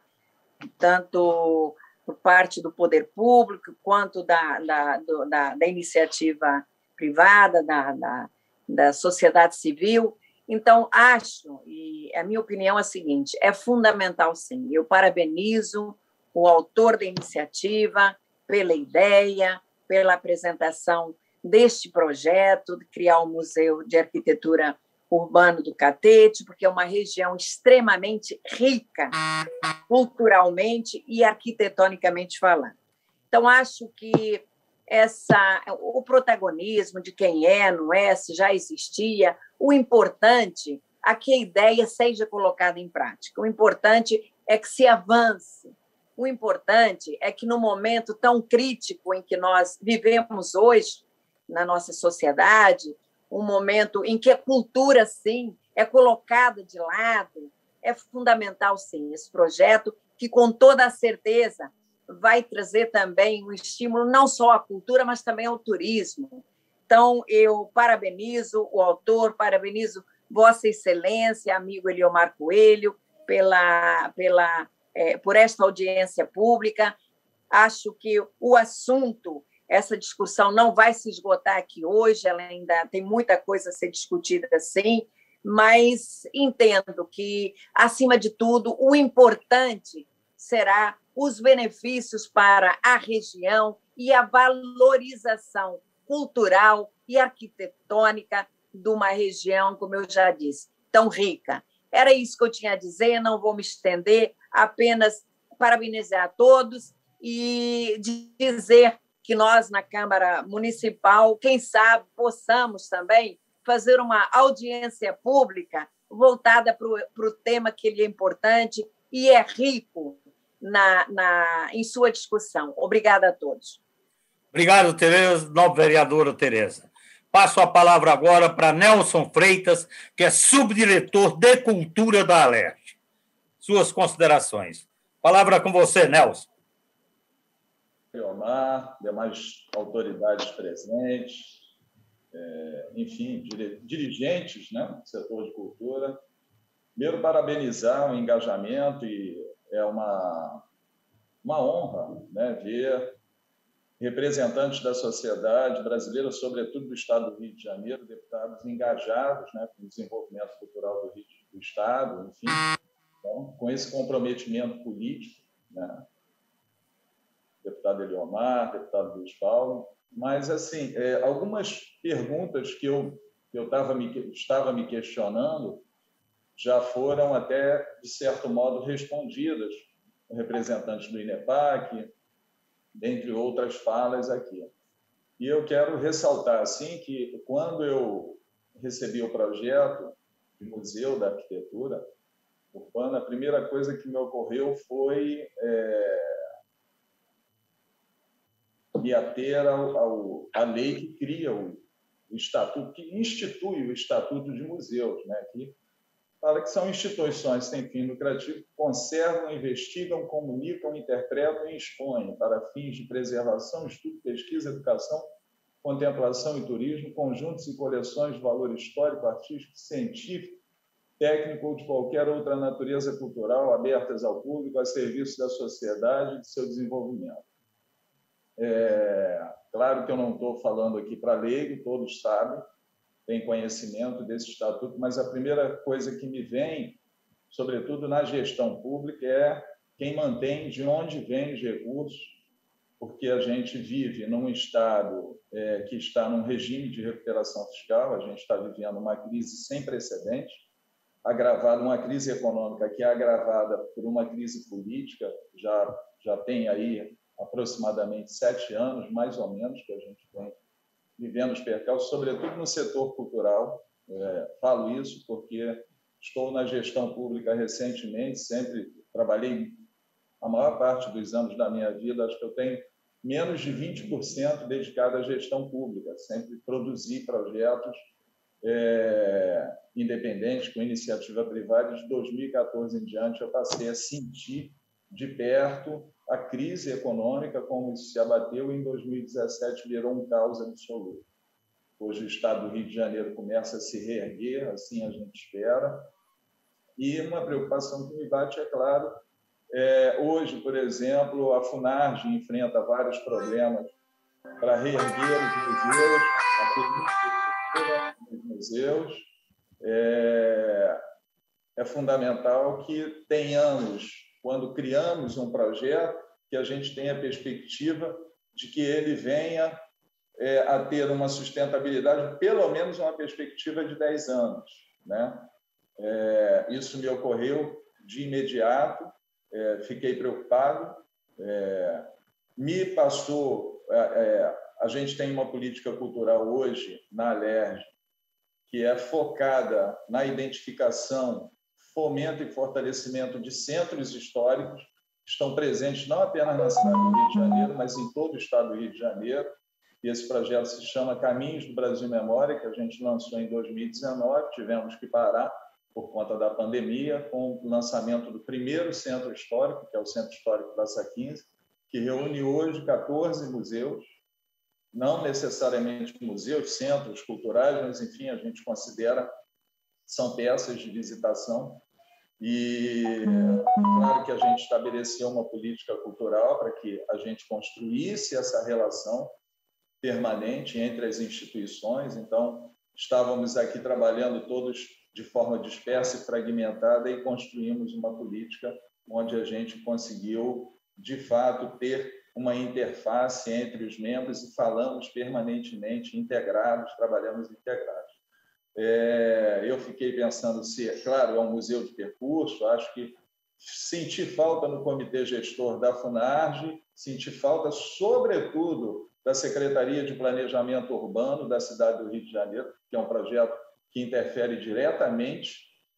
tanto por parte do poder público, quanto da, da, do, da, da iniciativa privada, da, da, da sociedade civil. Então, acho, e a minha opinião é a seguinte, é fundamental, sim. Eu parabenizo o autor da iniciativa pela ideia, pela apresentação deste projeto, de criar um Museu de Arquitetura Urbano do Catete, porque é uma região extremamente rica, culturalmente e arquitetonicamente falando. Então, acho que essa, o protagonismo de quem é, não é, se já existia, o importante é que a ideia seja colocada em prática. O importante é que se avance. O importante é que, no momento tão crítico em que nós vivemos hoje, na nossa sociedade, um momento em que a cultura, sim, é colocada de lado, é fundamental, sim, esse projeto, que, com toda a certeza, vai trazer também um estímulo não só à cultura, mas também ao turismo. Então, eu parabenizo o autor, parabenizo Vossa Excelência, amigo Eliomar Coelho, pela, pela, é, por esta audiência pública. Acho que o assunto, essa discussão não vai se esgotar aqui hoje, ela ainda tem muita coisa a ser discutida, sim, mas entendo que, acima de tudo, o importante será os benefícios para a região e a valorização cultural e arquitetônica de uma região, como eu já disse, tão rica. Era isso que eu tinha a dizer, não vou me estender, apenas parabenizar a todos e dizer que nós, na Câmara Municipal, quem sabe, possamos também fazer uma audiência pública voltada para o tema que ele é importante e é rico na, na, em sua discussão. Obrigada a todos. Obrigado, Tereza, nobre vereadora Tereza. Passo a palavra agora para Nelson Freitas, que é subdiretor de Cultura da Alerj. Suas considerações. Palavra com você, Nelson. Leomar, demais autoridades presentes, é, enfim, dirigentes, né, do setor de cultura. Primeiro, parabenizar o engajamento, e é uma, uma honra, né, ver representantes da sociedade brasileira, sobretudo do Estado do Rio de Janeiro, deputados engajados, né, com o desenvolvimento cultural do, Rio, do Estado, enfim, então, com esse comprometimento político, né, deputado Eliomar, deputado Luiz Paulo, mas, assim, é, algumas perguntas que eu, que eu tava me, estava me questionando já foram até, de certo modo, respondidas por representantes do INEPAC, dentre outras falas aqui. E eu quero ressaltar, assim, que quando eu recebi o projeto de Museu da Arquitetura Urbana, a primeira coisa que me ocorreu foi é, me ater ao, ao, à lei que cria o, o Estatuto, que institui o Estatuto de Museus, né, que fala que são instituições sem fim lucrativo que conservam, investigam, comunicam, interpretam e expõem para fins de preservação, estudo, pesquisa, educação, contemplação e turismo, conjuntos e coleções de valor histórico, artístico, científico, técnico ou de qualquer outra natureza cultural abertas ao público a serviço da sociedade e de seu desenvolvimento. É, claro que eu não estou falando aqui para leigo, todos sabem, tem conhecimento desse estatuto, mas a primeira coisa que me vem, sobretudo na gestão pública, é quem mantém, de onde vêm os recursos, porque a gente vive num Estado é, que está num regime de recuperação fiscal, a gente está vivendo uma crise sem precedentes, agravada, uma crise econômica que é agravada por uma crise política, já, já tem aí aproximadamente sete anos, mais ou menos, que a gente tem vivendo os percalços, sobretudo no setor cultural. É, falo isso porque estou na gestão pública recentemente, sempre trabalhei a maior parte dos anos da minha vida, acho que eu tenho menos de vinte por cento dedicado à gestão pública, sempre produzi projetos é, independentes, com iniciativa privada, de dois mil e quatorze em diante eu passei a sentir de perto a crise econômica, como isso se abateu, e em dois mil e dezessete virou um caos absoluto. Hoje o Estado do Rio de Janeiro começa a se reerguer, assim a gente espera, e uma preocupação que me bate, é claro, é, hoje, por exemplo, a FUNARJ enfrenta vários problemas para reerguer os museus, a dos museus. É, é fundamental que tenhamos, quando criamos um projeto, que a gente tenha a perspectiva de que ele venha é, a ter uma sustentabilidade, pelo menos uma perspectiva de dez anos. Né? É, isso me ocorreu de imediato, é, fiquei preocupado, é, me passou... É, é, a gente tem uma política cultural hoje, na Alerj, que é focada na identificação, fomento e fortalecimento de centros históricos que estão presentes não apenas na cidade do Rio de Janeiro, mas em todo o estado do Rio de Janeiro. E esse projeto se chama Caminhos do Brasil Memória, que a gente lançou em dois mil e dezenove, tivemos que parar por conta da pandemia, com o lançamento do primeiro centro histórico, que é o Centro Histórico Praça quinze, que reúne hoje quatorze museus, não necessariamente museus, centros culturais, mas, enfim, a gente considera são peças de visitação. E, claro que a gente estabeleceu uma política cultural para que a gente construísse essa relação permanente entre as instituições. Então, estávamos aqui trabalhando todos de forma dispersa e fragmentada e construímos uma política onde a gente conseguiu, de fato, ter uma interface entre os membros e falamos permanentemente integrados, trabalhamos integrados. É, eu fiquei pensando se, é claro, é um museu de percurso, acho que senti falta no comitê gestor da FUNARJ, senti falta, sobretudo, da Secretaria de Planejamento Urbano da cidade do Rio de Janeiro, que é um projeto que interfere diretamente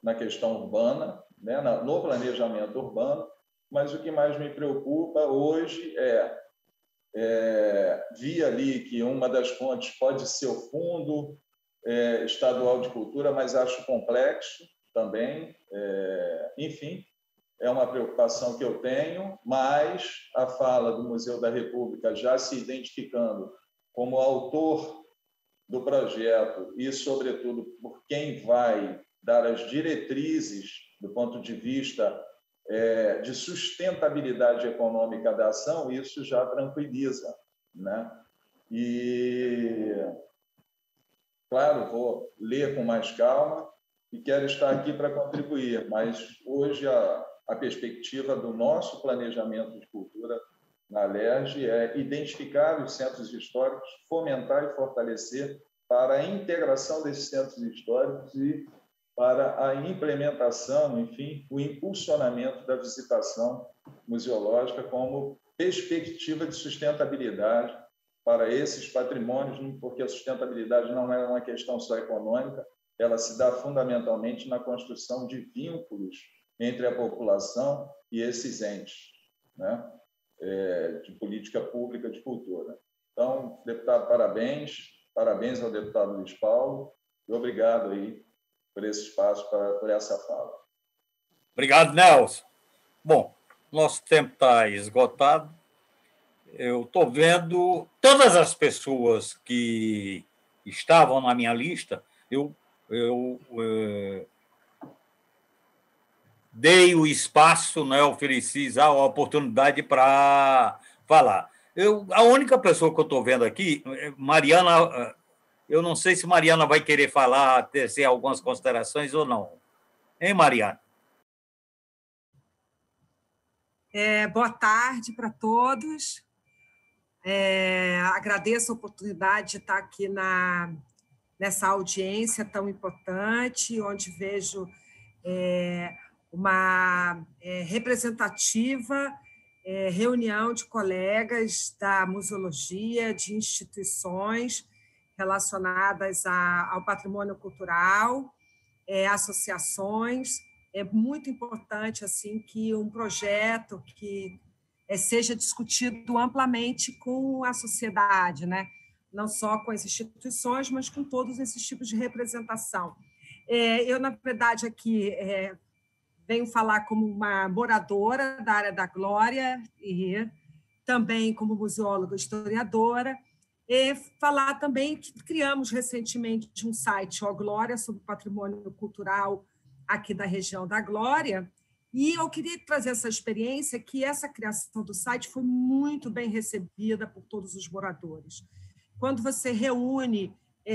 na questão urbana, né, no planejamento urbano, mas o que mais me preocupa hoje é, é vi ali que uma das fontes pode ser o Fundo é, Estadual de Cultura, mas acho complexo também, é, enfim, é uma preocupação que eu tenho, mas a fala do Museu da República já se identificando como autor do projeto e, sobretudo, por quem vai dar as diretrizes do ponto de vista é, de sustentabilidade econômica da ação, isso já tranquiliza, né? E, claro, vou ler com mais calma e quero estar aqui para contribuir, mas hoje a, a perspectiva do nosso planejamento de cultura na Alerj é identificar os centros históricos, fomentar e fortalecer para a integração desses centros históricos e para a implementação, enfim, o impulsionamento da visitação museológica como perspectiva de sustentabilidade para esses patrimônios, porque a sustentabilidade não é uma questão só econômica, ela se dá fundamentalmente na construção de vínculos entre a população e esses entes, né? É, de política pública de cultura. Então, deputado, parabéns, parabéns ao deputado Luiz Paulo e obrigado aí por esse espaço, para, por essa fala. Obrigado, Nelson. Bom, nosso tempo está esgotado. Eu estou vendo todas as pessoas que estavam na minha lista, eu, eu é, dei o espaço, né, ofereci a oportunidade para falar. Eu, a única pessoa que eu estou vendo aqui, Mariana, eu não sei se Mariana vai querer falar, tecer algumas considerações ou não. Hein, Mariana? É, boa tarde para todos. É, agradeço a oportunidade de estar aqui na, nessa audiência tão importante, onde vejo é, uma é, representativa é, reunião de colegas da museologia, de instituições relacionadas a, ao patrimônio cultural, é, associações. É muito importante assim que um projeto que é, seja discutido amplamente com a sociedade, né? Não só com as instituições, mas com todos esses tipos de representação. É, eu, na verdade, aqui é, venho falar como uma moradora da área da Glória e também como museóloga historiadora, e falar também que criamos recentemente um site, O Glória, sobre patrimônio cultural aqui da região da Glória, e eu queria trazer essa experiência que essa criação do site foi muito bem recebida por todos os moradores. Quando você reúne,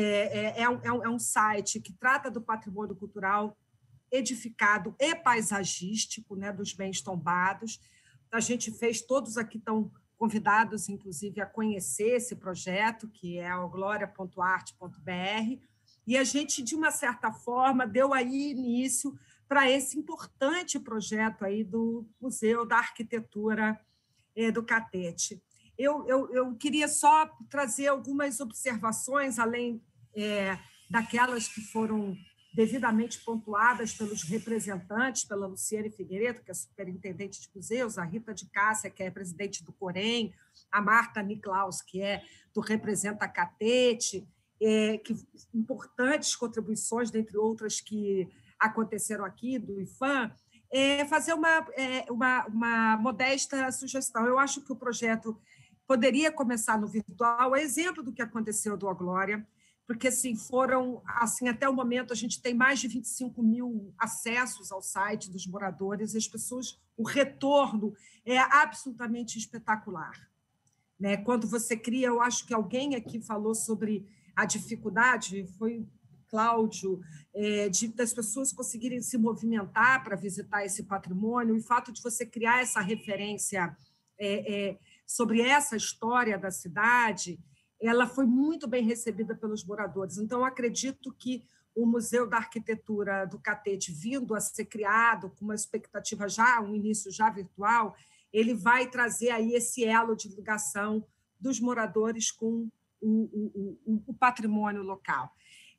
é, é, é, um, é um site que trata do patrimônio cultural edificado e paisagístico, né, dos bens tombados. A gente fez, todos aqui estão convidados, inclusive, a conhecer esse projeto, que é o gloria ponto arte ponto b r, e a gente, de uma certa forma, deu aí início para esse importante projeto aí do Museu da Arquitetura do Catete. Eu, eu, eu queria só trazer algumas observações, além é, daquelas que foram devidamente pontuadas pelos representantes, pela Luciane Figueiredo, que é superintendente de museus, a Rita de Cássia, que é presidente do Corém, a Marta Niklaus, que é do Representa Catete, é, que, importantes contribuições, dentre outras que aconteceram aqui, do I F A M, é fazer uma, é, uma, uma modesta sugestão. Eu acho que o projeto poderia começar no virtual, é exemplo do que aconteceu do A Glória, porque assim, foram, assim, até o momento, a gente tem mais de vinte e cinco mil acessos ao site dos moradores, e as pessoas, o retorno é absolutamente espetacular. Né? Quando você cria, eu acho que alguém aqui falou sobre a dificuldade, foi Cláudio, é, de, das pessoas conseguirem se movimentar para visitar esse patrimônio, e o fato de você criar essa referência é, é, sobre essa história da cidade, ela foi muito bem recebida pelos moradores. Então, acredito que o Museu da Arquitetura do Catete, vindo a ser criado com uma expectativa já, um início já virtual, ele vai trazer aí esse elo de ligação dos moradores com o, o, o, o patrimônio local.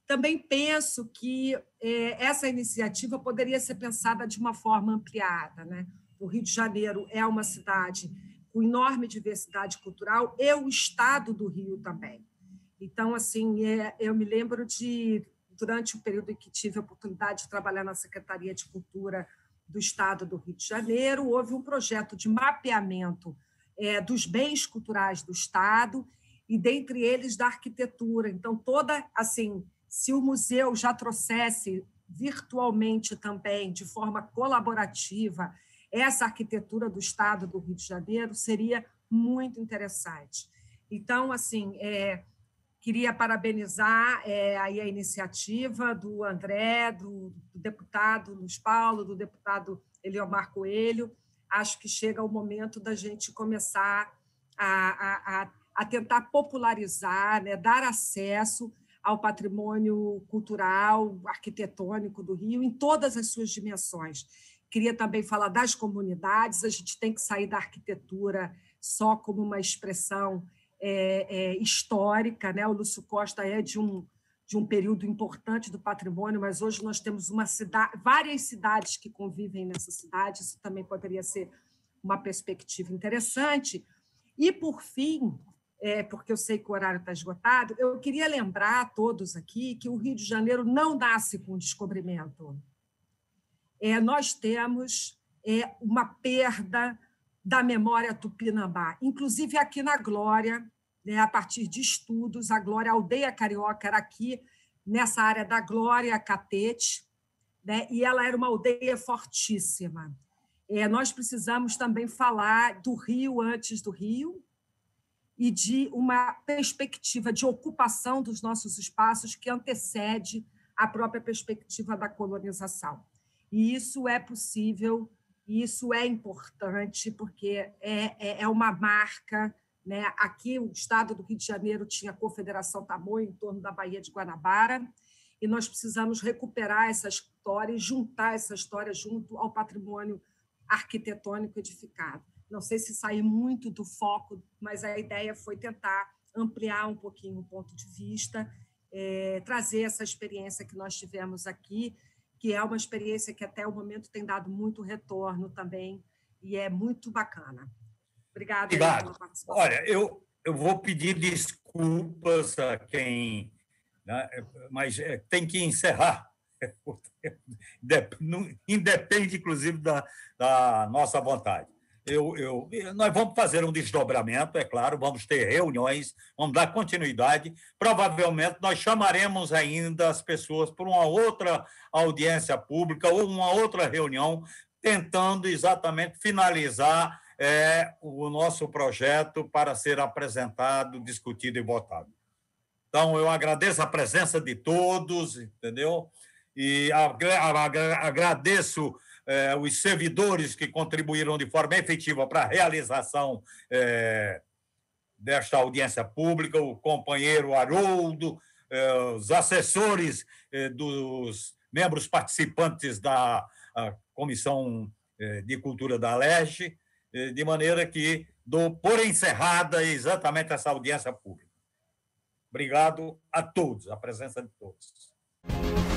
também penso que é, essa iniciativa poderia ser pensada de uma forma ampliada, né? O Rio de Janeiro é uma cidade com enorme diversidade cultural e o estado do Rio também. Então, assim, é, eu me lembro de, durante o período em que tive a oportunidade de trabalhar na Secretaria de Cultura do Estado do Rio de Janeiro, houve um projeto de mapeamento é, dos bens culturais do Estado e, dentre eles, da arquitetura. Então, toda, assim, se o museu já trouxesse virtualmente também, de forma colaborativa, essa arquitetura do Estado do Rio de Janeiro, seria muito interessante. Então, assim, é, queria parabenizar é, aí a iniciativa do André, do, do deputado Luiz Paulo, do deputado Eliomar Coelho. Acho que chega o momento da gente começar a, a, a tentar popularizar, né, dar acesso ao patrimônio cultural, arquitetônico do Rio, em todas as suas dimensões. Queria também falar das comunidades. A gente tem que sair da arquitetura só como uma expressão É, é, histórica, né? O Lúcio Costa é de um, de um período importante do patrimônio, mas hoje nós temos uma cidade, várias cidades que convivem nessa cidade, isso também poderia ser uma perspectiva interessante. E, por fim, é, porque eu sei que o horário está esgotado, eu queria lembrar a todos aqui que o Rio de Janeiro não nasce com descobrimento. É, nós temos é, uma perda da memória tupinambá, inclusive aqui na Glória, né, a partir de estudos, a Glória, a aldeia carioca era aqui, nessa área da Glória Catete, né, e ela era uma aldeia fortíssima. É, nós precisamos também falar do Rio antes do Rio e de uma perspectiva de ocupação dos nossos espaços que antecede a própria perspectiva da colonização. E isso é possível. E isso é importante, porque é, é, é uma marca, né? Aqui, o Estado do Rio de Janeiro tinha a Confederação Tamoio em torno da Baía de Guanabara, e nós precisamos recuperar essa história e juntar essa história junto ao patrimônio arquitetônico edificado. Não sei se sair muito do foco, mas a ideia foi tentar ampliar um pouquinho o ponto de vista, é, trazer essa experiência que nós tivemos aqui, que é uma experiência que até o momento tem dado muito retorno também, e é muito bacana. Obrigada pela participação. Olha, eu, eu vou pedir desculpas a quem... Né, mas tem que encerrar. Independe, inclusive, da, da nossa vontade. Eu, eu, nós vamos fazer um desdobramento, é claro, vamos ter reuniões, vamos dar continuidade. Provavelmente nós chamaremos ainda as pessoas para uma outra audiência pública ou uma outra reunião, tentando exatamente finalizar é, o nosso projeto para ser apresentado, discutido e votado. Então, eu agradeço a presença de todos, entendeu? E agradeço eh, os servidores que contribuíram de forma efetiva para a realização eh, desta audiência pública, o companheiro Haroldo, eh, os assessores eh, dos membros participantes da Comissão eh, de Cultura da Alerj, eh, de maneira que dou por encerrada exatamente essa audiência pública. Obrigado a todos, a presença de todos.